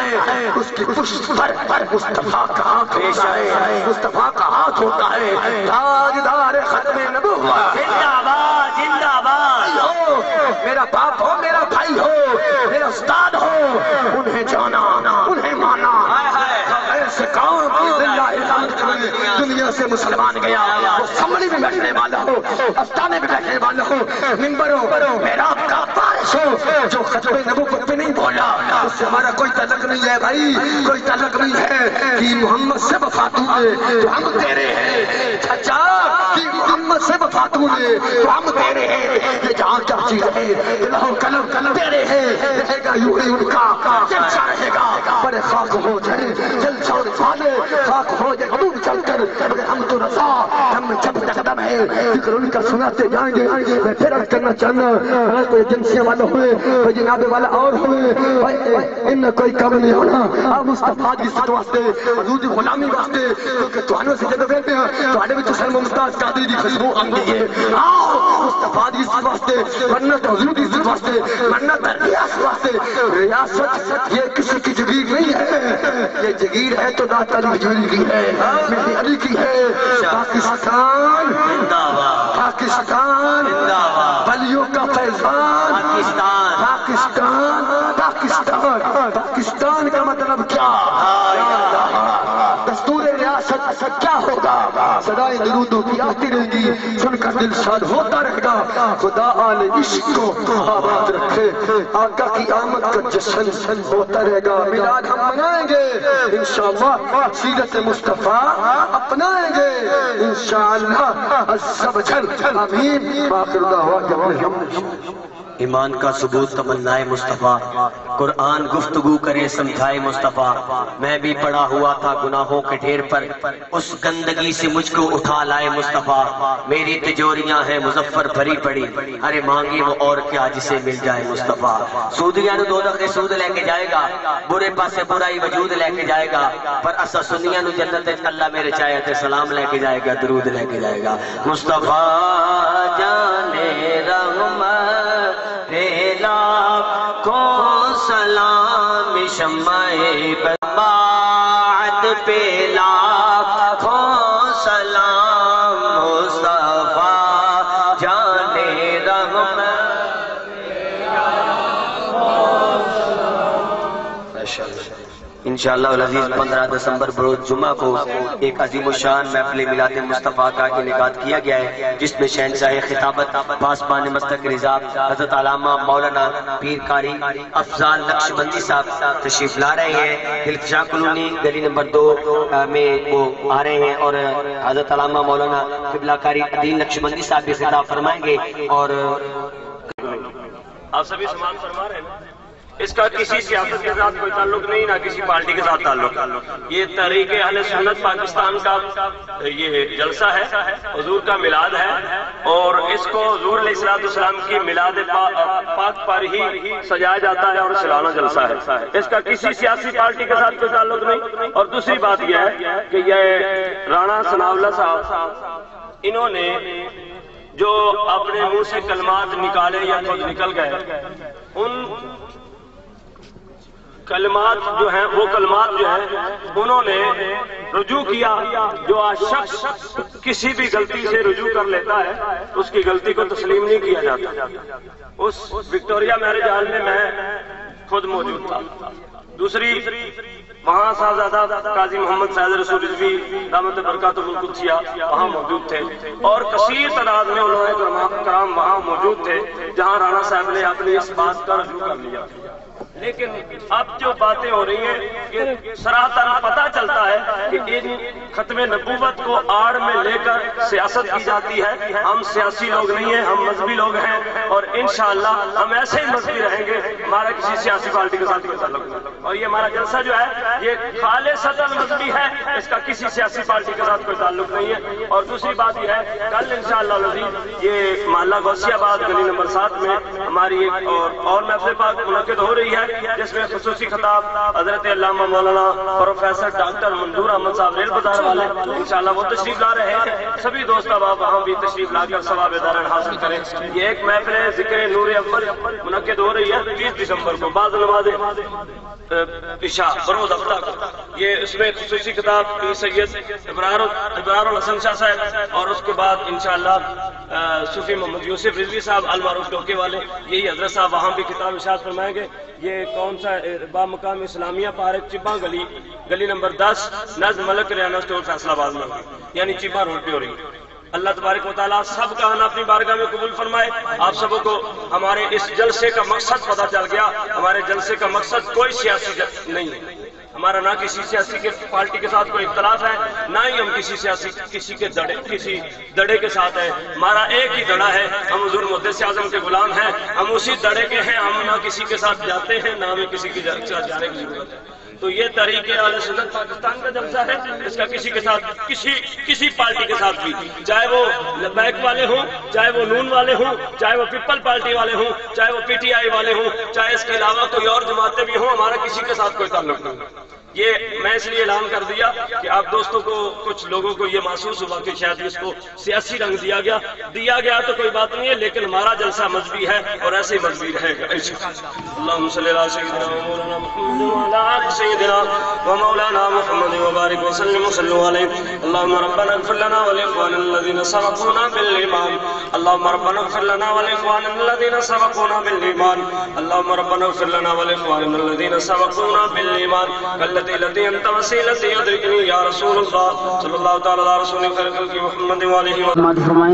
ہے اس کی پشت پر مصطفیٰ کا پیش ہے، مصطفیٰ کا ہاتھ ہوتا ہے، تاجدار ختم نبوت زندہ باد زندہ باد ہو، میرا باپ ہو، میرا بھائی ہو، میرا استاد ہو، انہیں جانا انہیں مانا، ایسے قوم اللہ دنیا سے مسلمان گیا، وہ سمڑی میں بیٹھنے والا ہو، استانے میں بیٹھنے والا ہو، منبر ہو، محراب کا فارش ہو، جو ختم نبوت پہ نہیں بولا اس سے ہمارا کوئی تعلق نہیں ہے بھائی، کوئی تعلق نہیں ہے کہ محمد سے وفاتوں نے تو ہم تیرے ہیں، چچا کہ محمد سے وفاتوں نے تو ہم تیرے ہیں، یہ جہاں کیا چیز ہے الہ و قلم تیرے ہیں، رہے گا یوں ہی ان کا جلسہ رہے گا، بڑے خاک ہو جائے جلسہ والے، خاک ہو جائے دور چل کر، مگر ہم تو رضا ہم جب قدم ہے ذکر ان کا سناتے جائیں گے۔ میں پھر عرض کرنا چاہنا اگر کوئی ایجنسیاں والا ہوئے کوئی جناب والا اور ہوئے ان کوئی کم نہیں ہونا، آپ مصطفیٰ کی ست واسطے حضور دی غلامی واسطے، کیونکہ توانوں سے جدو بیٹھے ہیں توڑے بھی تو سر ممتاز قادری دی خوشبو آندی ہے، آؤ مصطفیٰ کی ست واسطے، ورنہ تو حضور کی ست واسطے، ورنہ تو ریاست واسطے، ریاست یہ کسی کی جگیر نہیں ہے، یہ جگیر ہے تو داتا علی حجوری کی ہے، مہدی علی کی ہے، پاکستان پاکستان ولیوں کا فیضان پاکستان پاکستان پاکستان کا مطلب کیا؟ دستور ریاست کیا ہوگا؟ صدائے درودوں کی آتی رہے گی، سن کر دل شاد ہوتا رہے گا، خدا آل عشق کو آباد رکھے، آقا کی آمد کا جشن ہوتا رہے گا، میلاد ہم منائیں گے انشاءاللہ، سیرت مصطفیٰ اپنائیں گے انشاءاللہ عز و جل، آمین، باقر دعوات ایمان کا ثبوت تمنائے مصطفیٰ، قرآن گفتگو کرے سمجھائے مصطفیٰ، میں بھی پڑا ہوا تھا گناہوں کے ڈھیر پر، اس گندگی سے مجھ کو اٹھا لائے مصطفیٰ، میری تجوریاں ہیں مظفر بھری پڑی، ارے مانگی وہ اور کیا جسے مل جائے مصطفیٰ، سودیاں نو دوزخ دے سود لے کے جائے گا، برے پاسے برائی وجود لے کے جائے گا، پر اسا سنیاں نو جنت اللہ میرے چاہتے سلام لے کے جائے گا، درود لے کے جائے گا، مصطفیٰ جانے رحمت پیلا کو سلام شمع بعد پیلا کو سلام مصطفیٰ جانے رحمت انشاءاللہ العزیز 15 دسمبر بروز جمعہ کو ایک عظیم الشان محفل میلاد مصطفیٰ کا انعقاد کیا گیا ہے، جس میں شہنشاہ خطابت پاسبان مستق رضا حضرت علامہ مولانا پیر قاری افضال نقشبندی صاحب تشریف لا رہے ہیں، دلفشاں کالونی گلی نمبر 2 میں وہ آ رہے ہیں، اور حضرت علامہ مولانا قبلہ قاری عدیل نقشبندی صاحب بھی خطاب فرمائیں گے، اور آپ سبھی سماعت فرما رہے ہیں، اس کا کسی سیاست کے ساتھ کوئی تعلق نہیں، نہ کسی پارٹی کے ساتھ تعلق، یہ تحریک اہل سنت پاکستان کا یہ جلسہ ہے، حضور کا میلاد ہے، اور اس کو حضور علیہ السلام کی میلاد پاک پر ہی سجایا جاتا ہے اور سالانہ جلسہ ہے، اس کا کسی سیاسی پارٹی کے ساتھ کوئی تعلق نہیں۔ اور دوسری بات یہ ہے کہ یہ رانا ثناءاللہ صاحب انہوں نے جو اپنے منہ سے کلمات نکالے یا خود نکل گئے، ان کلمات جو ہیں وہ کلمات جو ہیں انہوں نے رجوع کیا، جو آج شخص کسی بھی غلطی سے رجوع کر لیتا ہے اس کی غلطی کو تسلیم نہیں کیا جاتا۔ اس وکٹوریا میرج ہال میں میں خود موجود تھا، دوسری وہاں صاحبزادہ قاضی محمد سید رسول رضوی دامت برکاتہ القدسیہ وہاں موجود تھے، اور کثیر تعداد میں علماء کرام وہاں موجود تھے جہاں رانا صاحب نے اپنی اس بات کا رجوع کر لیا۔ لیکن اب جو باتیں ہو رہی ہیں کہ صراحتاً پتہ چلتا ہے کہ ان ختم نبوت کو آڑ میں لے کر سیاست کی جاتی ہے۔ ہم سیاسی لوگ نہیں ہیں، ہم مذہبی لوگ ہیں، اور انشاءاللہ ہم ایسے ہی مذہبی رہیں گے، ہمارا کسی سیاسی پارٹی کے ساتھ کوئی تعلق نہیں۔ اور یہ ہمارا جلسہ جو ہے یہ خالصتاً مذہبی ہے، اس کا کسی سیاسی پارٹی کے ساتھ کوئی تعلق نہیں ہے۔ اور دوسری بات یہ ہے کل انشاءاللہ العزیز یہ محلہ غوثیہ آباد گلی نمبر 7 میں ہماری ایک اور محفل پاک منعقد ہو رہی ہے، جس میں خصوصی خطاب حضرت علامہ مولانا پروفیسر ڈاکٹر منظور احمد صاحب ریل بازار والے انشاءاللہ وہ تشریف لا رہے ہیں۔ سبھی دوست احباب وہاں بھی تشریف لا کر ثواب دارین حاصل کریں۔ یہ ایک محفل ذکر نور اول منعقد ہو رہی ہے 20 دسمبر کو بعد نمازیں عشاء بروز ہفتہ کو، یہ اس میں خصوصی کتاب پیر سید ابرار الحسن شاہ صاحب، اور اس کے بعد انشاءاللہ صوفی محمد یوسف رضوی صاحب المعروف ٹوکے والے، یہی حضرت صاحب وہاں بھی کتاب ارشاد فرمائیں گے۔ یہ کون سا با مقام اسلامیہ پارک چبا گلی نمبر 10 نزد ملک ریانہ اسٹور فیصل آباد میں، یعنی چبا روڈ پہ ہو رہی ہے۔ اللہ تبارک و تعالیٰ سب کا آنا اپنی بارگاہ میں قبول فرمائے۔ آپ سبوں کو ہمارے اس جلسے کا مقصد پتہ چل گیا۔ ہمارے جلسے کا مقصد کوئی سیاسی نہیں ہے، ہمارا نہ کسی سیاسی پارٹی کے ساتھ کوئی اختلاف ہے، نہ ہی ہم کسی دڑے کے ساتھ ہیں۔ ہمارا ایک ہی دڑا ہے، ہم حضور محدث اعظم کے غلام ہیں، ہم اسی دڑے کے ہیں۔ ہم نہ کسی کے ساتھ جاتے ہیں، نہ ہمیں کسی کے ساتھ جانے کی ضرورت ہے۔ تو یہ تحریک اہل سنت پاکستان کا جلسہ ہے، اس کا کسی کے ساتھ کسی پارٹی کے ساتھ بھی، چاہے وہ لبیک والے ہوں، چاہے وہ نون والے ہوں، چاہے وہ پیپل پارٹی والے ہوں، چاہے وہ پی ٹی آئی والے ہوں، چاہے اس کے علاوہ کوئی اور جماعتیں بھی ہوں، ہمارا کسی کے ساتھ کوئی تعلق نہیں۔ یہ میں اس لیے اعلان کر دیا کہ آپ دوستوں کو، کچھ لوگوں کو یہ محسوس ہوا کہ شاید اس کو سیاسی رنگ دیا گیا تو کوئی بات نہیں ہے، لیکن ہمارا جلسہ مذہبی ہے اور ایسے ہی مذہبی رہے گا۔ اللہم صلی علی سیدنا مولانا محمد وعلی آل سیدنا ومولانا محمد وبارک وسلم وصلوا علیہ۔ اللہم ربنا اغفر لنا ولاخواننا الذین سبقونا بالایمان، اللہم ربنا اغفر لنا ولاخواننا الذین سبقونا بالایمان، اللہم ربنا اغفر لنا ولاخواننا الذین سبقونا بالایمان، التي انت وسيلتي ادركني يا رسول الله صلى الله تعالى على رسول خير خلق محمد وعليه وسلم۔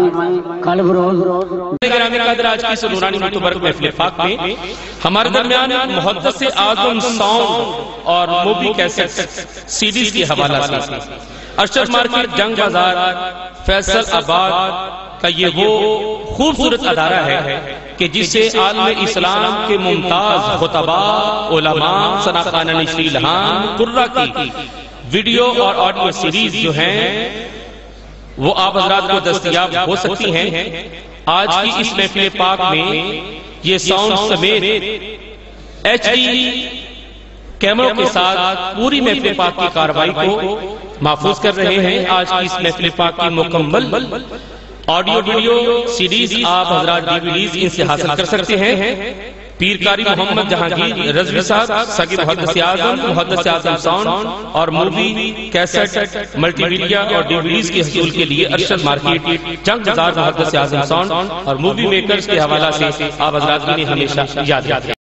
آج کی نورانی متبرک محفل پاک میں ہمارے درمیان محدث اعظم ساؤنڈ اور موبی کیسٹ سیڈیز کے حوالہ سے ارشد مارکیٹ جنگ بازار فیصل آباد کا یہ وہ خوبصورت ادارہ ہے کہ جسے عالم اسلام کے ممتاز خطباء، علماء، ثناخانہ نشری لہان، قرہ کی ویڈیو اور آڈیو سیریز جو ہیں وہ آپ حضرات کو دستیاب ہو سکتی ہیں۔ آج کی اس محفل پاک میں یہ ساؤنڈ سمیت HD کیمروں کے ساتھ پوری محفل پاک کی کارروائی کو محفوظ کر رہے ہیں۔ آج کی اس محفل پاک کی مکمل آڈیو ویڈیو سیریز آپ حضرات DVDs ان سے حاصل کر سکتے ہیں۔ پیر قاری محمد جہانگیر رضوی صاحب سگی محدث اعظم ساؤنڈ اور مووی کیسٹ ملٹی میڈیا اور DVDs کے حصول کے لیے ارشد مارکیٹ جنگ بازار محدث اعظم ساؤنڈ اور مووی میکرز کے حوالہ سے آپ حضرات نے ہمیشہ یاد رکھیں۔